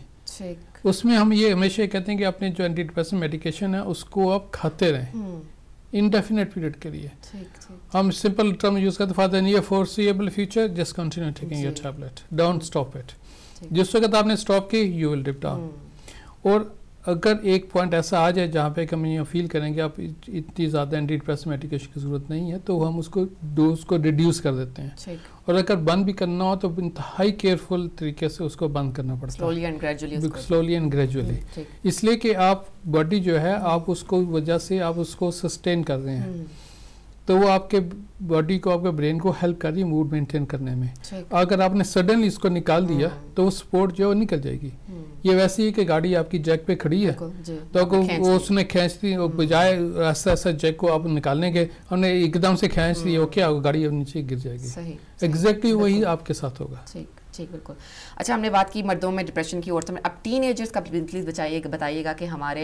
اس میں ہم یہ ہمیشہ کہتے ہیں کہ اپنے جو اینٹی ڈپریسنٹ میڈیکیشن ہے اس کو آپ کھاتے رہیں انڈیفینٹ پیریڈ کے لیے. ہم سمپل ٹرم یوز کرتے for the near foreseeable future just continue taking your tablet, don't stop it. جس وقت آپ نے اسٹاپ کی یو ول ڈپ ڈاؤن. اور اگر ایک پوائنٹ ایسا آ جائے جہاں پہ ہم یہ فیل کریں کہ آپ اتنی زیادہ اینٹی ڈپریسنٹ میڈیکیشن کی ضرورت نہیں ہے تو ہم اس کو ڈوز کو ریڈیوس کر دیتے ہیں. اور اگر بند بھی کرنا ہو تو انتہائی کیئرفل طریقے سے اس کو بند کرنا پڑتا ہے, سلولی اینڈ گریجولی. اس لیے کہ آپ باڈی جو ہے آپ اس کو وجہ سے آپ اس کو سسٹین کر رہے ہیں, تو وہ آپ کے باڈی کو آپ کے برین کو ہیلپ کر رہی ہے موڈ مینٹین کرنے میں. اگر آپ نے سڈنلی اس کو نکال دیا تو وہ سپورٹ جو ہے وہ نکل جائے گی. یہ ویسے ہی کہ گاڑی آپ کی جیک پہ کھڑی ہے تو وہ اس نے کھینچ دی, بجائے ایسا ایسا جیک کو آپ نکالنے کے ہم نے ایک دم سے کھینچ لی, وہ کیا گاڑی اب نیچے گر جائے گی. ایگزیکٹلی وہی آپ کے ساتھ ہوگا. ٹھیک بالکل. اچھا ہم نے بات کی مردوں میں ڈپریشن کی, عورتوں میں. اب ٹین ایجرز کا پلیز بتائیے گا کہ ہمارے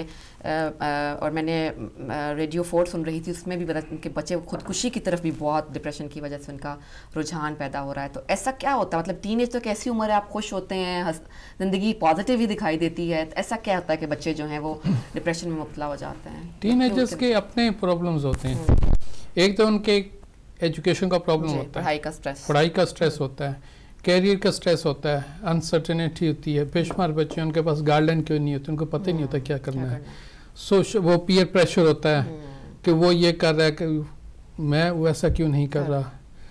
اور میں نے ریڈیو 4 سن رہی تھی, اس میں بھی کہ بچے خودکشی کی طرف بھی بہت ڈپریشن کی وجہ سے ان کا رجحان پیدا ہو رہا ہے. تو ایسا کیا ہوتا ہے, مطلب ٹین ایج تو ایک ایسی عمر ہے آپ خوش ہوتے ہیں, زندگی پازیٹیو ہی دکھائی دیتی ہے, ایسا کیا ہوتا ہے کہ بچے جو ہیں وہ ڈپریشن میں مبتلا ہو جاتے ہیں؟ ٹین ایجرز کے اپنے پرابلمز ہوتے ہیں. ایک تو ان کے ایجوکیشن کا پرابلم ہوتا ہے, پڑھائی کا اسٹریس ہوتا ہے, کیریئر کا سٹریس ہوتا ہے, انسرٹنیٹی ہوتی ہے. بے شمار بچے ان کے پاس گائیڈ کیوں نہیں ہوتی, ان کو پتہ ہی نہیں ہوتا کیا کرنا ہے. وہ پیئر پریشر ہوتا ہے کہ وہ یہ کر رہا ہے کہ میں ویسا کیوں نہیں کر رہا,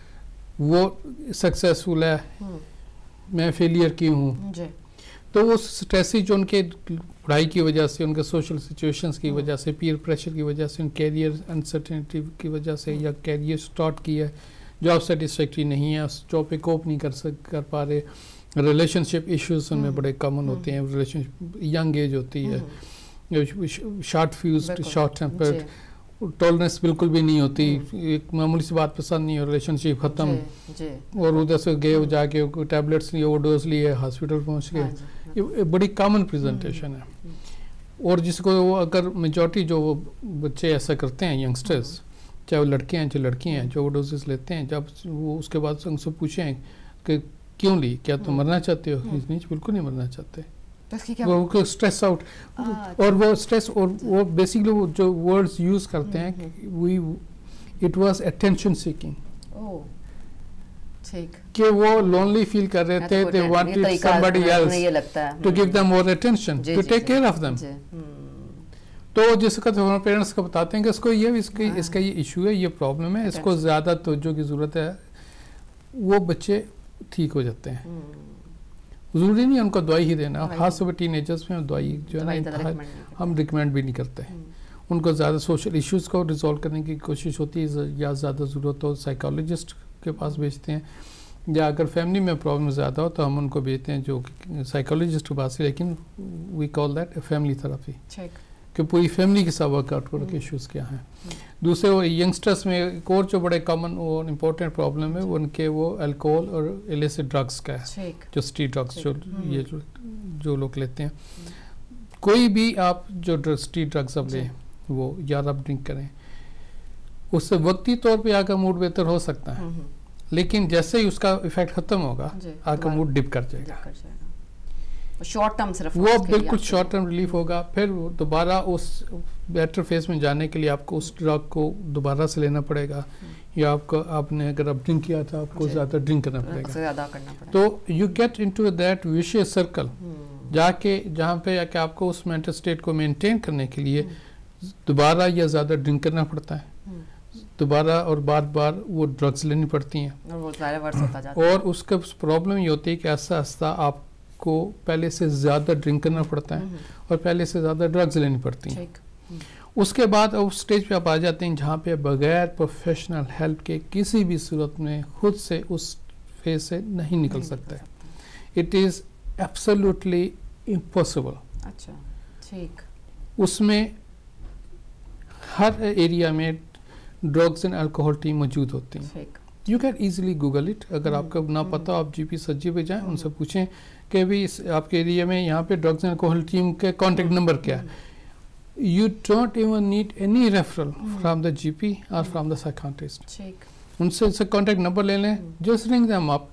وہ سکسیسفل ہے میں فیلئر کیوں ہوں. تو وہ سٹریس جو ان کے پڑھائی کی وجہ سے, ان کے سوشل سچویشنز کی وجہ سے, پیئر پریشر کی وجہ سے, ان کیریئر انسرٹنیٹی کی وجہ سے, یا کیریئر سٹارٹ کیا ہے جاب سیٹسفیکٹری نہیں ہے, اس جاب پہ کوپ نہیں کر پا رہے, ریلیشن شپ ایشوز ان میں بڑے کامن ہوتے ہیں. ریلیشن شپ ینگ ایج ہوتی ہے, short fused, short tempered, tolerance بالکل بھی نہیں ہوتی, ایک معمولی سی بات پسند نہیں ہے, ریلیشن شپ ختم, اور ادھر سے گئے جا کے ٹیبلٹس لیے, اوور ڈوز لیے, ہاسپٹل پہنچ گئے. یہ بڑی کامن پریزنٹیشن ہے. اور جس کو اگر میجورٹی جو بچے ایسا کرتے ہیں, ینگسٹرز, چاہے وہ لڑکے ہیں چاہے لڑکی ہیں, جو اوور ڈوزز لیتے ہیں, جب وہ اس کے بعد ان سے پوچھیں کہ کیوں لی, کیا تم مرنا چاہتے ہو, نہیں بالکل نہیں مرنا چاہتے, وہ اسٹریس آؤٹ. اور وہ اسٹریس, اور وہ بیسکلی جو ورڈز یوز کرتے ہیں اٹ واز اٹینشن سیکنگ, کہ وہ لونلی فیل کر رہے تھے, they wanted somebody else to give them more attention, to take care of them. تو جس وقت ہمارے پیرنٹس کو بتاتے ہیں کہ اس کو یہ اس کا یہ ایشو ہے, یہ پرابلم ہے, اس کو زیادہ توجہ کی ضرورت ہے, وہ بچے ٹھیک ہو جاتے ہیں. ضروری نہیں ان کو دوائی ہی دینا, خاص طور پہ ٹین ایجرز میں دوائی جو ہے نا ہم ریکمینڈ بھی نہیں کرتے. ان کو زیادہ سوشل ایشوز کو ریزالو کرنے کی کوشش ہوتی ہے, یا زیادہ ضرورت ہو سائیکالوجسٹ کے پاس بھیجتے ہیں, یا اگر فیملی میں پرابلم زیادہ ہو تو ہم ان کو بھیجتے ہیں جو سائیکالوجسٹ کے پاس, لیکن we call that family therapy, کہ پوری فیملی کے ساتھ ورک آؤٹ کرو کہ ایشوز کیا ہیں. دوسرے وہ ینگسٹرس میں ایک اور جو بڑے کامن اور امپورٹنٹ پرابلم ہے ان کے وہ الکوہول اور ایلیسٹ ڈرگس کا ہے, جو اسٹریٹ ڈرگس جو لوگ لیتے ہیں. کوئی بھی آپ جو اسٹریٹ ڈرگس اب لیں وہ یا آپ ڈرنک کریں, اس سے وقتی طور پہ آپ کا موڈ بہتر ہو سکتا ہے, لیکن جیسے ہی اس کا ایفیکٹ ختم ہوگا آپ کا موڈ ڈپ کر جائے گا. شارٹ ٹرم صرف وہ بالکل شارٹ ٹرم ریلیف ہوگا, پھر دوبارہ اس بیٹر فیز میں جانے کے لیے آپ کو اس ڈرگ کو دوبارہ سے لینا پڑے گا, یا آپ نے اگر آپ ڈرنک کیا تھا آپ کو زیادہ ڈرنک کرنا پڑے گا. تو you get into that vicious circle جا کے جہاں پہ کہ آپ کو اس مینٹل اسٹیٹ کو مینٹین کرنے کے لیے دوبارہ یا زیادہ ڈرنک کرنا پڑتا ہے, دوبارہ اور بار بار وہ ڈرگز لینی پڑتی ہیں, اور اس کا پرابلم یہ ہوتی ہے کہ آہستہ آہستہ آپ کو پہلے سے زیادہ ڈرنک کرنا پڑتا ہے اور پہلے سے زیادہ ڈرگز لینی پڑتی ہیں. اس کے بعد اس سٹیج پہ آپ آ جاتے ہیں جہاں پہ بغیر پروفیشنل ہیلپ کے کسی بھی صورت میں خود سے اس فیز سے نہیں نکل سکتے. It is absolutely impossible. اچھا ٹھیک. اس میں ہر ایریا میں ڈرگز اینڈ الکوہول ٹیم موجود ہوتی ہیں. You can easily Google it. اگر آپ کو نہ پتا آپ جی پی سجی پہ جائیں, ان سے پوچھیں کہ بھی آپ کے ایریا میں یہاں پہ ڈرگز اینڈ الکوہول ٹیم کے کانٹیکٹ نمبر کیا ہے. You don't even need any referral from the GP or from the psychiatrist. ان سے کانٹیکٹ نمبر لے لیں, just ring them up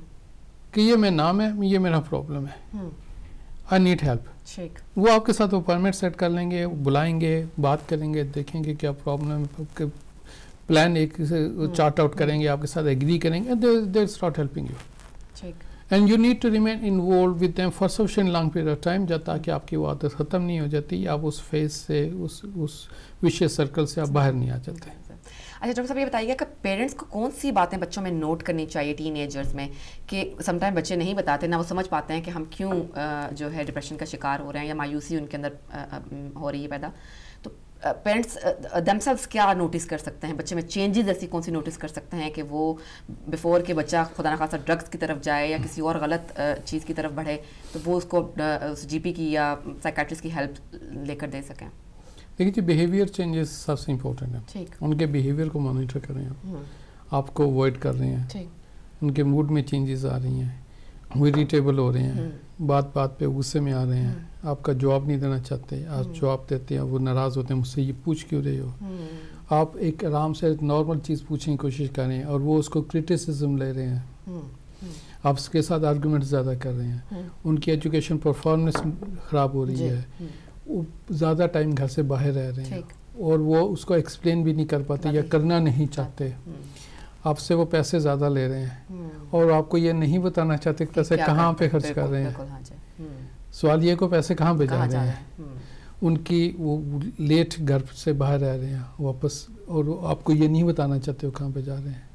کہ یہ میرا نام ہے, یہ میرا پرابلم ہے, I need help. وہ آپ کے ساتھ اپائنٹمنٹ سیٹ کر لیں گے, بلائیں گے, بات کریں گے, دیکھیں گے کیا پرابلم ہے, پلان ایک چارٹ آؤٹ کریں گے, آپ کے ساتھ ایگری کریں گے, they'll start helping you. And you need to remain involved with them for sufficient long period of time جب تاکہ آپ کی وہ عادت ختم نہیں ہو جاتی, آپ اس فیز سے اس وشیس سرکل سے آپ باہر نہیں آ جاتے. اچھا ڈاکٹر صاحب یہ بتائیے گا کہ پیرنٹس کو کون سی باتیں بچوں میں نوٹ کرنی چاہیے ٹین ایجرز میں, کہ سم ٹائم بچے نہیں بتاتے, نہ وہ سمجھ پاتے ہیں کہ ہم کیوں جو ہے ڈپریشن کا شکار ہو رہے ہیں یا مایوسی ان کے اندر ہو رہی ہے پیدا. تو پیرنٹس دمسیلوز کیا نوٹس کر سکتے ہیں بچے میں, چینجز ایسی کون سی نوٹس کر سکتے ہیں کہ وہ بیفور کہ بچہ خدا نخواستہ ڈرگس کی طرف جائے یا کسی اور غلط چیز کی طرف بڑھے تو وہ اس کو جی پی کی یا سائیکیٹرسٹ کی ہیلپ لے کر دے سکیں. دیکھیے جی بیہیویئر چینجز سب سے امپورٹنٹ ہیں. ان کے بیہیویئر کو مانیٹر کریں, آپ کو اوائڈ کر رہے ہیں, ان کے موڈ میں چینجز آ رہی ہیں, وہ اریٹیبل ہو رہے ہیں, بات بات پہ غصے میں آ رہے ہیں, آپ کا جواب نہیں دینا چاہتے, آپ جواب دیتے ہیں وہ ناراض ہوتے ہیں, مجھ سے یہ پوچھ کیوں رہے ہو. آپ ایک آرام سے نارمل چیز پوچھنے کی کوشش کر رہے ہیں اور وہ اس کو کرٹیسزم لے رہے ہیں, آپ اس کے ساتھ آرگومنٹ زیادہ کر رہے ہیں, ان کی ایجوکیشن پرفارمنس خراب ہو رہی ہے, وہ زیادہ ٹائم گھر سے باہر رہ رہے ہیں اور وہ اس کو ایکسپلین بھی نہیں کر پاتے یا کرنا نہیں چاہتے, آپ سے وہ پیسے زیادہ لے رہے ہیں اور آپ کو یہ نہیں بتانا چاہتے کہ پیسے کہاں پہ خرچ کر رہے ہیں. سوال یہ کو پیسے کہاں پہ جا رہے ہیں, ان کی وہ لیٹ گھر سے باہر رہ رہے ہیں واپس, اور آپ کو یہ نہیں بتانا چاہتے وہ کہاں پہ جا رہے ہیں.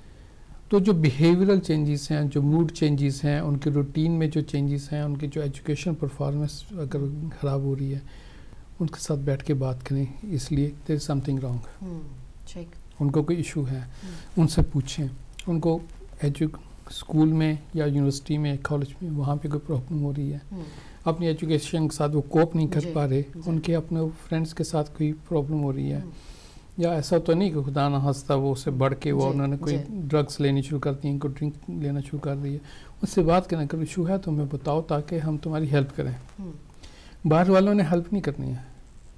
تو جو بیہیویئرل چینجز ہیں, جو موڈ چینجز ہیں, ان کے روٹین میں جو چینجز ہیں, ان کی جو ایجوکیشن پرفارمنس اگر خراب ہو رہی ہے, ان کے ساتھ بیٹھ کے بات کریں, اس لیے دیر از سم تھنگ رانگ. ان کو کوئی ایشو ہے ان سے پوچھیں, ان کو اسکول میں یا یونیورسٹی میں کالج میں وہاں پہ کوئی پرابلم ہو رہی ہے, اپنی ایجوکیشن کے ساتھ وہ کوپ نہیں کر پا رہے, ان کے اپنے فرینڈس کے ساتھ کوئی پرابلم ہو رہی ہے, یا ایسا تو نہیں کہ خدا نہ خواستہ وہ اسے بڑھ کے وہ انہوں نے کوئی ڈرگس لینی شروع کر دی, ان کو ڈرنک لینا شروع کر دی ہے, اس سے بات کریں اگر ایشو ہے تو ہمیں بتاؤ تاکہ ہم تمہاری ہیلپ کریں. باہر والوں نے ہیلپ نہیں کرنی ہے,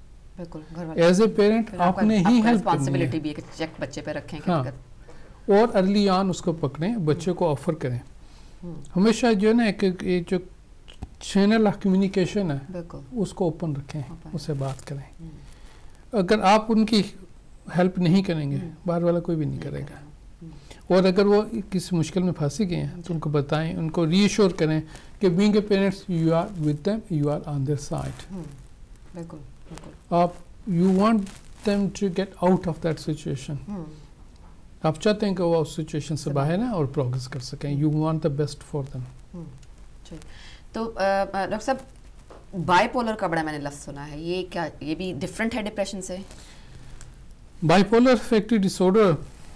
ایز اے پیرنٹ آپ نے ہی ہیلپ کرنی ہے. بچے پہ رکھیں اور ارلی آن اس کو پکڑیں, بچے کو آفر کریں. ہمیشہ جو ہے نا ایک جو چینل آف کمیونیکیشن ہے اس کو اوپن رکھیں, اس سے بات کریں. اگر آپ ان کی ہیلپ نہیں کریں گے باہر والا کوئی بھی نہیں کرے گا. اور اگر وہ کسی مشکل میں پھنسی گئے ہیں تو ان کو بتائیں, ان کو ری ایشور کریں کہ being a parents you are with them, you are on their side. آپ you want them to get out of that situation, آپ چاہتے ہیں کہ وہ اس سچویشن سے باہر ہیں اور پروگریس کر سکیں. You want the best for them. تو ڈاکٹر صاحب بائی پولر کا بڑا میں نے لفظ سنا ہے, یہ کیا, یہ بھی ڈفرینٹ ہے ڈپریشن سے؟ Bipolar affective disorder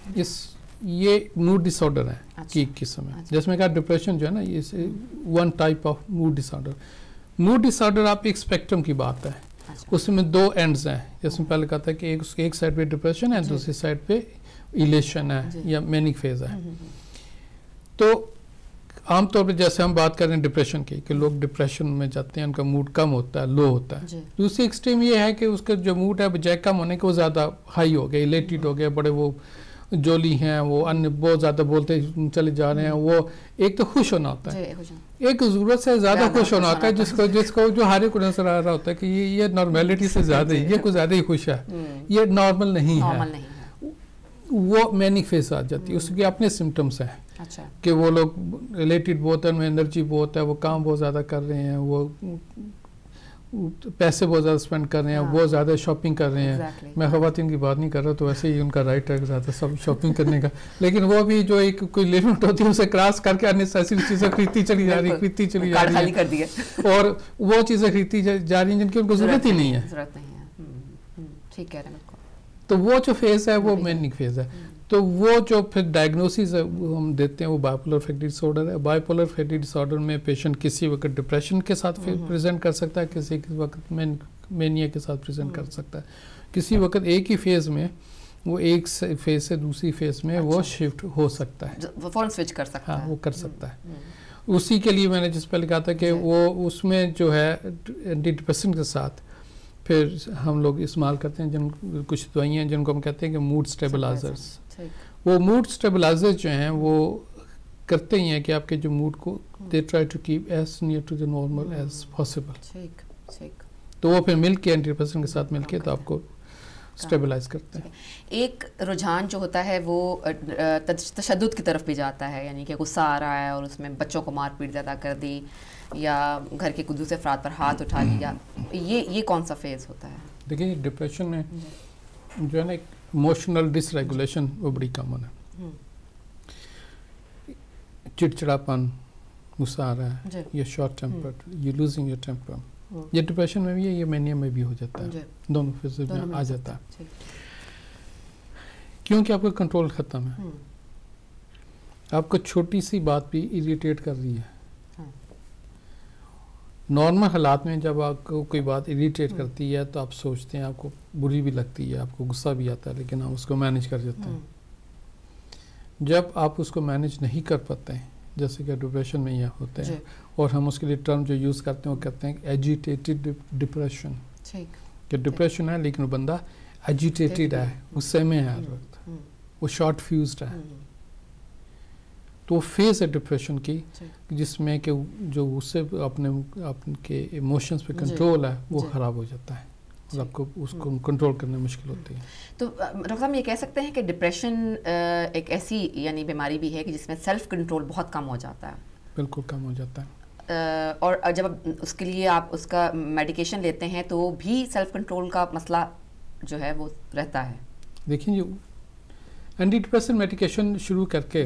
یہ موڈ ڈس آرڈر ہے کی ایک قسم ہے. جیسے میں کہا ڈپریشن جو ہے نا یہ one type of mood disorder. Mood disorder آپ ایک اسپیکٹرم کی بات ہے, اس میں دو اینڈز ہیں. جیسے میں پہلے کہا تھا کہ ایک سائڈ پہ ڈپریشن ہے, دوسری سائڈ پہ ایلیشن ہے یا مینک فیز ہے. تو عام طور پہ جیسے ہم بات کر رہے ہیں ڈپریشن کی کہ لوگ ڈپریشن میں جاتے ہیں, ان کا موڈ کم ہوتا ہے, لو ہوتا ہے. دوسری ایکسٹریم یہ ہے کہ اس کا جو موڈ ہے بجائے کم ہونے کے وہ زیادہ ہائی ہو گیا, الیٹڈ ہو گیا, بڑے وہ جولی ہیں, وہ بہت زیادہ بولتے چلے جا رہے ہیں. وہ ایک تو خوش ہونا ہوتا ہے, ایک ضرورت سے زیادہ خوش ہونا ہوتا ہے, جس کو جو ہر ایک کو نظر آ رہا ہوتا ہے کہ یہ نارمیلٹی سے زیادہ یہ کچھ زیادہ ہی خوش ہے, یہ نارمل نہیں ہے. وہ مینک فیز آ جاتی ہے, اس کے اپنے سمٹمس ہیں. کہ وہ لوگ ریلیٹڈ بہت ہے، ان میں انرجی بہت ہے، وہ کام بہت زیادہ کر رہے ہیں، وہ پیسے بہت زیادہ اسپینڈ کر رہے ہیں، بہت زیادہ شاپنگ کر رہے ہیں. میں خواتین کی بات نہیں کر رہا، تو ویسے ہی ان کا رائٹ ہے زیادہ سب شاپنگ کرنے کا، لیکن وہ بھی جو ایک کوئی لمٹ ہوتی ہے اسے کراس کر کے انیسیسری چیزیں خریدتی چلی جا رہی ہے اور وہ چیزیں خریدتی جا رہی ہیں جن کی ان کو ضرورت ہی نہیں ہے. تو وہ جو فیز ہے وہ میننگ فیز ہے. تو وہ جو پھر ڈائگنوسس ہم دیتے ہیں وہ بائیپولر افیکٹو ڈس آرڈر ہے. بائیپولر افیکٹو ڈس آرڈر میں پیشنٹ کسی وقت ڈپریشن کے ساتھ پریزنٹ کر سکتا ہے، کسی وقت مینیا کے ساتھ پریزنٹ کر سکتا ہے، کسی وقت ایک ہی فیز میں وہ ایک فیز سے دوسری فیز میں وہ شفٹ ہو سکتا ہے، فوراً سوئچ کر سکتا ہے. ہاں وہ کر سکتا ہے. اسی کے لیے میں نے جس پہلے کہا تھا کہ وہ اس میں جو ہے اینٹی ڈپریسنٹ کے ساتھ پھر ہم لوگ استعمال کرتے ہیں جن کچھ دوائیاں جن کو ہم کہتے ہیں کہ موڈ سٹیبلائزرز. وہ موڈ سٹیبلائزر جو ہیں وہ کرتے ہی ہیں کہ آپ کے جو موڈ کو they try to keep as near to the normal as possible. تو وہ پھر مل کے اینٹی ڈپریسنٹ کے ساتھ مل کے تو آپ کو سٹیبلائز کرتے ہیں. ایک رجحان جو ہوتا ہے وہ تشدد کی طرف بھی جاتا ہے، یعنی کہ غصہ آ رہا ہے اور اس میں بچوں کو مار پیٹ زیادہ کر دی یا گھر کے کچھ دوسرے افراد پر ہاتھ اٹھا لیا. یہ کون سا فیز ہوتا ہے؟ دیکھیں ڈپریشن میں جو ہے نا ایموشنل ڈس ریگولیشن وہ بڑی کامن ہے. چڑچڑاپن، غصہ آ رہا ہے، یہ شارٹ ٹیمپرڈ، یہ لوزنگ یور ٹیمپر، یہ ڈپریشن میں بھی ہے، یہ مینیا میں بھی ہو جاتا ہے، دونوں فیزز میں آ جاتا ہے. کیونکہ آپ کا کنٹرول ختم ہے، آپ کو چھوٹی سی بات بھی اریٹیٹ کر رہی ہے. نارمل حالات میں جب آپ کو کوئی بات اریٹیٹ کرتی ہے تو آپ سوچتے ہیں، آپ کو بری بھی لگتی ہے، آپ کو غصہ بھی آتا ہے، لیکن آپ اس کو مینیج کر جاتے ہیں. جب آپ اس کو مینیج نہیں کر پاتے ہیں، جیسے کہ ڈپریشن میں یہ ہوتے ہیں، اور ہم اس کے لیے ٹرم جو یوز کرتے ہیں وہ کہتے ہیں ایجیٹیٹڈ ڈپریشن، کہ ڈپریشن ہے لیکن وہ بندہ ایجیٹیٹڈ ہے، غصے میں ہے ہر وقت، وہ شارٹ فیوزڈ ہے. تو فیز ہے ڈپریشن کی جس میں کہ جو غصے اپنے کے ایموشنز پہ کنٹرول ہے وہ خراب ہو جاتا ہے اور آپ کو اس کو کنٹرول کرنے میں مشکل ہوتی ہے. تو ڈاکٹر صاحب یہ کہہ سکتے ہیں کہ ڈپریشن ایک ایسی یعنی بیماری بھی ہے کہ جس میں سیلف کنٹرول بہت کم ہو جاتا ہے. بالکل کم ہو جاتا ہے. اور جب اس کے لیے آپ اس کا میڈیکیشن لیتے ہیں تو بھی سیلف کنٹرول کا مسئلہ جو ہے وہ رہتا ہے. دیکھیں جو اینٹی ڈپریسنٹ میڈیکیشن شروع کر کے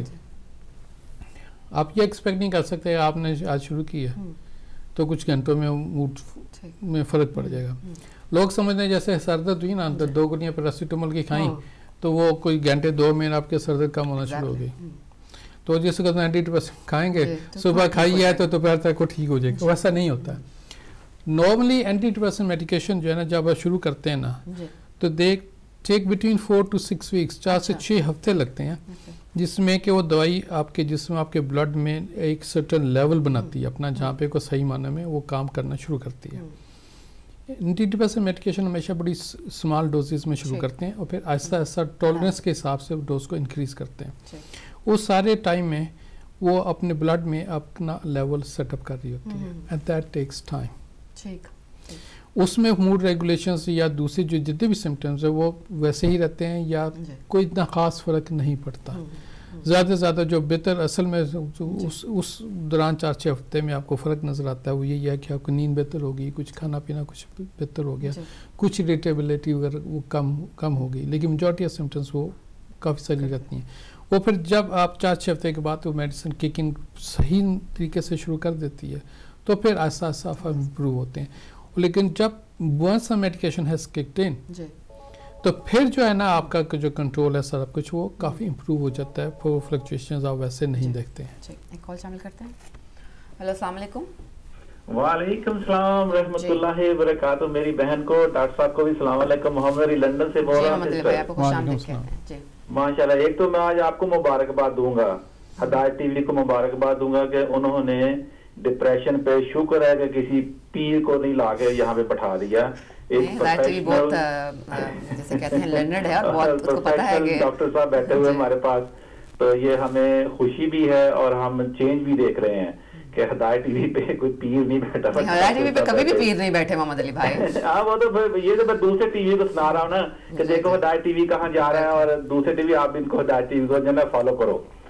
آپ یہ ایکسپیکٹ نہیں کر سکتے آپ نے آج شروع کی ہے تو کچھ گھنٹوں میں موڈ میں فرق پڑ جائے گا. لوگ سمجھتے ہیں جیسے سر درد ہوئی نا، 2 گولیاں پیراسیٹامول کی کھائیں تو وہ کوئی گھنٹے 2 میں آپ کے سر درد کم ہونا شروع ہو گئی. تو جس وقت اینٹی ڈپریسنٹ کھائیں گے صبح کھائیے تو دوپہر تک وہ ٹھیک ہو جائے گا، ویسا نہیں ہوتا ہے. نارملی اینٹی ڈپریسنٹ میڈیکیشن جو ہے نا جب آپ شروع کرتے ہیں نا تو ٹیک بٹوین 4 to 6 weeks، 4 سے 6 ہفتے لگتے ہیں، جس میں کہ وہ دوائی آپ کے جسم آپ کے بلڈ میں ایک سرٹن لیول بناتی ہے اپنا، جہاں پہ کو صحیح معنی میں وہ کام کرنا شروع کرتی ہے. اینٹی ڈپریسنٹ میڈیکیشن ہمیشہ بڑی اسمال ڈوزز میں شروع کرتے ہیں اور پھر آہستہ آہستہ ٹالرنس کے حساب سے ڈوز کو انکریز کرتے ہیں. اس سارے ٹائم میں وہ اپنے بلڈ میں اپنا لیول سیٹ اپ کر رہی ہوتی ہے، اینڈ دیٹ ٹیکس ٹائم. اس میں موڈ ریگولیشنز یا دوسری جو جتنے بھی سمٹمز ہیں وہ ویسے ہی رہتے ہیں یا کوئی اتنا خاص فرق نہیں پڑتا. زیادہ سے زیادہ جو بہتر اصل میں اس دوران 4-6 ہفتے میں آپ کو فرق نظر آتا ہے وہ یہی ہے کہ آپ کو نیند بہتر ہوگی، کچھ کھانا پینا کچھ بہتر ہو گیا، کچھ اریٹیبلٹی وغیرہ وہ کم ہو گئی، لیکن میجورٹی آف سمٹمز وہ کافی ساری رہتی ہیں. وہ پھر جب آپ 4-6 ہفتے کے بعد وہ میڈیسن ککنگ صحیح طریقے سے شروع کر دیتی ہے تو پھر آہستہ آہستہ آپ امپروو ہوتے ہیں. لیکن جب once a medication has kicked in تو پھر جو ہے نا آپ کا جو کنٹرول ہے سب کچھ وہ کافی امپروو ہو جاتا ہے، پھر فلکچویشنز آپ ویسے نہیں دیکھتے ہیں. ایک کال شامل کرتے ہیں. ہیلو السلام علیکم. وعلیکم السلام رحمۃ اللہ وبرکاتہ. میری بہن کو ڈاکٹر صاحب کو بھی السلام علیکم. محمد علی لندن سے بول رہا ہوں. ماشاء اللہ. ایک تو میں آج آپ کو مبارکباد دوں گا، ہدایت ٹی وی کو مبارکباد دوں گا کہ انہوں نے ڈپریشن پہ شکر ہے کہ کسی پیر کو نہیں لا کے یہاں پہ بٹھا دیا. ڈاکٹر صاحب بیٹھے ہوئے ہمارے پاس، تو یہ ہمیں خوشی بھی ہے اور ہم چینج بھی دیکھ رہے ہیں کہ ہدایت ٹی وی پہ کوئی پیر نہیں بیٹھا. ہدایت ٹی وی پہ کبھی بھی پیر نہیں بیٹھے محمد علی بھائی. ہاں وہ تو یہ تو میں دوسرے ٹی وی کو سنا رہا ہوں نا کہ دیکھو ہدایت ٹی وی کہاں جا رہا ہے، اور دوسرے ٹی وی آپ ان کو ہدایت ٹی وی کو جو ہے نا فالو کرو.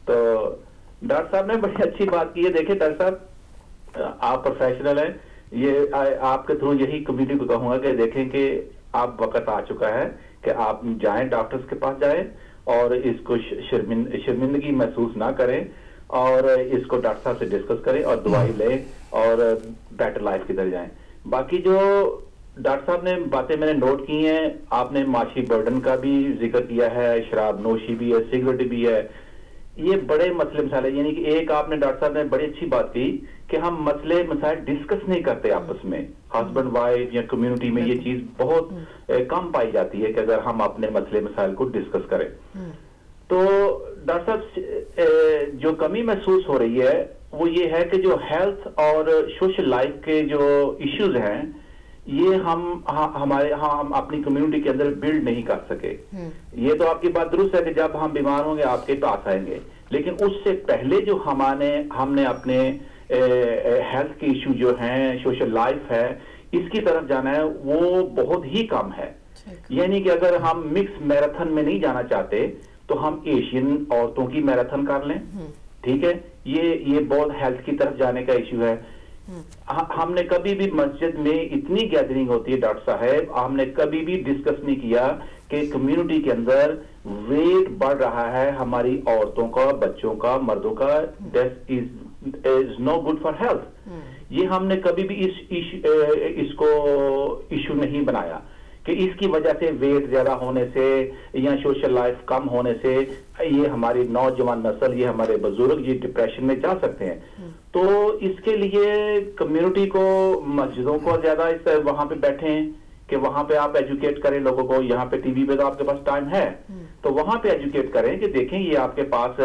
تو ڈاکٹر صاحب نے بڑی اچھی بات کی ہے. دیکھیں ڈاکٹر صاحب آپ پروفیشنل ہیں, یہ آپ کے تھرو یہی کمیونٹی کو کہوں گا کہ دیکھیں کہ آپ وقت آ چکا ہے کہ آپ جائیں ڈاکٹرز کے پاس جائیں اور اس کو شرمندگی محسوس نہ کریں اور اس کو ڈاکٹر صاحب سے ڈسکس کریں اور دوائی لیں اور بیٹر لائف کی طرف جائیں. باقی جو ڈاکٹر صاحب نے باتیں میں نے نوٹ کی ہیں, آپ نے معاشی برڈن کا بھی ذکر کیا ہے, شراب نوشی بھی ہے, سگریٹ بھی ہے, یہ بڑے مسئلے مسائل ہیں. یعنی کہ ایک آپ نے ڈاکٹر صاحب نے بڑی اچھی بات کی کہ ہم مسئلے مسائل ڈسکس نہیں کرتے آپس میں, ہسبینڈ وائف یا کمیونٹی میں یہ چیز بہت کم پائی جاتی ہے کہ اگر ہم اپنے مسئلے مسائل کو ڈسکس کریں. تو ڈاکٹر صاحب جو کمی محسوس ہو رہی ہے وہ یہ ہے کہ جو ہیلتھ اور سوشل لائف کے جو ایشوز ہیں یہ ہم اپنی کمیونٹی کے اندر بلڈ نہیں کر سکے. یہ تو آپ کی بات درست ہے کہ جب ہم بیمار ہوں گے آپ کے پاس آئیں گے, لیکن اس سے پہلے جو ہم نے اپنے ہیلتھ کے ایشو جو ہیں, سوشل لائف ہے, اس کی طرف جانا ہے وہ بہت ہی کم ہے. یعنی کہ اگر ہم مکس میراتھن میں نہیں جانا چاہتے تو ہم ایشین عورتوں کی میراتھن کر لیں, ٹھیک ہے, یہ بہت ہیلتھ کی طرف جانے کا ایشو ہے. ہم نے کبھی بھی مسجد میں اتنی گیدرنگ ہوتی ہے ڈاکٹر صاحب, ہم نے کبھی بھی ڈسکس نہیں کیا کہ کمیونٹی کے اندر ویٹ بڑھ رہا ہے ہماری عورتوں کا, بچوں کا, مردوں کا, that is no good for health. یہ ہم نے کبھی بھی اس کو ایشو نہیں بنایا کہ اس کی وجہ سے ویٹ زیادہ ہونے سے یا سوشل لائف کم ہونے سے یہ ہماری نوجوان نسل, یہ ہمارے بزرگ یہ ڈپریشن میں جا سکتے ہیں. تو اس کے لیے کمیونٹی کو, مسجدوں کو زیادہ وہاں پہ بیٹھیں کہ وہاں پہ آپ ایجوکیٹ کریں لوگوں کو. یہاں پہ ٹی وی پہ تو آپ کے پاس ٹائم ہے تو وہاں پہ ایجوکیٹ کریں کہ دیکھیں یہ آپ کے پاس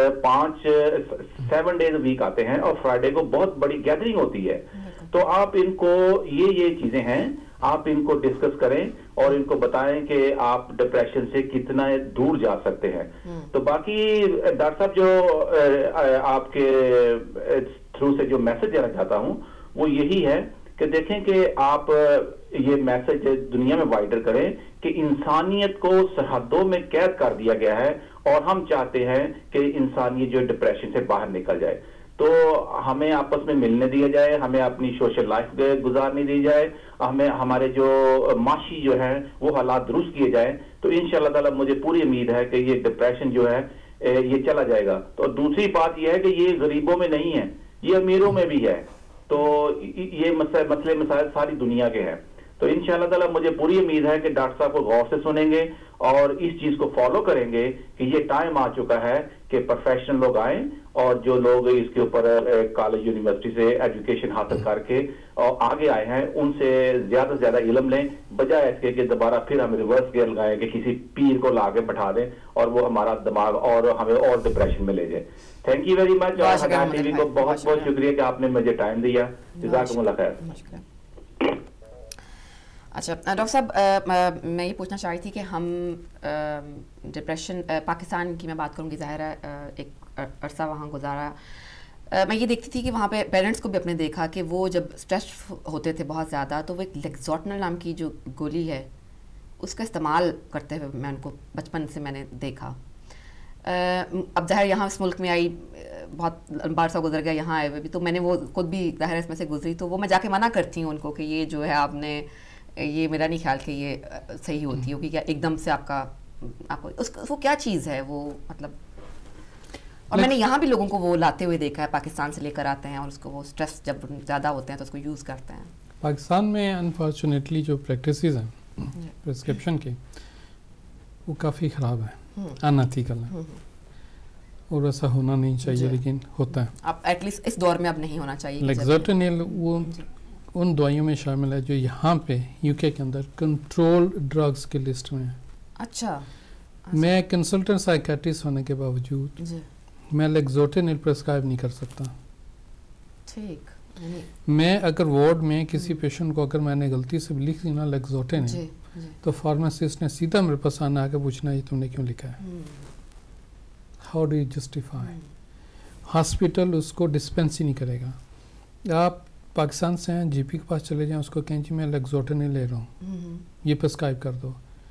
7 days ویک آتے ہیں اور فرائیڈے کو بہت بڑی گیدرنگ ہوتی ہے. تو آپ ان کو یہ چیزیں ہیں آپ ان کو ڈسکس کریں اور ان کو بتائیں کہ آپ ڈپریشن سے کتنا دور جا سکتے ہیں. تو باقی ڈاکٹر صاحب جو آپ کے تھرو سے جو میسج دینا چاہتا ہوں وہ یہی ہے کہ دیکھیں کہ آپ یہ میسج دنیا میں وائڈر کریں کہ انسانیت کو سرحدوں میں قید کر دیا گیا ہے اور ہم چاہتے ہیں کہ انسانیت جو ڈپریشن سے باہر نکل جائے. تو ہمیں آپس میں ملنے دیا جائے, ہمیں اپنی سوشل لائف گزارنے دی جائے, ہمیں ہمارے جو معاشی جو ہیں وہ حالات درست کیے جائیں. تو انشاءاللہ تعالی مجھے پوری امید ہے کہ یہ ڈپریشن جو ہے یہ چلا جائے گا. تو دوسری بات یہ ہے کہ یہ غریبوں میں نہیں ہے, یہ امیروں میں بھی ہے. تو یہ مسئلے مسائل ساری دنیا کے ہیں. تو انشاءاللہ تعالی مجھے پوری امید ہے کہ ڈاکٹر صاحب کو غور سے سنیں گے اور اس چیز کو فالو کریں گے کہ یہ ٹائم آ چکا ہے کہ پروفیشنل لوگ آئیں اور جو لوگ اس کے اوپر کالج یونیورسٹی سے ایجوکیشن حاصل کر کے اور آگے آئے ہیں ان سے زیادہ سے زیادہ علم لیں, بجائے اس کے کہ دوبارہ پھر ہم ریورس گیئر لگائیں کہ کسی پیر کو لا کے بٹھا دیں اور وہ ہمارا دماغ اور ہمیں اور ڈپریشن میں لے جائے. Thank you very much. اور حنان ٹی وی کو بہت بہت شکریہ کہ آپ نے مجھے ٹائم دیا. جزاکم اللہ خیر. اچھا ڈاکٹر صاحب میں یہ پوچھنا چاہ رہی تھی کہ ہم ڈپریشن پاکستان کی میں بات کروں گی, ظاہر ہے ایک عرصہ وہاں گزارا, میں یہ دیکھتی تھی کہ وہاں پہ پیرنٹس کو بھی اپنے دیکھا کہ وہ جب اسٹریس ہوتے تھے بہت زیادہ تو وہ ایک لیگزوٹنل نام کی جو گولی ہے اس کا استعمال کرتے ہوئے میں ان کو بچپن سے میں نے دیکھا. اب ظاہر یہاں اس ملک میں آئی, بہت لمبا عرصہ گزر گیا یہاں آئے ہوئے بھی, تو میں نے وہ خود بھی ظاہر اس میں سے گزری, تو وہ میں جا کے منع کرتی ہوں ان کو کہ یہ جو ہے آپ نے, یہ میرا نہیں خیال کہ یہ صحیح ہوتی ہوگی کہ ایک دم سے آپ کو وہ کیا چیز ہے وہ, مطلب. اور میں نے یہاں بھی لوگوں کو وہ لاتے ہوئے دیکھا ہے, پاکستان سے لے کر آتے ہیں اور اس کو وہ اسٹریس جب زیادہ ہوتے ہیں تو اس کو یوز کرتے ہیں. پاکستان میں انفارچونیٹلی جو پریکٹسز ہیں پرسکرپشن کی وہ کافی خراب ہیں, ان ایتھیکل ہیں اور ایسا ہونا نہیں چاہیے لیکن ہوتا ہے. اب ایٹ لیسٹ اس دور میں اب نہیں ہونا چاہیے. لیگزوٹینل وہ ان دوائیوں میں شامل ہے جو یہاں پہ یو کے اندر کنٹرول ڈرگز کے لسٹ میں ہے. اچھا. میں کنسلٹنٹ سائیکیٹرسٹ ہونے کے باوجود میں لیگزوٹینل پرسکرائب نہیں کر سکتا. ٹھیک. میں اگر وارڈ میں کسی پیشنٹ کو اگر میں نے غلطی سے لکھ دی نا لیگزوٹینل تو فارماسسٹ نے سیدھا میرے پاس آنا آ کے پوچھنا یہ تم نے کیوں لکھا ہے, how do you justify. Hospital اس کو ڈسپینس ہی نہیں کرے گا. آپ پاکستان سے ہیں, جی پی کے پاس چلے جائیں, اس کو کہیں جی میں لیگزوٹینل لے رہا ہوں, یہ پرسکرائب کر دو.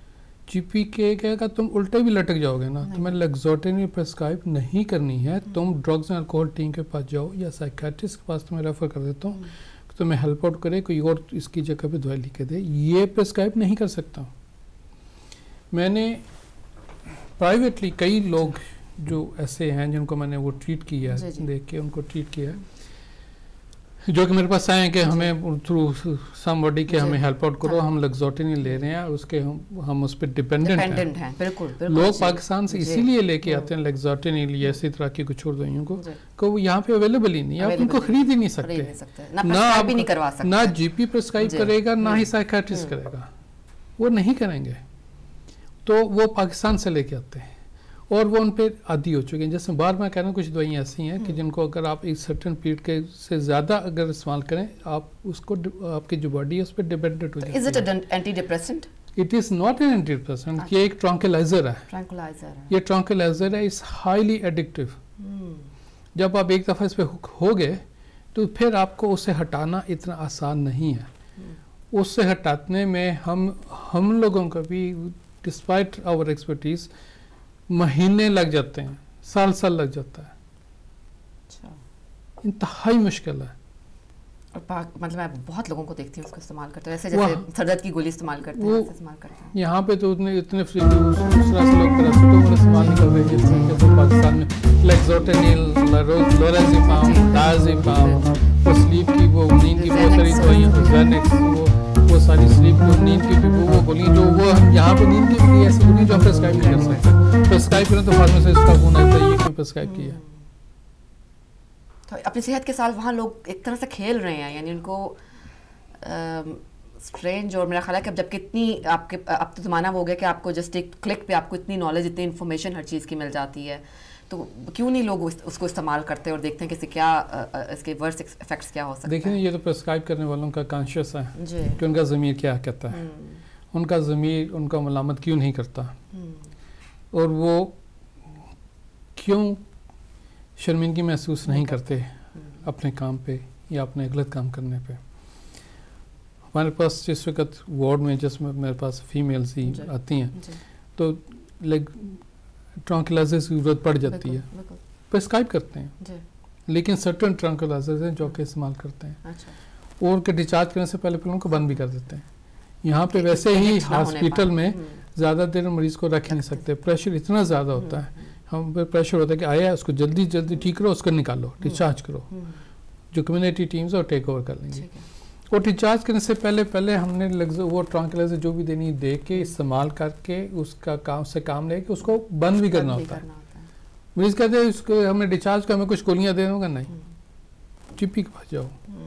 جی پی کے کہا تم الٹے بھی لٹک جاؤ گے نا, تمہیں لیگزوٹینی پرسکرائب نہیں کرنی ہے, تم ڈرگز اینڈ الکوہول ٹیم کے پاس جاؤ یا سائیکیٹرسٹ کے پاس تمہیں ریفر کر دیتا ہوں, تمہیں ہیلپ آؤٹ کرے, کوئی اور اس کی جگہ پہ دوائی لکھ کے دے, یہ پرسکرائب نہیں کر سکتا. میں نے پرائیویٹلی کئی لوگ جو ایسے ہیں جن کو میں نے وہ ٹریٹ کیا ہے, دیکھ کے ان کو ٹریٹ کیا ہے, جو کہ میرے پاس آئے ہیں کہ ہمیں تھرو سم باڈی کے ہمیں ہیلپ آؤٹ کرو, ہم لیگزوٹینی لے رہے ہیں, اس کے ہم اس پہ ڈیپینڈنٹ ہیں. لوگ پاکستان سے اسی لیے لے کے آتے ہیں لیگزوٹینی یا اسی طرح کی کچھ اور دوائیوں کو کہ وہ یہاں پہ اویلیبل ہی نہیں, آپ ان کو خرید ہی نہیں سکتے, نہ جی پی پرسکرائب کرے گا نہ ہی سائیکیٹرسٹ کرے گا, وہ نہیں کریں گے. تو وہ پاکستان سے لے کے آتے ہیں اور وہ ان پہ عادی ہو چکے ہیں. جیسے بار میں کہہ رہا ہوں کچھ دوائیں ایسی ہیں کہ جن کو اگر آپ ایک سرٹن پیریڈ کے سے زیادہ اگر استعمال کریں, آپ اس کو آپ کی جو باڈی ہے اس پہ ڈیپینڈنٹ ہو جاتی ہے. Is it an antidepressant? It is not an antidepressant. یہ ایک ٹرانکلائزر ہے. یہ ٹرانکلائزر ہے, اس ہائیلی ایڈکٹیو. جب آپ ایک دفعہ اس پہ ہو گئے تو پھر آپ کو اسے ہٹانا اتنا آسان نہیں ہے. اس سے ہٹانے میں ہم لوگوں کا بھی ڈسپائٹ آور ایکسپرٹیز مہینے لگ جاتے ہیں, سال لگ جاتا ہے. انتہائی مشکل ہے. مطلب میں بہت لوگوں کو دیکھتی ہوں اس کو استعمال کرتے ہیں, ایسے جیسے سر درد کی گولی استعمال کرتے ہیں. یہاں پہ تو اتنے فری دوسرا سے لوگ پیراسیٹامول استعمال نہیں کر رہے جیسے پاکستان میں لیگزوٹینیل, لورازیپام, ڈایازیپام, وہ سلیپ کی وہ نیند کی بہت ساری دوائیاں, زینکس, وہ ساری سلیپ کی نیند کی وہ گولیاں جو وہ یہاں پہ نیند کی بھی ایسی گولیاں جو آپ پرسکرائب نہیں کر سکتے. پرسکرائب کریں تو فارمیسسٹ کا فون آتا ہے یہ کیوں پرسکرائب کیا. تو اپنی صحت کے ساتھ وہاں لوگ ایک طرح سے کھیل رہے ہیں, یعنی ان کو اسٹرینج, اور میرا خیال ہے کہ اب جب کتنی آپ کے اب تو زمانہ ہو گیا کہ آپ کو جسٹ ایک کلک پہ آپ کو اتنی نالج, اتنی انفارمیشن ہر چیز کی مل جاتی ہے, تو کیوں نہیں لوگ اس کو استعمال کرتے اور دیکھتے ہیں کہ اس سے کیا اس کے ورس ایفیکٹس کیا ہو سکتے ہیں. دیکھیں یہ تو پرسکرائب کرنے والوں کا کانشیس ہے کہ ان کا ضمیر کیا کہتا ہے, ان کا ضمیر ان کا ملامت کیوں نہیں کرتا, اور وہ کیوں شرمندگی محسوس نہیں کرتے اپنے کام پہ یا اپنے غلط کام کرنے پہ. ہمارے پاس جس وقت وارڈ میں جس میں میرے پاس فیمیلز ہی آتی ہیں تو ٹرانکلائزرز کی ضرورت پڑ جاتی ہے, پرسکرائب کرتے ہیں, لیکن سرٹن ٹرانکلائزرز ہیں جو کہ استعمال کرتے ہیں اور کہ ڈسچارج کرنے سے پہلے ان کو بند بھی کر دیتے ہیں. یہاں پہ ویسے ہی ہاسپٹل میں زیادہ دیر مریض کو رکھ نہیں سکتے, پریشر اتنا زیادہ ہوتا ہے, ہم پہ پریشر ہوتا ہے کہ آیا اس کو جلدی ٹھیک کرو, اس کو نکالو, ڈسچارج کرو, جو کمیونٹی ٹیمز اور ٹیک اوور کر لیں گے. اور ڈسچارج کرنے سے پہلے ہم نے وہ ٹرانکلائزر جو بھی دینی دے کے استعمال کر کے اس کا کام لے کے اس کو بند بھی کرنا ہوتا ہے. مریض کہتے ہیں اس کو ہم نے ڈسچارج کا, ہمیں کچھ گولیاں دے دوں گا, نہیں, جی پی کے پاس جاؤ,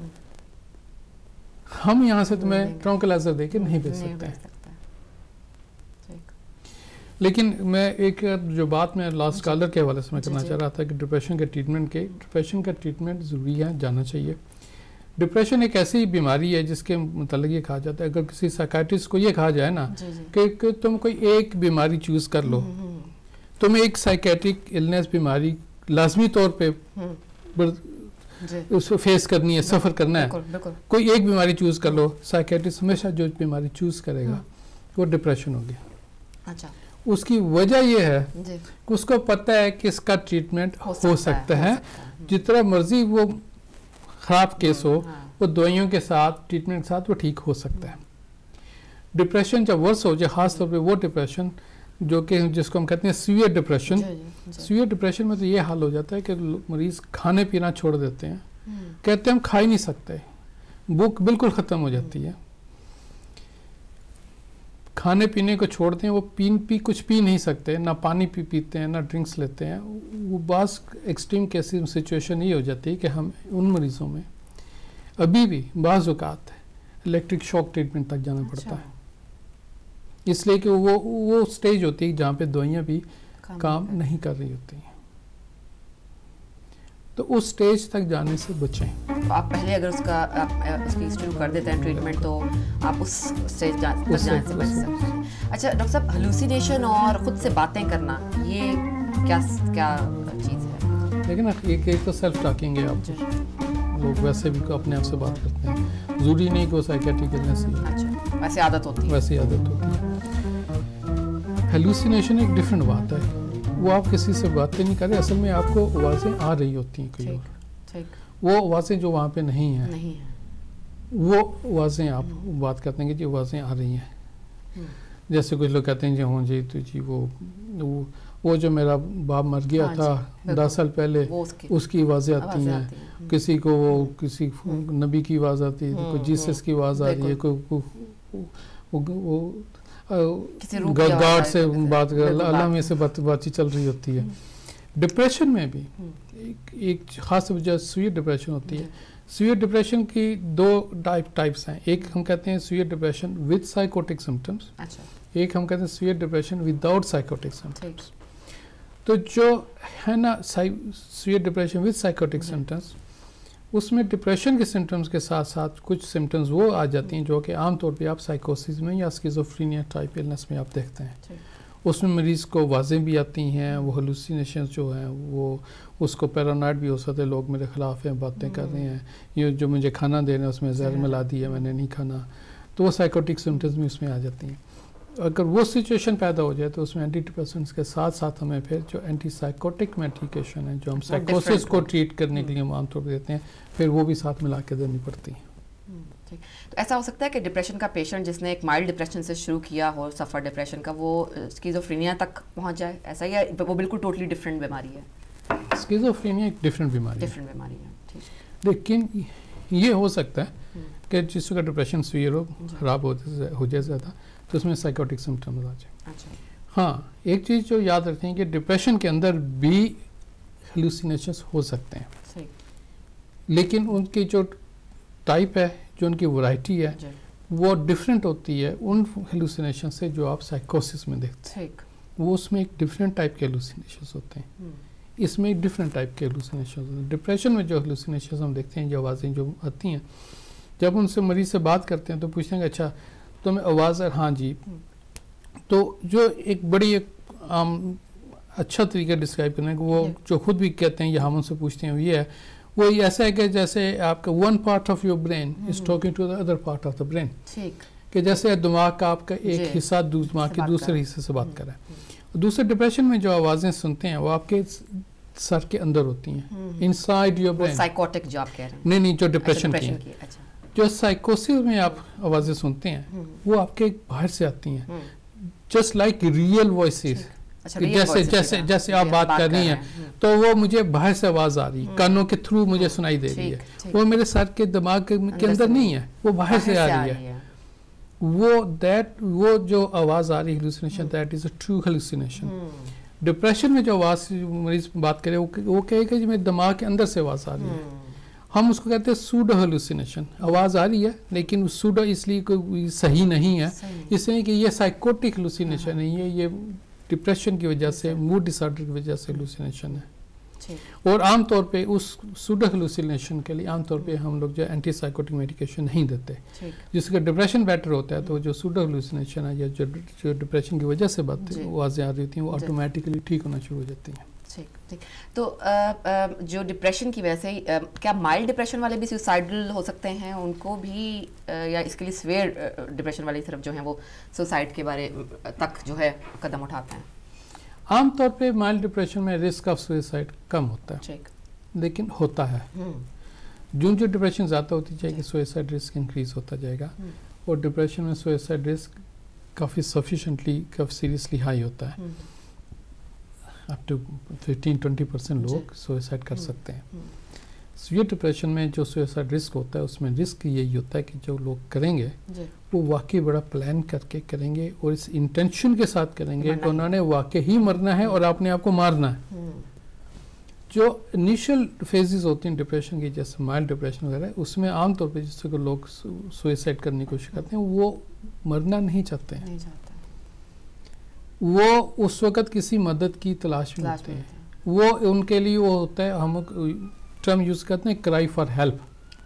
ہم یہاں سے تمہیں ٹرانکلائزر دے کے نہیں بھیج سکتے. لیکن میں ایک جو بات میں لاسٹ کالر کے حوالے سے میں کرنا چاہ رہا تھا کہ ڈپریشن کا ٹریٹمنٹ ضروری ہے, جانا چاہیے. ڈپریشن ایک ایسی بیماری ہے جس کے متعلق یہ کہا جاتا ہے, اگر کسی سائیکیٹرسٹ کو یہ کہا جائے نا کہ تم کوئی ایک بیماری چوز کر لو, تمہیں ایک سائیکیٹرک النس بیماری لازمی طور پہ اس کو فیس کرنی ہے, سفر کرنا ہے, کوئی ایک بیماری چوز کر لو, سائیکیٹرسٹ ہمیشہ جو بیماری چوز کرے گا وہ ڈپریشن ہوگی. اس کی وجہ یہ ہے کہ اس کو پتہ ہے کہ اس کا ٹریٹمنٹ ہو سکتا ہے, جتنا مرضی وہ خراب کیس ہو وہ دوائیوں کے ساتھ ٹریٹمنٹ کے ساتھ وہ ٹھیک ہو سکتا ہے. ڈپریشن جب ورس ہو جائے, خاص طور پہ وہ ڈپریشن جو کہ جس کو ہم کہتے ہیں سیویئر ڈپریشن, سیویئر ڈپریشن میں تو یہ حال ہو جاتا ہے کہ مریض کھانے پینا چھوڑ دیتے ہیں, کہتے ہیں ہم کھا ہی نہیں سکتے, بھوک بالکل ختم ہو جاتی ہے, کھانے پینے کو چھوڑتے ہیں, وہ کچھ پی نہیں سکتے, نہ پانی پیتے ہیں نہ ڈرنکس لیتے ہیں. وہ بعض ایکسٹریم کیسز سچویشن یہ ہو جاتی ہے کہ ہم ان مریضوں میں ابھی بھی بعض اوقات الیکٹرک شاک ٹریٹمنٹ تک جانا پڑتا ہے, اس لیے کہ وہ سٹیج ہوتی ہے جہاں پہ دوائیاں بھی کام نہیں کر رہی ہوتی ہیں. تو اس سٹیج تک جانے سے بچیں. آپ پہلے اگر اس کی شروع کر دیتے ہیں ٹریٹمنٹ تو آپ اس سٹیج تک جانے سے بچ سکتے ہیں. اچھا ڈاکٹر صاحب, ہلوسینیشن اور خود سے باتیں کرنا یہ کیا چیز ہے؟ لیکن ایک تو سیلف ٹاکنگ ہے, آپ لوگ ویسے بھی اپنے آپ سے بات کرتے ہیں, ضروری نہیں کہ وہ سائیکیٹرک النس ہی ہے, ویسے عادت ہوتی ہے. हेलुसिनेशन एक डिफरेंट बात है, वो आप किसी से बातें नहीं कर रहे, असल में आपको आवाज़ें आ रही होती हैं कोई और, वो आवाज़ें जो वहाँ पे नहीं है वो आवाज़ें आप बात करते हैं कि जी आवाज़ें आ रही हैं। जैसे कुछ लोग कहते हैं जी हाँ जी तो जी वो जो मेरा बाप मर गया था 10 साल पहले उसकी आवाज़ें आती हैं, किसी को वो किसी नबी की आवाज़ आती है, कोई जीसस की आवाज़ आ रही है, कोई गॉड से बात कर अल्लाह में से बातचीत चल रही होती है। डिप्रेशन में भी एक खास वजह सीवियर डिप्रेशन होती है। सीवियर डिप्रेशन की 2 टाइप्स हैं, एक हम कहते हैं severe depression with psychotic symptoms, एक हम कहते हैं severe depression without psychotic symptoms. तो जो है ना severe depression with psychotic symptoms, उसमें डिप्रेशन के सिम्टम्स के साथ साथ कुछ सिम्टम्स वो आ जाती हैं जो कि आमतौर पे आप साइकोसिस में या स्किज़ोफ्रेनिया टाइप इलनेस में आप देखते हैं। उसमें मरीज़ को आवाज़ें भी आती हैं, वो हेलुसिनेशंस जो हैं वो उसको पैरानॉइड भी हो सकते हैं, लोग मेरे ख़िलाफ़ हैं, बातें कर रहे हैं, ये जो मुझे खाना दे रहे हैं उसमें जहर मिला दिया, मैंने नहीं खाना, तो वो साइकोटिक सिम्टम्स भी उसमें आ जाती हैं। अगर वो सिचुएशन पैदा हो जाए तो उसमें एंटी डिप्रेसेंट्स के साथ साथ हमें फिर जो एंटी साइकोटिक मेडिकेशन है जो हम साइकोसिस को ट्रीट करने के लिए हम आमतौर पर देते हैं, फिर वो भी साथ मिला के देनी पड़ती हैं। तो ऐसा हो सकता है कि डिप्रेशन का पेशेंट जिसने एक माइल्ड डिप्रेशन से शुरू किया हो, सफ़र डिप्रेशन का, वो स्किज़ोफ्रेनिया तक पहुंच जाए, ऐसा या वो बिल्कुल टोटली डिफरेंट बीमारी है? स्किज़ोफ्रेनिया एक डिफरेंट बीमारी है, ठीक। लेकिन ये हो सकता है कि जिसका डिप्रेशन सीवियर हो, ख़राब हो जाए ज़्यादा, तो उसमें साइकोटिक सिम्टम्स आ जाए। हाँ, एक चीज़ जो याद रखते हैं कि डिप्रेशन के अंदर भी हेलुसिनेशंस हो सकते हैं, लेकिन उनकी जो टाइप है, जो उनकी वैरायटी है, वो डिफरेंट होती है उन हेलुसिनेशन से जो आप साइकोसिस में देखते हैं। वो उसमें एक डिफरेंट टाइप के हेलुसिनेशंस होते हैं, इसमें एक डिफरेंट टाइप के हेलुसिनेशंस होते हैं। डिप्रेशन में जो हेलुसिनेशंस हम देखते हैं, जो आवाज़ें जो आती हैं, जब उनसे मरीज़ से बात करते हैं तो पूछते हैं कि अच्छा तो मैं आवाज़ है, हाँ जी, तो जो एक बड़ी अच्छा तरीका डिस्क्राइब करने को, वो जो खुद भी कहते हैं या हम उनसे पूछते हैं, ये है वो ऐसा है कि जैसे आपका one part of your brain is talking to the other part of the brain, कि जैसे दिमाग का आपका एक हिस्सा दिमाग के दूसरे हिस्से से बात कर रहा है। दूसरे डिप्रेशन में जो आवाज़ें सुनते हैं वो आपके सर के अंदर होती हैं, इनसाइड योर ब्रेन। साइकोटिक जो आप कह रहे हैं? नहीं, जो डिप्रेशन की है। जो साइकोसिस में आप आवाज़ें सुनते हैं वो आपके बाहर से आती हैं, जस्ट लाइक रियल वॉइसेस। जैसे आप बात कर रही हैं तो वो मुझे बाहर से आवाज़ आ रही है, कानों के थ्रू मुझे सुनाई दे रही है, वो मेरे सर के दिमाग के अंदर नहीं है, वो बाहर से आ रही है। वो जो आवाज़ आ रही है hallucination, that is a true hallucination. Depression में जो आवाज़ मरीज बात करे वो कहेगा जी मेरे दिमाग के अंदर से आवाज़ आ रही है, हम उसको कहते हैं सूडो हेलुसिनेशन। आवाज़ आ रही है लेकिन सूडो इसलिए कोई सही नहीं है, इसलिए कि ये साइकोटिक हेलुसिनेशन नहीं है, ये डिप्रेशन की वजह से, मूड डिसऑर्डर की वजह से हेलुसिनेशन है। और आमतौर पे उस सूडो हेलुसिनेशन के लिए आमतौर पे हम लोग जो एंटी साइकोटिक मेडिकेशन नहीं देते, जिसका डिप्रेशन बेटर होता है, तो जो सूडो हेलुसिनेशन है या जो डिप्रेशन की वजह से बातें आवाज़ें आ रही होती हैं वो ऑटोमेटिकली ठीक होना शुरू हो जाती हैं। ठीक। तो जो डिप्रेशन की वजह से क्या माइल्ड डिप्रेशन वाले भी सुसाइडल हो सकते हैं, उनको भी या इसके लिए सीवियर डिप्रेशन वाली तरफ जो है वो सुसाइड के बारे तक जो है कदम उठाते हैं? आमतौर पे माइल्ड डिप्रेशन में रिस्क ऑफ सुसाइड कम होता है, लेकिन होता है। जो डिप्रेशन ज़्यादा होती जाएगी सुसाइड रिस्क इंक्रीज होता जाएगा, और डिप्रेशन में सुसाइड रिस्क काफ़ी सफिशेंटली काफ़ी सीरियसली हाई होता है, अप टू 15-20% लोग सुसाइड कर सकते हैं। सीवियर डिप्रेशन में जो सुसाइड रिस्क होता है उसमें रिस्क यही होता है कि जो लोग करेंगे वो वाकई बड़ा प्लान करके करेंगे और इस इंटेंशन के साथ करेंगे कि उन्होंने वाकई ही मरना है और अपने आप को मारना है। जो इनिशियल फेजेस होती हैं डिप्रेशन की, जैसे माइल्ड डिप्रेशन वगैरह, उसमें आमतौर पर जिससे को लोग सुसाइड करने की कोशिश करते हैं वो मरना नहीं चाहते हैं, वो उस वक़्त किसी मदद की तलाश में होते हैं। वो उनके लिए वो होता है, हम टर्म यूज़ करते हैं क्राई फॉर हेल्प,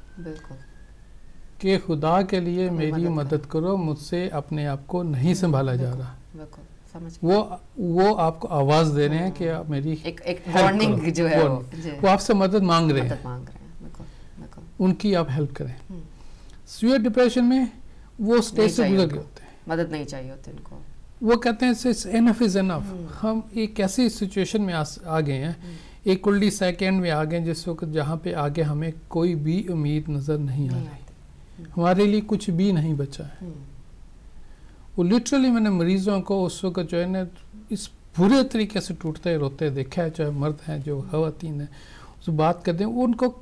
कि खुदा के लिए मेरी मदद करो, मुझसे अपने आप को नहीं संभाला जा रहा। वो आपको आवाज़ दे रहे हैं कि आप मेरी एक वार्निंग जो है वो आपसे मदद मांग रहे हैं, उनकी आप हेल्प करें। सीवियर डिप्रेशन में वो स्टेज से गुजर गए होते हैं, मदद नहीं चाहिए होती उनको, وہ کہتے ہیں انف از انف. ہم ایک ایسی سچویشن میں آ گئے ہیں, ایک کلڈی سیکنڈ میں آ گئے جس وقت جہاں پہ آگے ہمیں کوئی بھی امید نظر نہیں آ رہی, ہمارے لیے کچھ بھی نہیں بچا ہے. وہ لٹرلی میں نے مریضوں کو اس وقت جو ہے نا اس برے طریقے سے ٹوٹتے روتے دیکھا ہے, چاہے مرد ہیں جو خواتین ہیں, اس بات کرتے ہیں, ان کو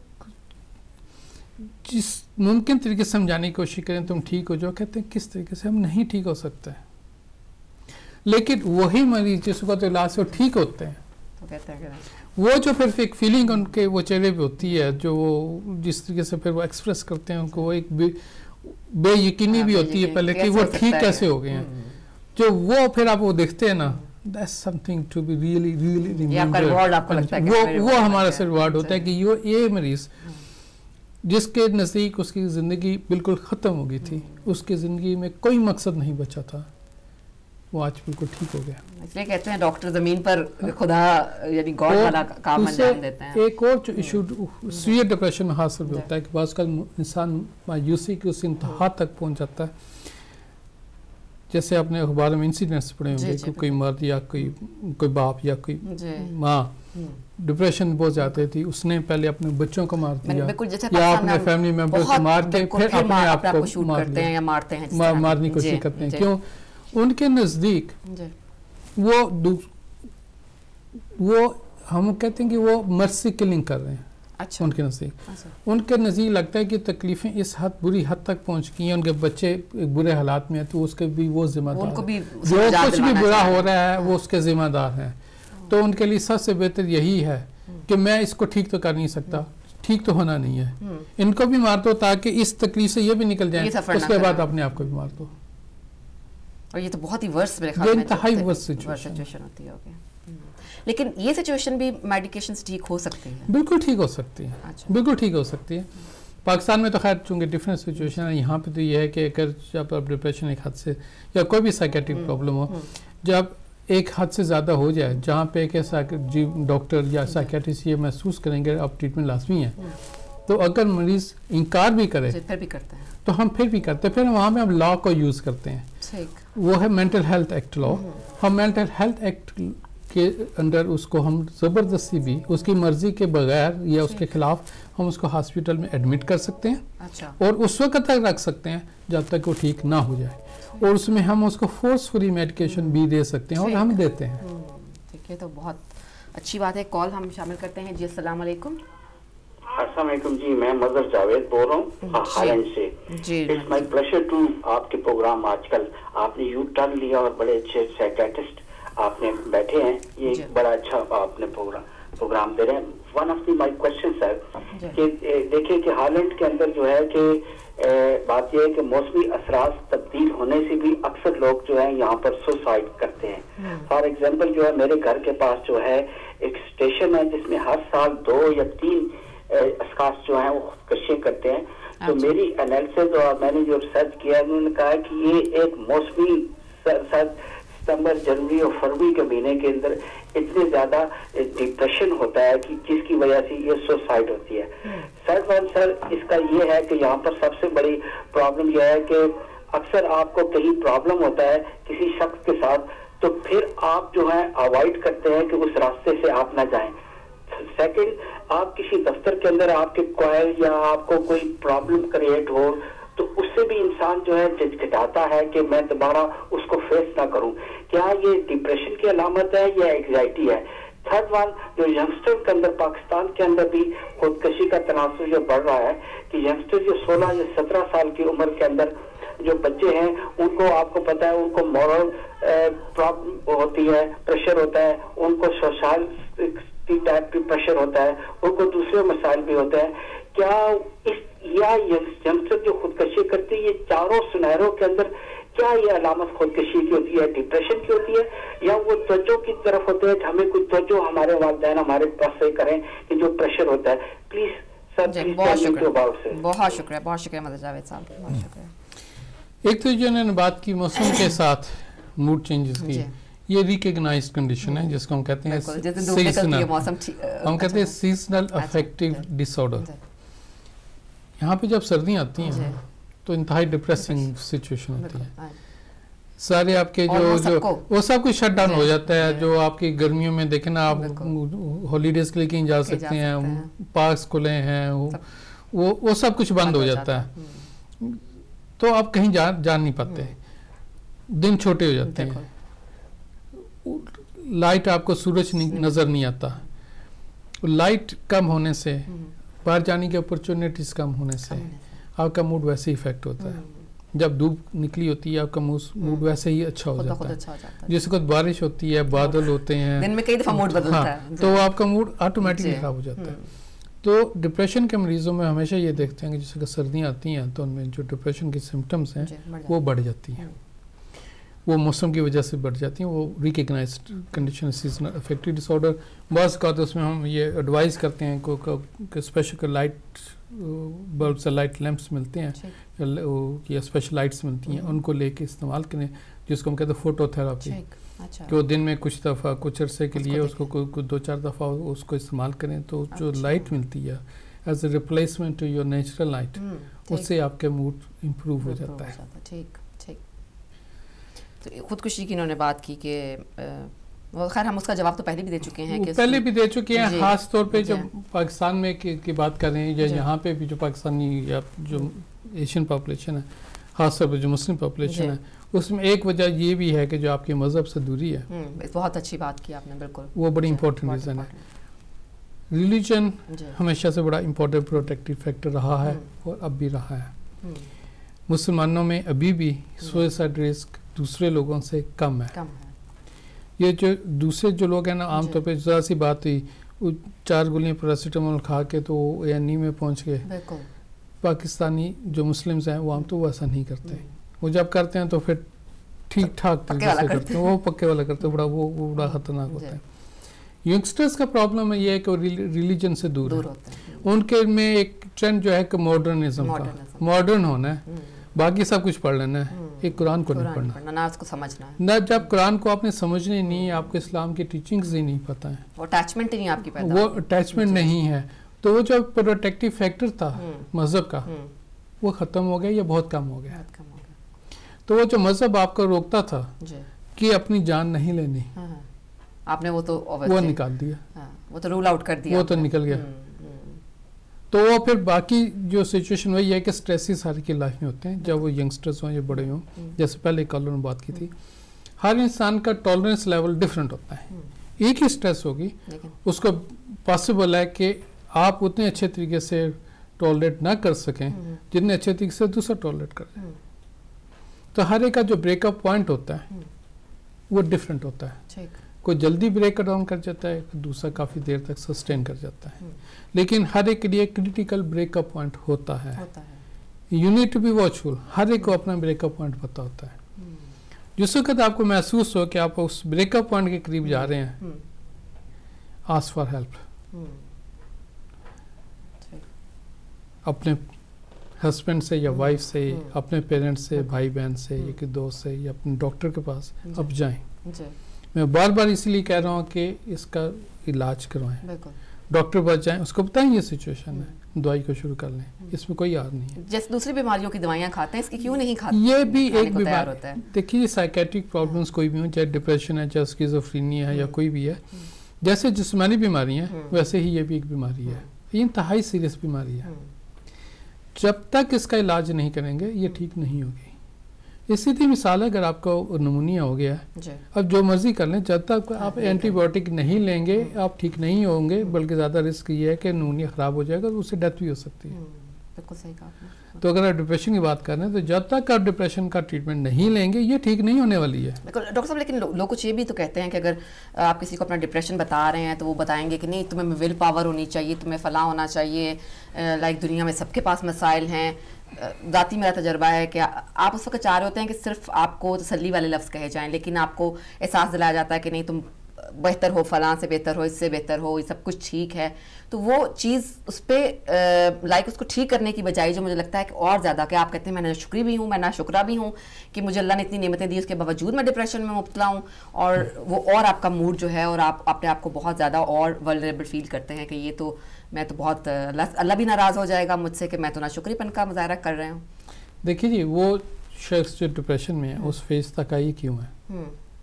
جس ممکن طریقے سے سمجھانے کی کوشش کریں تم ٹھیک ہو جاؤ, کہتے ہیں کس طریقے سے, ہم نہیں ٹھیک ہو سکتے. لیکن وہی مریض جس وقت علاج سے وہ ٹھیک ہوتے ہیں, وہ جو پھر ایک فیلنگ ان کے وہ چہرے پہ ہوتی ہے, جو وہ جس طریقے سے پھر وہ ایکسپریس کرتے ہیں, ان کو وہ ایک بے یقینی بھی ہوتی ہے پہلے کہ وہ ٹھیک کیسے ہو گئے ہیں, جو وہ پھر آپ وہ دیکھتے ہیں نا, that's something to be really remembered. وہ ہمارا سے ریوارڈ ہوتا ہے کہ یہ مریض جس کے نزدیک اس کی زندگی بالکل ختم ہو گئی تھی, اس کی زندگی میں کوئی مقصد نہیں بچا تھا, وہ آج بالکل ٹھیک ہو گیا. اس لیے کہتے ہیں ڈاکٹر زمین پر خدا یعنی گاڈ والا کام انجام دیتے ہیں. ایک اور جو ایشو سویئر ڈپریشن میں حاصل بھی ہوتا ہے کہ بعض کا انسان مایوسی کی اس انتہا تک پہنچ جاتا ہے. جیسے آپ نے اخبار میں انسیڈنٹس پڑھے ہوں گے کہ کوئی مرد یا کوئی باپ یا کوئی ماں ڈپریشن بہت زیادہ تھی, اس نے پہلے اپنے بچوں کو مار دیا یا اپنے فیملی ممبر کو مار کے پھر اپنے آپ کو مارنے کی کوشش کرتے ہیں. کیوں؟ ان کے نزدیک وہ ہم کہتے ہیں کہ وہ مرسی کلنگ کر رہے ہیں. ان کے نزدیک لگتا ہے کہ تکلیفیں اس حد بری حد تک پہنچ گئی ہیں, ان کے بچے برے حالات میں ہیں تو اس کے بھی وہ ذمہ دار ہیں, جو کچھ بھی برا ہو رہا ہے وہ اس کے ذمہ دار ہیں. تو ان کے لیے سب سے بہتر یہی ہے کہ میں اس کو ٹھیک تو کر نہیں سکتا, ٹھیک تو ہونا نہیں ہے, ان کو بھی مار دو تاکہ اس تکلیف سے یہ بھی نکل جائیں, اس کے بعد اپنے آپ کو بھی مار دو. اور یہ تو بہت ہی ورس انتہائی ورس سچویشن ہوتی ہے. لیکن یہ سچویشن بھی میڈیکیشن سے ٹھیک ہو سکتی ہے؟ بالکل ٹھیک ہو سکتی ہے, بالکل ٹھیک ہو سکتی ہے. پاکستان میں تو خیر چونکہ ڈفرینٹ سچویشن ہے, یہاں پہ تو یہ ہے کہ اگر جب آپ ڈپریشن ایک حد سے یا کوئی بھی سائیکیٹرک پرابلم ہو, جب ایک حد سے زیادہ ہو جائے جہاں پہ ایک ڈاکٹر یا سائیکیٹرسٹ یہ محسوس کریں گے اب ٹریٹمنٹ لازمی ہے, تو اگر مریض انکار بھی کرے تو ہم پھر بھی کرتے ہیں, پھر وہاں پہ ہم لا کو یوز کرتے ہیں. وہ ہے مینٹل ہیلتھ ایکٹ لا. ہم مینٹل ہیلتھ ایکٹ کے اندر اس کو ہم زبردستی بھی اس کی مرضی کے بغیر یا اس کے خلاف ہم اس کو ہاسپٹل میں ایڈمٹ کر سکتے ہیں اور اس وقت تک رکھ سکتے ہیں جب تک وہ ٹھیک نہ ہو جائے, اور اس میں ہم اس کو فورسفلی میڈیکیشن بھی دے سکتے ہیں اور ہم دیتے ہیں. ٹھیک ہے, تو بہت اچھی بات ہے. کال ہم شامل کرتے ہیں. جی السلام علیکم. السلام علیکم جی, میں مظہر جاوید بول رہا ہوں ہالینڈ سے. اٹس مائی پلیزر ٹو آپ کے پروگرام. آج کل آپ نے یو ٹرن لیا اور بڑے اچھے سائیکیٹرسٹ آپ نے بیٹھے ہیں, یہ بڑا اچھا آپ نے پروگرام دے رہے ہیں. One of the my question sir کہ دیکھیں کہ ہالینڈ کے اندر جو ہے کہ بات یہ ہے کہ موسمی اثرات تبدیل ہونے سے بھی اکثر لوگ جو ہیں یہاں پر سوسائڈ کرتے ہیں. فار ایگزامپل جو ہے میرے گھر کے پاس جو ہے ایک اسٹیشن ہے جس میں ہر سال 2 یا 3 اشخاص جو ہیں وہ خودکشی کرتے ہیں. تو میری انالیسز اور میں نے جو ریسرچ کیا انہوں نے کہا کہ یہ ایک موسمی ستمبر جنوری اور فروری کے مہینے کے اندر اتنے زیادہ ڈپریشن ہوتا ہے کہ جس کی وجہ سے یہ سوسائڈ ہوتی ہے. سر اس کا یہ ہے کہ یہاں پر سب سے بڑی پرابلم یہ ہے کہ اکثر آپ کو کہیں پرابلم ہوتا ہے کسی شخص کے ساتھ تو پھر آپ جو ہے اوائڈ کرتے ہیں کہ اس راستے سے آپ نہ جائیں. سیکنڈ, آپ کسی دفتر کے اندر آپ کے کوئل یا آپ کو کوئی پرابلم کریٹ ہو تو اس سے بھی انسان جو ہے جھجھٹاتا ہے کہ میں دوبارہ اس کو فیس نہ کروں. کیا یہ ڈپریشن کی علامت ہے یا اینگزائٹی ہے؟ تھرڈ ون, جو ینگسٹر کے اندر پاکستان کے اندر بھی خودکشی کا تناسب جو بڑھ رہا ہے کہ ینگسٹر جو 16 یا 17 سال کی عمر کے اندر جو بچے ہیں ان کو آپ کو پتا ہے ان کو مورل پرابلم ہوتی ہے, پریشر ہوتا ہے, ان کو سوشل ٹائپ کی پریشر ہوتا ہے, ان کو دوسرے مسائل بھی ہوتے ہیں. کیا اس یا ینگسٹر جو خودکشی کرتی ہے یہ چاروں سنہروں کے اندر کیا یہ علامت خودکشی کی ہوتی ہے, ڈپریشن کی ہوتی ہے, یا وہ توجہ کی طرف ہوتے ہیں کہ ہمیں کوئی توجہ ہمارے والدین ہمارے پاس سے کریں کہ جو پریشر ہوتا ہے؟ پلیز سر بہت شکریہ مدد جاوید صاحب, بہت شکریہ. ایک تو جو انہوں نے بات کی موسم کے ساتھ موڈ چینجز کی, یہ ریکگنائزڈ کنڈیشن ہے جس کو ہم کہتے ہیں سیزنل افیکٹیو ڈس آرڈر. یہاں پہ جب سردیاں آتی ہیں تو انتہائی ڈپریسنگ سچویشن ہوتی ہے. سارے آپ کے جو وہ سب کچھ شٹ ڈاؤن ہو جاتا ہے. جو آپ کی گرمیوں میں دیکھیں نا آپ ہالیڈیز کے لیے کہیں جا سکتے ہیں, پارکس کھلے ہیں, وہ سب کچھ بند ہو جاتا ہے, تو آپ کہیں جا نہیں پاتے, دن چھوٹے ہو جاتے ہیں, لائٹ آپ کو سورج نظر نہیں آتا, لائٹ کم ہونے سے, باہر جانے کی اپرچونیٹیز کم ہونے سے آپ کا موڈ ویسے ہی افیکٹ ہوتا ہے. جب دھوپ نکلی ہوتی ہے آپ کا موڈ ویسے ہی اچھا ہو جاتا ہے. جس وقت بارش ہوتی ہے, بادل ہوتے ہیں, دن میں کئی دفعہ موڈ بدلتا ہے, تو آپ کا موڈ آٹومیٹکلی خراب ہو جاتا ہے. تو ڈپریشن کے مریضوں میں ہمیشہ یہ دیکھتے ہیں کہ جس وقت سردیاں آتی ہیں تو ان میں جو ڈپریشن کی سمٹمز ہیں وہ بڑھ جاتی ہیں, وہ موسم کی وجہ سے بڑھ جاتی ہیں, وہ recognised condition seasonal affective disorder. بعض اوقات اس میں ہم یہ ایڈوائز کرتے ہیں کہ اسپیشل لائٹ بلب سے لائٹ لیمپس ملتے ہیں یا اسپیشل لائٹس ملتی ہیں, ان کو لے کے استعمال کریں, جس کو ہم کہتے ہیں فوٹو تھراپی, کہ وہ دن میں کچھ دفعہ کچھ عرصے کے لیے اس کو 2-4 دفعہ اس کو استعمال کریں, تو جو لائٹ ملتی ہے as a replacement to your natural light, اس سے آپ کا موڈ امپروو ہو جاتا ہے. ٹھیک ٹھیک. تو خودکشی کی انہوں نے بات کی کہ خیر ہم اس کا جواب تو پہلے بھی دے چکے ہیں, خاص طور پہ جب پاکستان میں کی بات کر رہے ہیں یا یہاں پہ بھی جو پاکستانی یا جو ایشین پاپولیشن ہے, خاص طور پہ جو مسلم پاپولیشن ہے, اس میں ایک وجہ یہ بھی ہے کہ جو آپ کے مذہب سے دوری ہے. بہت اچھی بات کی آپ نے, بالکل وہ بڑی امپورٹنٹ ریزن ہے. ریلیجن ہمیشہ سے بڑا امپورٹنٹ پروٹیکٹیو فیکٹر رہا ہے اور اب بھی رہا ہے. مسلمانوں میں ابھی بھی سوئسائڈ رسک دوسرے لوگوں سے کم ہے. یہ جو دوسرے جو لوگ ہیں نا, عام طور پہ ذرا سی بات ہوئی, وہ 4 گولیاں پیراسیٹامول کھا کے تو A&E میں پہنچ گئے. پاکستانی جو مسلمز ہیں وہ عام تو وہ ایسا نہیں کرتے, وہ جب کرتے ہیں تو پھر ٹھیک ٹھاک طریقے سے کرتے ہیں, وہ پکے والا کرتے ہیں, وہ بڑا خطرناک ہوتا ہے. ینگسٹرز کا پرابلم یہ ہے کہ وہ ریلیجن سے دور ہوتے ہیں. ان کے میں ایک ٹرینڈ جو ہے کہ ماڈرنزم کا, ماڈرن ہونا ہے, باقی سب کچھ پڑھ لینا ہے, ایک قرآن کو نہیں پڑھنا, نہ اس کو سمجھنا ہے, نہ جب قرآن کو آپ نے سمجھنے نہیں, آپ کو اسلام کی ٹیچنگز ہی نہیں پتہ ہیں, وہ اٹیچمنٹ ہی نہیں آپ کی پیدا, وہ اٹیچمنٹ نہیں ہے, تو وہ جو پروٹیکٹیو فیکٹر تھا مذہب کا وہ ختم ہو گیا یا بہت کم ہو گیا. تو وہ جو مذہب آپ کو روکتا تھا کہ اپنی جان نہیں لینی, آپ نے وہ نکال دیا, وہ تو رول آؤٹ کر دیا, وہ تو نکل گیا. تو وہ پھر باقی جو سچویشن وہی ہے کہ سٹریسز ہر کی لائف میں ہوتے ہیں, جب وہ ینگسٹرز ہوں یا بڑے ہوں. جیسے پہلے کالر نے بات کی تھی, ہر انسان کا ٹالرنس لیول ڈفرینٹ ہوتا ہے. ایک ہی سٹریس ہوگی, اس کو پاسبل ہے کہ آپ اتنے اچھے طریقے سے ٹالریٹ نہ کر سکیں جتنے اچھے طریقے سے دوسرا ٹالریٹ کر دیں. تو ہر ایک کا جو بریک اپ پوائنٹ ہوتا ہے وہ ڈفرینٹ ہوتا ہے. کوئی جلدی بریک ڈاؤن کر جاتا ہے, دوسرا کافی دیر تک سسٹین کر جاتا ہے. لیکن ہر ایک کے لیے کریٹیکل بریک اپ پوائنٹ ہوتا ہے. You need to be watchful, ہر ایک کو اپنا بریک اپ پوائنٹ پتہ ہوتا ہے. جس وقت آپ کو محسوس ہو کہ آپ اس بریک اپ پوائنٹ کے قریب جا رہے ہیں, آسک فار ہیلپ. اپنے ہسبینڈ سے یا وائف سے, اپنے پیرنٹس سے, بھائی بہن سے, یا دوست سے, یا اپنے ڈاکٹر کے پاس اب جائیں. میں بار بار اس لیے کہہ رہا ہوں کہ اس کا علاج کروائیں, ڈاکٹر پاس جائیں, اس کو بتائیں یہ سچویشن ہے, دوائی کو شروع کر لیں, اس میں کوئی یار نہیں ہے. جیسے دوسری بیماریوں کی دوائیاں کھاتے ہیں, اس کی کیوں نہیں کھاتے؟ یہ بھی ایک بیماری ہوتا ہے. دیکھیے سائیکیٹرک پرابلمس کوئی بھی ہوں, چاہے ڈپریشن ہے, چاہے اسکیزوفرینیا ہے, یا کوئی بھی ہے, جیسے جسمانی بیماری ہیں ویسے ہی یہ بھی ایک بیماری ہے. یہ انتہائی سیریس بیماری ہے. جب تک اس کا علاج نہیں کریں گے یہ ٹھیک نہیں ہوگی. اسی طرح مثال ہے, اگر آپ کو نمونیا ہو گیا ہے, اب جو مرضی کر لیں, جب تک آپ اینٹی بایوٹک نہیں لیں گے آپ ٹھیک نہیں ہوں گے, بلکہ زیادہ رسک یہ ہے کہ نمونیا خراب ہو جائے گا, اس سے ڈیتھ بھی ہو سکتی ہے. بالکل صحیح کہا آپ نے. تو اگر آپ ڈپریشن کی بات کر رہے ہیں تو جب تک آپ ڈپریشن کا ٹریٹمنٹ نہیں لیں گے یہ ٹھیک نہیں ہونے والی ہے. ڈاکٹر صاحب, لیکن لوگ کچھ یہ بھی تو کہتے ہیں کہ اگر آپ کسی کو اپنا ڈپریشن بتا رہے ہیں تو وہ بتائیں گے کہ نہیں تمہیں ول پاور ہونی چاہیے, تمہیں فلاں ہونا چاہیے, لائک دنیا میں سب کے پاس مسائل ہیں. ذاتی میرا تجربہ ہے کہ آپ اس وقت چاہ رہے ہوتے ہیں کہ صرف آپ کو تسلی والے لفظ کہے جائیں, لیکن آپ کو احساس دلایا جاتا ہے کہ نہیں تم بہتر ہو, فلاں سے بہتر ہو, اس سے بہتر ہو, یہ سب کچھ ٹھیک ہے. تو وہ چیز اس پہ لائک اس کو ٹھیک کرنے کی بجائے جو مجھے لگتا ہے کہ اور زیادہ کہ آپ کہتے ہیں میں ناشکری بھی ہوں, میں ناشکرہ بھی ہوں کہ مجھے اللہ نے اتنی نعمتیں دی, اس کے باوجود میں ڈپریشن میں مبتلا ہوں, اور وہ اور آپ کا موڈ جو ہے اور آپ اپنے آپ کو بہت زیادہ اور ولنریبل فیل کرتے ہیں کہ یہ تو میں تو بہت اللہ بھی ناراض ہو جائے گا مجھ سے کہ میں تو ناشکری پن کا مظاہرہ کر رہے ہوں. دیکھیے جی, وہ شخص جو ڈپریشن میں ہے اس فیز تک آئی کیوں ہے؟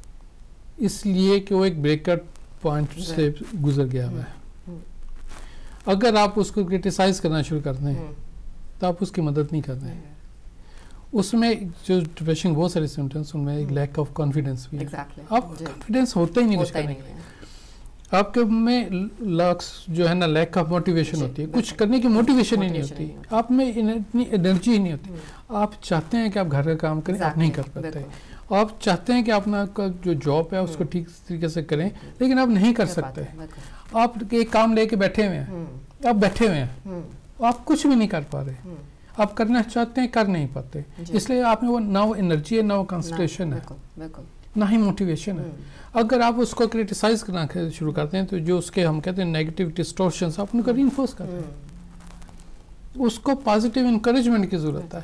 اس لیے کہ وہ ایک بریک آؤٹ پوائنٹ سے گزر گیا ہوا ہے. اگر آپ اس کو کرٹیسائز کرنا شروع کر دیں تو آپ اس کی مدد نہیں کر رہے ہیں. اس میں جو ڈپریشن بہت سارے سمٹمس، ان میں ایک لیک آف کانفیڈنس بھی ہے. آپ کانفیڈنس ہوتا ہی نہیں کچھ کرنے کے، آپ کے میں لاکس جو ہے نا لیک آف موٹیویشن ہوتی ہے، کچھ کرنے کی موٹیویشن ہی نہیں ہوتی، آپ میں اتنی انرجی ہی نہیں ہوتی. آپ چاہتے ہیں کہ آپ گھر کا کام کریں، آپ نہیں کر پاتے. آپ چاہتے ہیں کہ اپنا جو جاب ہے اس کو ٹھیک طریقے سے کریں، لیکن آپ نہیں کر سکتے. آپ ایک کام لے کے بیٹھے ہوئے ہیں، آپ بیٹھے ہوئے ہیں، آپ کچھ بھی نہیں کر پا رہے. آپ کرنا چاہتے ہیں، کر نہیں پاتے. اس لیے آپ میں وہ نہ وہ انرجی ہے، نہ وہ کنسنٹریشن ہے، نہ ہی موٹیویشن ہے. اگر آپ اس کو کرٹیسائز کرنا شروع کرتے ہیں تو جو اس کے ہم کہتے ہیں نیگیٹو ڈسٹورشنز، آپ ان کو رینفورس کرتے ہیں. اس کو پازیٹیو انکریجمنٹ کی ضرورت ہے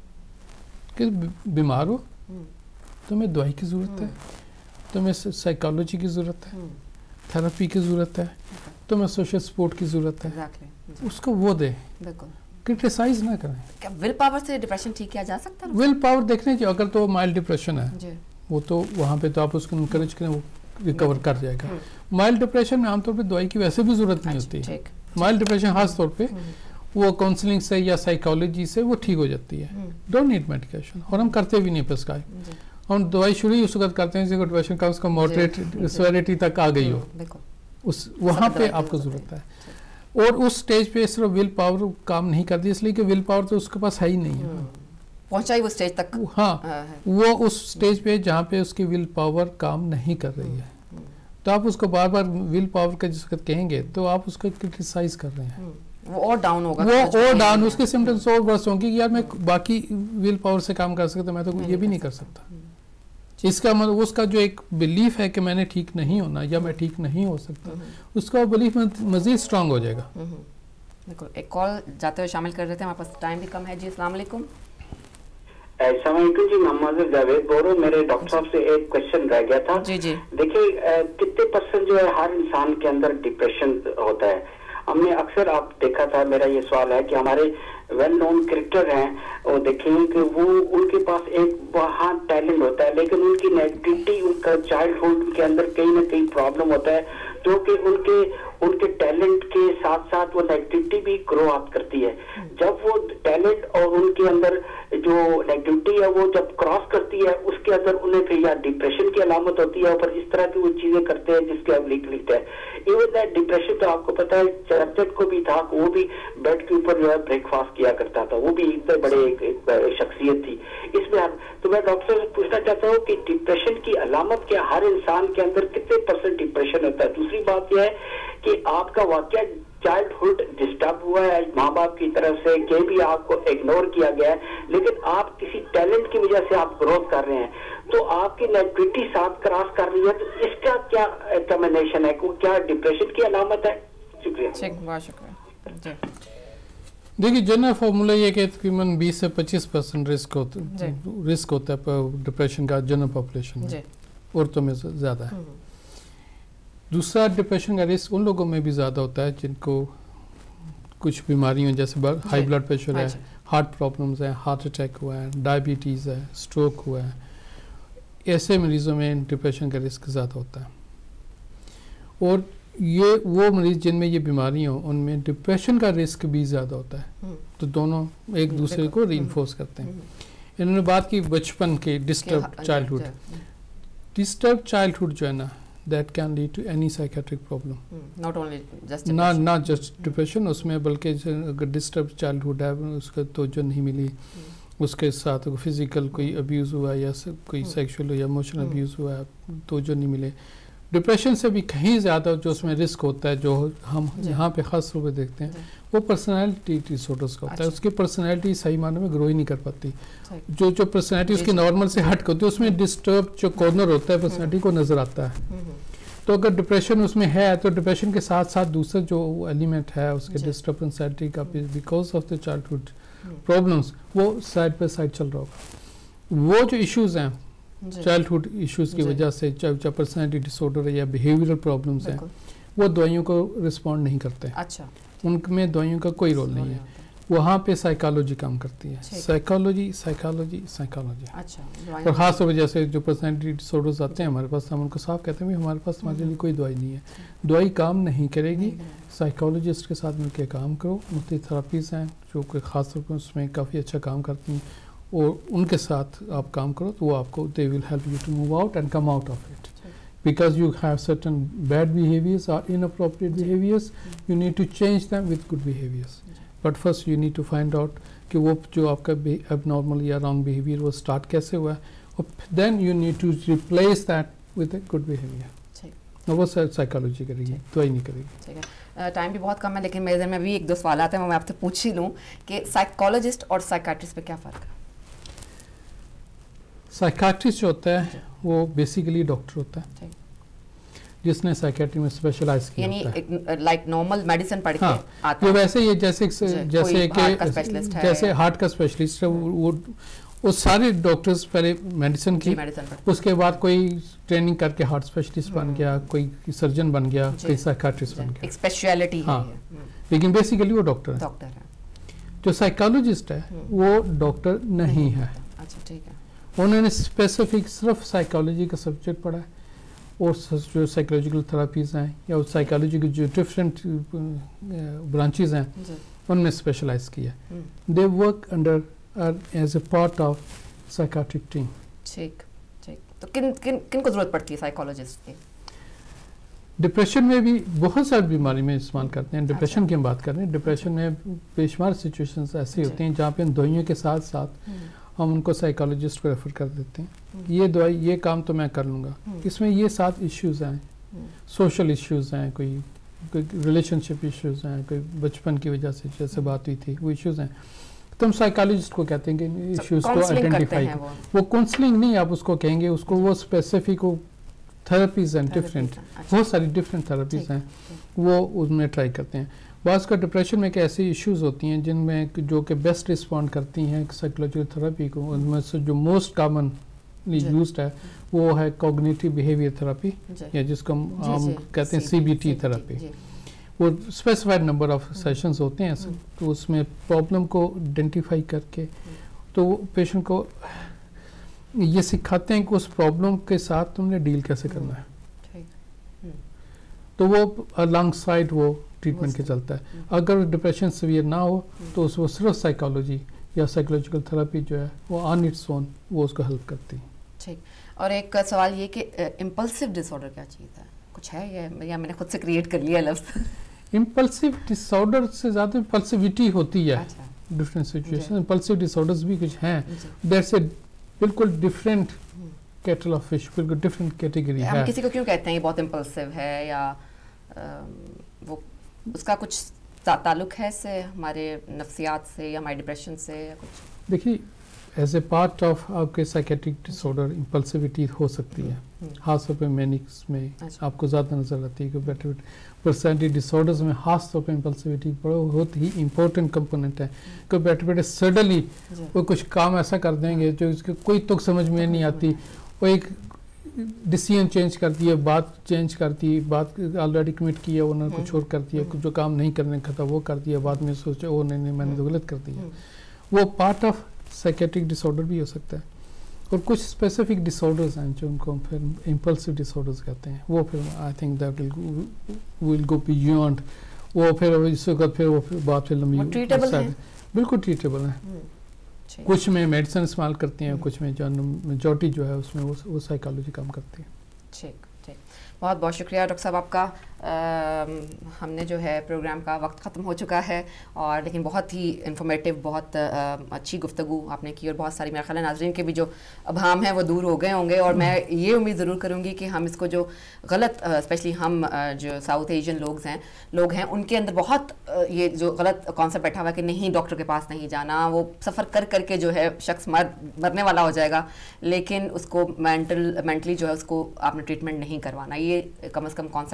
کہ بیمار ہو تمہیں دوائی کی ضرورت ہے، تمہیں سائیکالوجی کی ضرورت ہے، تھراپی کی ضرورت ہے، تمہیں سوشل سپورٹ کی ضرورت ہے. اس کو وہ دے، کرٹیسائز نہ کریں. کیا ول پاور سے ڈپریشن ٹھیک کیا جا سکتا ہے؟ ول پاور دیکھنے چاہیے. اگر تو مائلڈ ڈپریشن ہے وہ تو وہاں پہ تو آپ اس کو انکریج کریں، وہ ریکور کر جائے گا. مائلڈ ڈپریشن میں عام طور پہ دوائی کی ویسے بھی ضرورت نہیں ہوتی. مائلڈ ڈپریشن خاص طور پہ وہ کاؤنسلنگ سے یا سائیکالوجی سے وہ ٹھیک ہو جاتی ہے. ڈونٹ نیڈ میڈیکیشن، اور ہم کرتے بھی نہیں پرسکرائب. ہم دوائی شروع ہی اس وقت کرتے ہیں جس کو ڈپریشن کا اس کا ماڈریٹ سیویرٹی تک آ گئی ہو، وہاں پہ آپ کو ضرورت ہے. اور اس سٹیج پہ صرف ول پاور کام نہیں کرتی، اس لیے کہ ول پاور تو اس کے پاس ہے ہی نہیں ہے. پہنچائی وہ سٹیج تک. ہاں، وہ اس سٹیج پہ جہاں پہ اس کی ول پاور کام نہیں کر رہی ہے. تو آپ اس کو بار بار ول پاور کا جس وقت کہیں گے تو آپ اس کو کرٹیسائز کر رہے ہیں. وہ اور ڈاؤن ہوگا، وہ اور ڈاؤن، اس کے سمپٹمز اور ورس ہوں گے کہ یار میں باقی ول پاور سے کام کر سکتا، میں تو یہ بھی نہیں کر سکتا. اس کا مطلب اس کا جو ایک بلیف ہے کہ میں نے ٹھیک نہیں ہونا یا میں ٹھیک نہیں ہو سکتا، اس کا بلیف مزید اسٹرانگ ہو جائے گا. بالکل. ایک کال جاتے ہوئے شامل کر دیتے ہیں، ہمارے پاس ٹائم بھی کم ہے. جی السلام علیکم. السلام علیکم جی، محمد جاوید بول رہا ہوں. میرے ڈاکٹر صاحب سے ایک کوشچن رہ گیا تھا. جی جی. دیکھیے کتنے پرسنٹ جو ہے ہر انسان کے اندر ڈپریشن ہوتا ہے. ہم نے اکثر آپ دیکھا تھا، میرا یہ سوال ہے کہ ہمارے ویل نون کرکٹر ہیں، وہ دیکھیں کہ وہ ان کے پاس ایک بہت ٹیلنٹ ہوتا ہے، لیکن ان کی نیگیٹیوٹی، ان کا چائلڈ ہوڈ کے اندر کہیں نہ کہیں پرابلم ہوتا ہے، جو کہ ان کے ٹیلنٹ کے ساتھ ساتھ وہ نیگیٹیوٹی بھی گرو اپ کرتی ہے. جب وہ ٹیلنٹ اور ان کے اندر جو نیگیٹیوٹی ہے وہ جب کراس کرتی ہے، اس کے اندر انہیں پھر یا ڈپریشن کی علامت ہوتی ہے، اور پھر اس طرح کی وہ چیزیں کرتے ہیں جس کے اب لکھتے ہیں. ایون دیٹ ڈپریشن تو آپ کو پتا ہے چرچٹ کو بھی تھا، وہ بھی بیڈ کے اوپر جو ہے بریک فاسٹ کیا کرتا تھا، وہ بھی اتنے بڑے شخصیت تھی. اس میں تو میں ڈاکٹر سے پوچھنا چاہتا ہوں کہ ڈپریشن کی علامت کیا، ہر انسان کے اندر کتنے پرسنٹ ڈپریشن ہوتا ہے؟ دوسری بات یہ ہے کہ آپ کا واقعہ چائلڈ ہوڈ ڈسٹرب ہوا ہے ماں باپ کی طرف سے، کہ بھی آپ کو اگنور کیا گیا ہے، لیکن آپ کسی ٹیلنٹ کی وجہ سے آپ گروتھ کر رہے ہیں، تو آپ کی نیگیٹیوٹی ساتھ کراس کر رہی ہے، تو اس کا کیا ایکسپلینیشن ہے؟ کیا ڈپریشن کی علامت ہے؟ شکریہ. بہت شکریہ. دیکھیے جنرل فارمولا یہ کہ تقریباً 20 سے 25% رسک ہوتا ہے ڈپریشن کا جنرل پاپولیشن میں، عورتوں میں زیادہ ہے. دوسرا ڈپریشن کا رسک ان لوگوں میں بھی زیادہ ہوتا ہے جن کو کچھ بیماریاں جیسے ہائی بلڈ پریشر ہے، ہارٹ پرابلمز ہیں، ہارٹ اٹیک ہوا ہے، ڈائبٹیز ہے، اسٹروک ہوا ہے. ایسے مریضوں میں ڈپریشن کا رسک زیادہ ہوتا ہے. اور یہ وہ مریض جن میں یہ بیماریاں ہوں ان میں ڈپریشن کا رسک بھی زیادہ ہوتا ہے. تو دونوں ایک دوسرے کو ری انفورس کرتے ہیں. انہوں نے بات کی بچپن کے ڈسٹرب چائلڈہڈ. ڈسٹرب چائلڈہڈ جو ہے نا that can lead to any psychiatric problem. Not only just depression. Not just depression, اس میں بلکہ اگر disturbed childhood ہے اس کا توجہ نہیں ملی، اس کے ساتھ فزیکل کوئی ابیوز ہوا یا کوئی سیکشل یا ایموشنل ابیوز ہوا، توجہ نہیں ملے. ڈپریشن سے بھی کہیں زیادہ جو اس میں رسک ہوتا ہے، جو ہم یہاں پہ خاص طور پہ دیکھتے ہیں، وہ پرسنالٹی ڈسارڈرز کا ہوتا ہے. اس کی پرسنالٹی صحیح معنی میں گرو ہی نہیں کر پاتی. جو پرسنالٹی اس کی نارمل سے ہٹ ہوتی ہے، اس میں ڈسٹرب جو کارنر ہوتا ہے پرسنالٹی کو نظر آتا ہے. تو اگر ڈپریشن اس میں ہے تو ڈپریشن کے ساتھ ساتھ دوسرا جو ایلیمنٹ ہے اس کے ڈسٹرب پرسنالٹی کا because of the childhood problems وہ سائڈ بائی سائڈ چل رہا ہوگا. وہ جو ایشوز ہیں چائلڈہڈ ایشوز کی وجہ سے، چاہے پرسنالٹی ڈس آرڈر ہے یا بیہیویئرل پرابلمس ہیں، وہ دوائیوں کو رسپونڈ نہیں کرتے. اچھا، ان میں دوائیوں کا کوئی رول نہیں ہے. وہاں پہ سائیکالوجی کام کرتی ہے. سائیکالوجی اور خاص طور پہ جیسے جو پرسنالٹی ڈس آرڈرز آتے ہیں ہمارے پاس, ہم ان کو صاف کہتے ہیں ہمارے پاس تمہارے لیے کوئی دوائی نہیں ہے, دوائی کام نہیں کرے گی, سائیکالوجسٹ کے ساتھ مل کے کام کرو. مختلف تھراپیز ہیں جو کہ خاص طور پہ اس میں کافی اچھا کام کرتی ہیں, اور ان کے ساتھ آپ کام کرو تو وہ آپ کو they will help you to move out and come out of it. Because you have certain bad behaviors or inappropriate behaviors, you need to change them with good behaviors. But first you need to find out کہ وہ جو آپ کا abnormal یا wrong behavior وہ start کیسے ہوا ہے, اور then you need to replace that with a good behavior. وہ سائیکالوجی کرے گی, دوائی نہیں کرے گی. ٹائم بھی بہت کم ہے لیکن میرے ذہن میں بھی ایک دو سوالات ہیں, میں آپ سے پوچھ ہی لوں کہ سائیکالوجسٹ اور سائیکیٹرسٹ میں کیا فرق ہے؟ سائیکیٹرسٹ جو ہوتا ہے وہ بیسیکلی ڈاکٹر ہوتا ہے جس نے سائیکیٹری میں اسپیشلائز کیا ہوتا ہے, یعنی لائک نارمل میڈیسن پڑھ کے آتا ہے. ویسے یہ جیسے ہارٹ کا اسپیشلسٹ ہے, وہ سارے ڈاکٹرز پہلے میڈیسن کی, اس کے بعد کوئی ٹریننگ کر کے ہارٹ اسپیشلسٹ بن گیا, کوئی سرجن بن گیا, کوئی سائیکیٹرسٹ بن گیا, ایک اسپیشلٹی ہے. لیکن بیسیکلی وہ ڈاکٹر ہے. جو سائیکالوجسٹ ہے وہ ڈاکٹر نہیں ہے. اچھا ٹھیک ہے. انہوں نے اسپیسیفک صرف سائیکالوجی کا سبجیکٹ پڑھا ہے, اور جو سائیکولوجیکل تھراپیز ہیں یا سائیکالوجی کی جو ڈفرینٹ برانچز ہیں ان میں اسپیشلائز کیا. They work under as a part of psychiatric team. ٹھیک ٹھیک. تو کن کو ضرورت پڑتی ہے سائیکالوجسٹ کی؟ ڈپریشن میں بھی بہت ساری بیماری میں استعمال کرتے ہیں. ڈپریشن کی ہم بات کر رہے ہیں. ڈپریشن میں بے شمار سچویشنز ایسی ہوتی ہیں جہاں پہ ان دوائیوں کے ساتھ ساتھ ہم ان کو سائیکالوجسٹ کو ریفر کر دیتے ہیں. یہ دوائی یہ کام تو میں کر لوں گا, اس میں یہ 7 ایشوز ہیں, سوشل ایشوز ہیں, کوئی ریلیشن شپ ایشوز ہیں, کوئی بچپن کی وجہ سے جیسے بات ہوئی تھی وہ ایشوز ہیں. تو ہم سائیکالوجسٹ کو کہتے ہیں کہ ایشوز کو آئیڈینٹیفائی. وہ کاؤنسلنگ نہیں آپ اس کو کہیں گے, اس کو وہ اسپیسیفک تھراپیز ہیں ڈفرینٹ, بہت ساری ڈفرینٹ تھراپیز ہیں وہ ان میں ٹرائی کرتے ہیں. بعض کا ڈپریشن میں ایک ایسی ایشوز ہوتی ہیں جن میں جو کہ بیسٹ رسپونڈ کرتی ہیں سائیکولوجیکل تھراپی کو. ان میں سے جو موسٹ کامنلی یوزڈ ہے وہ ہے کوگنیٹیو بیہیویئر تھراپی, یا جس کو ہم کہتے ہیں CBT تھراپی. وہ اسپیسیفائڈ نمبر آف سیشنز ہوتے ہیں, تو اس میں پرابلم کو آئیڈینٹیفائی کر کے تو پیشنٹ کو یہ سکھاتے ہیں کہ اس پرابلم کے ساتھ تم نے ڈیل کیسے کرنا ہے. تو وہ الانگ سائڈ وہ ٹریٹمنٹ کے چلتا ہے. اگر ڈپریشن سیویئر نہ ہو تو وہ صرف سائیکالوجی یا سائیکولوجیکل تھراپی جو ہے وہ آن اٹس اون وہ اس کو ہیلپ کرتی ہے. ٹھیک. اور ایک سوال یہ کہ امپلسو ڈس آرڈر کیا چیز ہے؟ کچھ ہے یا میں نے خود سے کریٹ کر لیا لفظ؟ امپلسو ڈس آرڈر سے زیادہ امپلسیوٹی ہوتی ہے different situation. Impulsive disorders بھی کچھ ہیں, دیٹس اے بالکل ڈفرینٹ کیٹل آف فش, بالکل ڈفرینٹ کیٹیگری ہے. ہم کسی کو کیوں کہتے ہیں یہ بہت امپلسو ہے, یا وہ اس کا کچھ تعلق ہے سے ہمارے نفسیات سے یا ہمارے ڈپریشن سے یا کچھ؟ دیکھیے ایز اے پارٹ آف آپ کے سائیکیٹرک ڈس آرڈر امپلسیوٹی ہو سکتی ہے, خاص طور پہ مینکس میں آپ کو زیادہ نظر آتی ہے. کہ پرسنالٹی ڈس آرڈرز میں خاص طور پہ امپلسیوٹی بہت ہی امپورٹنٹ کمپوننٹ ہے. کہ بیٹھے سڈنلی وہ کچھ کام ایسا کر دیں گے جو اس کی کوئی تک سمجھ میں نہیں آتی, وہ ایک ڈیسیژن چینج کرتی ہے, بات چینج کرتی ہے, بات آلریڈی کمٹ کی ہے انہوں نے کچھ اور کر دیا, جو کام نہیں کرنے کا تھا وہ کر دیا, بعد میں سوچا او نہیں میں نے تو غلط کر دیا. وہ part of psychiatric disorder بھی ہو سکتا ہے. اور کچھ اسپیسیفک ڈس آرڈرز ہیں جو ان کو پھر امپلسو ڈس آرڈرز کہتے ہیں. وہ پھر I think that will go beyond, وہ پھر اس وقت پھر وہ بات پھر لمبی, بالکل ٹریٹیبل ہیں. کچھ میں میڈیسن استعمال کرتے ہیں, کچھ میں جو میجورٹی جو ہے اس میں وہ سائیکالوجی کام کرتی ہے. ٹھیک ٹھیک. بہت بہت شکریہ ڈاکٹر صاحب آپ کا. ہم نے جو ہے پروگرام کا وقت ختم ہو چکا ہے, اور لیکن بہت ہی انفارمیٹیو, بہت اچھی گفتگو آپ نے کی, اور بہت ساری میرا خیال ہے ناظرین کے بھی جو ابہام ہیں وہ دور ہو گئے ہوں گے. اور میں یہ امید ضرور کروں گی کہ ہم اس کو جو غلط اسپیشلی ہم جو ساؤتھ ایشین لوگ ہیں ان کے اندر بہت یہ جو غلط کانسیپٹ بیٹھا ہوا ہے کہ نہیں ڈاکٹر کے پاس نہیں جانا, وہ سفر کر کے جو ہے شخص مرنے والا ہو جائے گا, لیکن اس کو مینٹلی جو ہے اس کو آپ نے ٹریٹمنٹ نہیں کروانا. یہ کم از کم کانسیپٹ ضرور ختم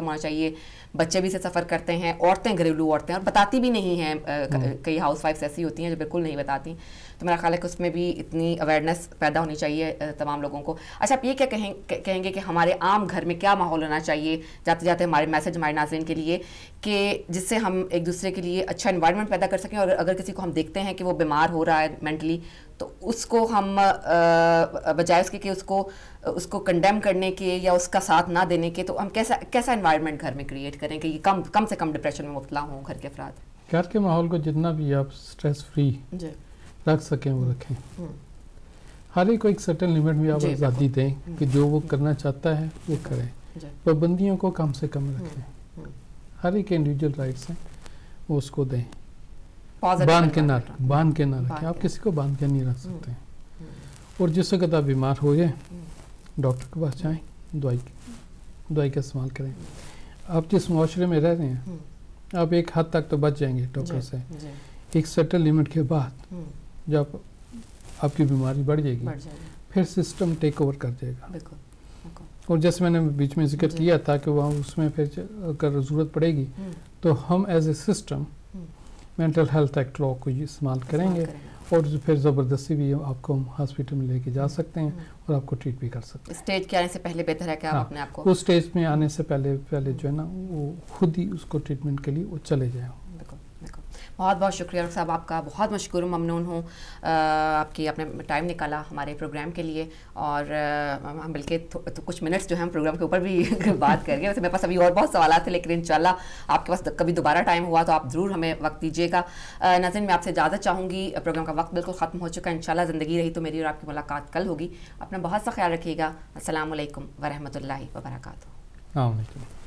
होना चाहिए, बच्चे भी इसे सफ़र करते हैं, औरतें, घरेलू औरतें, और बताती भी नहीं हैं, कई हाउस वाइफ्स ऐसी होती हैं जो बिल्कुल नहीं बताती, तो मेरा ख्याल है कि उसमें भी इतनी अवेयरनेस पैदा होनी चाहिए तमाम लोगों को। अच्छा, आप ये क्या कहेंगे कि हमारे आम घर में क्या माहौल होना चाहिए, जाते जाते हमारे मैसेज हमारे नाज़रीन के लिए, कि जिससे हम एक दूसरे के लिए अच्छा एनवायरनमेंट पैदा कर सकें, और अगर किसी को हम देखते हैं कि वो बीमार हो रहा है मेंटली, तो उसको हम बजाय उसके कि उसको कंडेम करने के या उसका साथ ना देने के, तो हम कैसा एनवायरनमेंट घर में क्रिएट करें कि कम से कम डिप्रेशन में मुब्तला हों घर के अफराद। घर के माहौल को जितना भी आप स्ट्रेस फ्री रख सकें वो रखें। हर एक को एक सर्टेन लिमिट में आप आज़ादी दें कि जो वो करना चाहता है वो करें, पाबंदियों को कम से कम रखें। हर एक इंडिविजुअल राइट्स हैं वो उसको दें, बांध के ना रखें। आप किसी को बांध के नहीं रख सकते। और जिस वक्त आप बीमार हो जाए डॉक्टर के पास जाएं, दवाई का इस्तेमाल करें। आप जिस माशरे में रह रहे हैं आप एक हद तक तो बच जाएंगे डॉक्टर से, एक सर्टेन लिमिट के बाद जब आपकी बीमारी बढ़ जाएगी फिर सिस्टम टेक ओवर कर जाएगा। और जैसे मैंने बीच में जिक्र किया था कि वहाँ उसमें फिर अगर ज़रूरत पड़ेगी तो हम as a system mental health act law को इस्तेमाल करेंगे और फिर ज़बरदस्ती भी आपको हम हॉस्पिटल में लेके जा सकते हैं और आपको ट्रीट भी कर सकते हैं। स्टेज के आने से पहले बेहतर है कि आप अपने आप को उस स्टेज में आने से पहले जो है ना वो खुद ही उसको ट्रीटमेंट के लिए वो चले जाए। बहुत बहुत शुक्रिया डॉक्टर साहब, आपका बहुत मशकूर ममनून हूँ, आपने टाइम निकाला हमारे प्रोग्राम के लिए, और हम बल्कि कुछ मिनट्स जो है हम प्रोग्राम के ऊपर भी बात कर गए। वैसे मेरे पास अभी और बहुत सवाल थे, लेकिन इंशाल्लाह आपके पास कभी दोबारा टाइम हुआ तो आप ज़रूर हमें वक्त दीजिएगा। नाज़रीन, मैं आपसे इजाज़त चाहूँगी, प्रोग्राम का वक्त बिल्कुल ख़त्म हो चुका है। इंशाल्लाह ज़िंदगी रही तो मेरी और आपकी मुलाकात कल होगी। अपना बहुत सा ख्याल रखिएगा। अस्सलामु अलैकुम व रहमतुल्लाहि व बरकातुहू।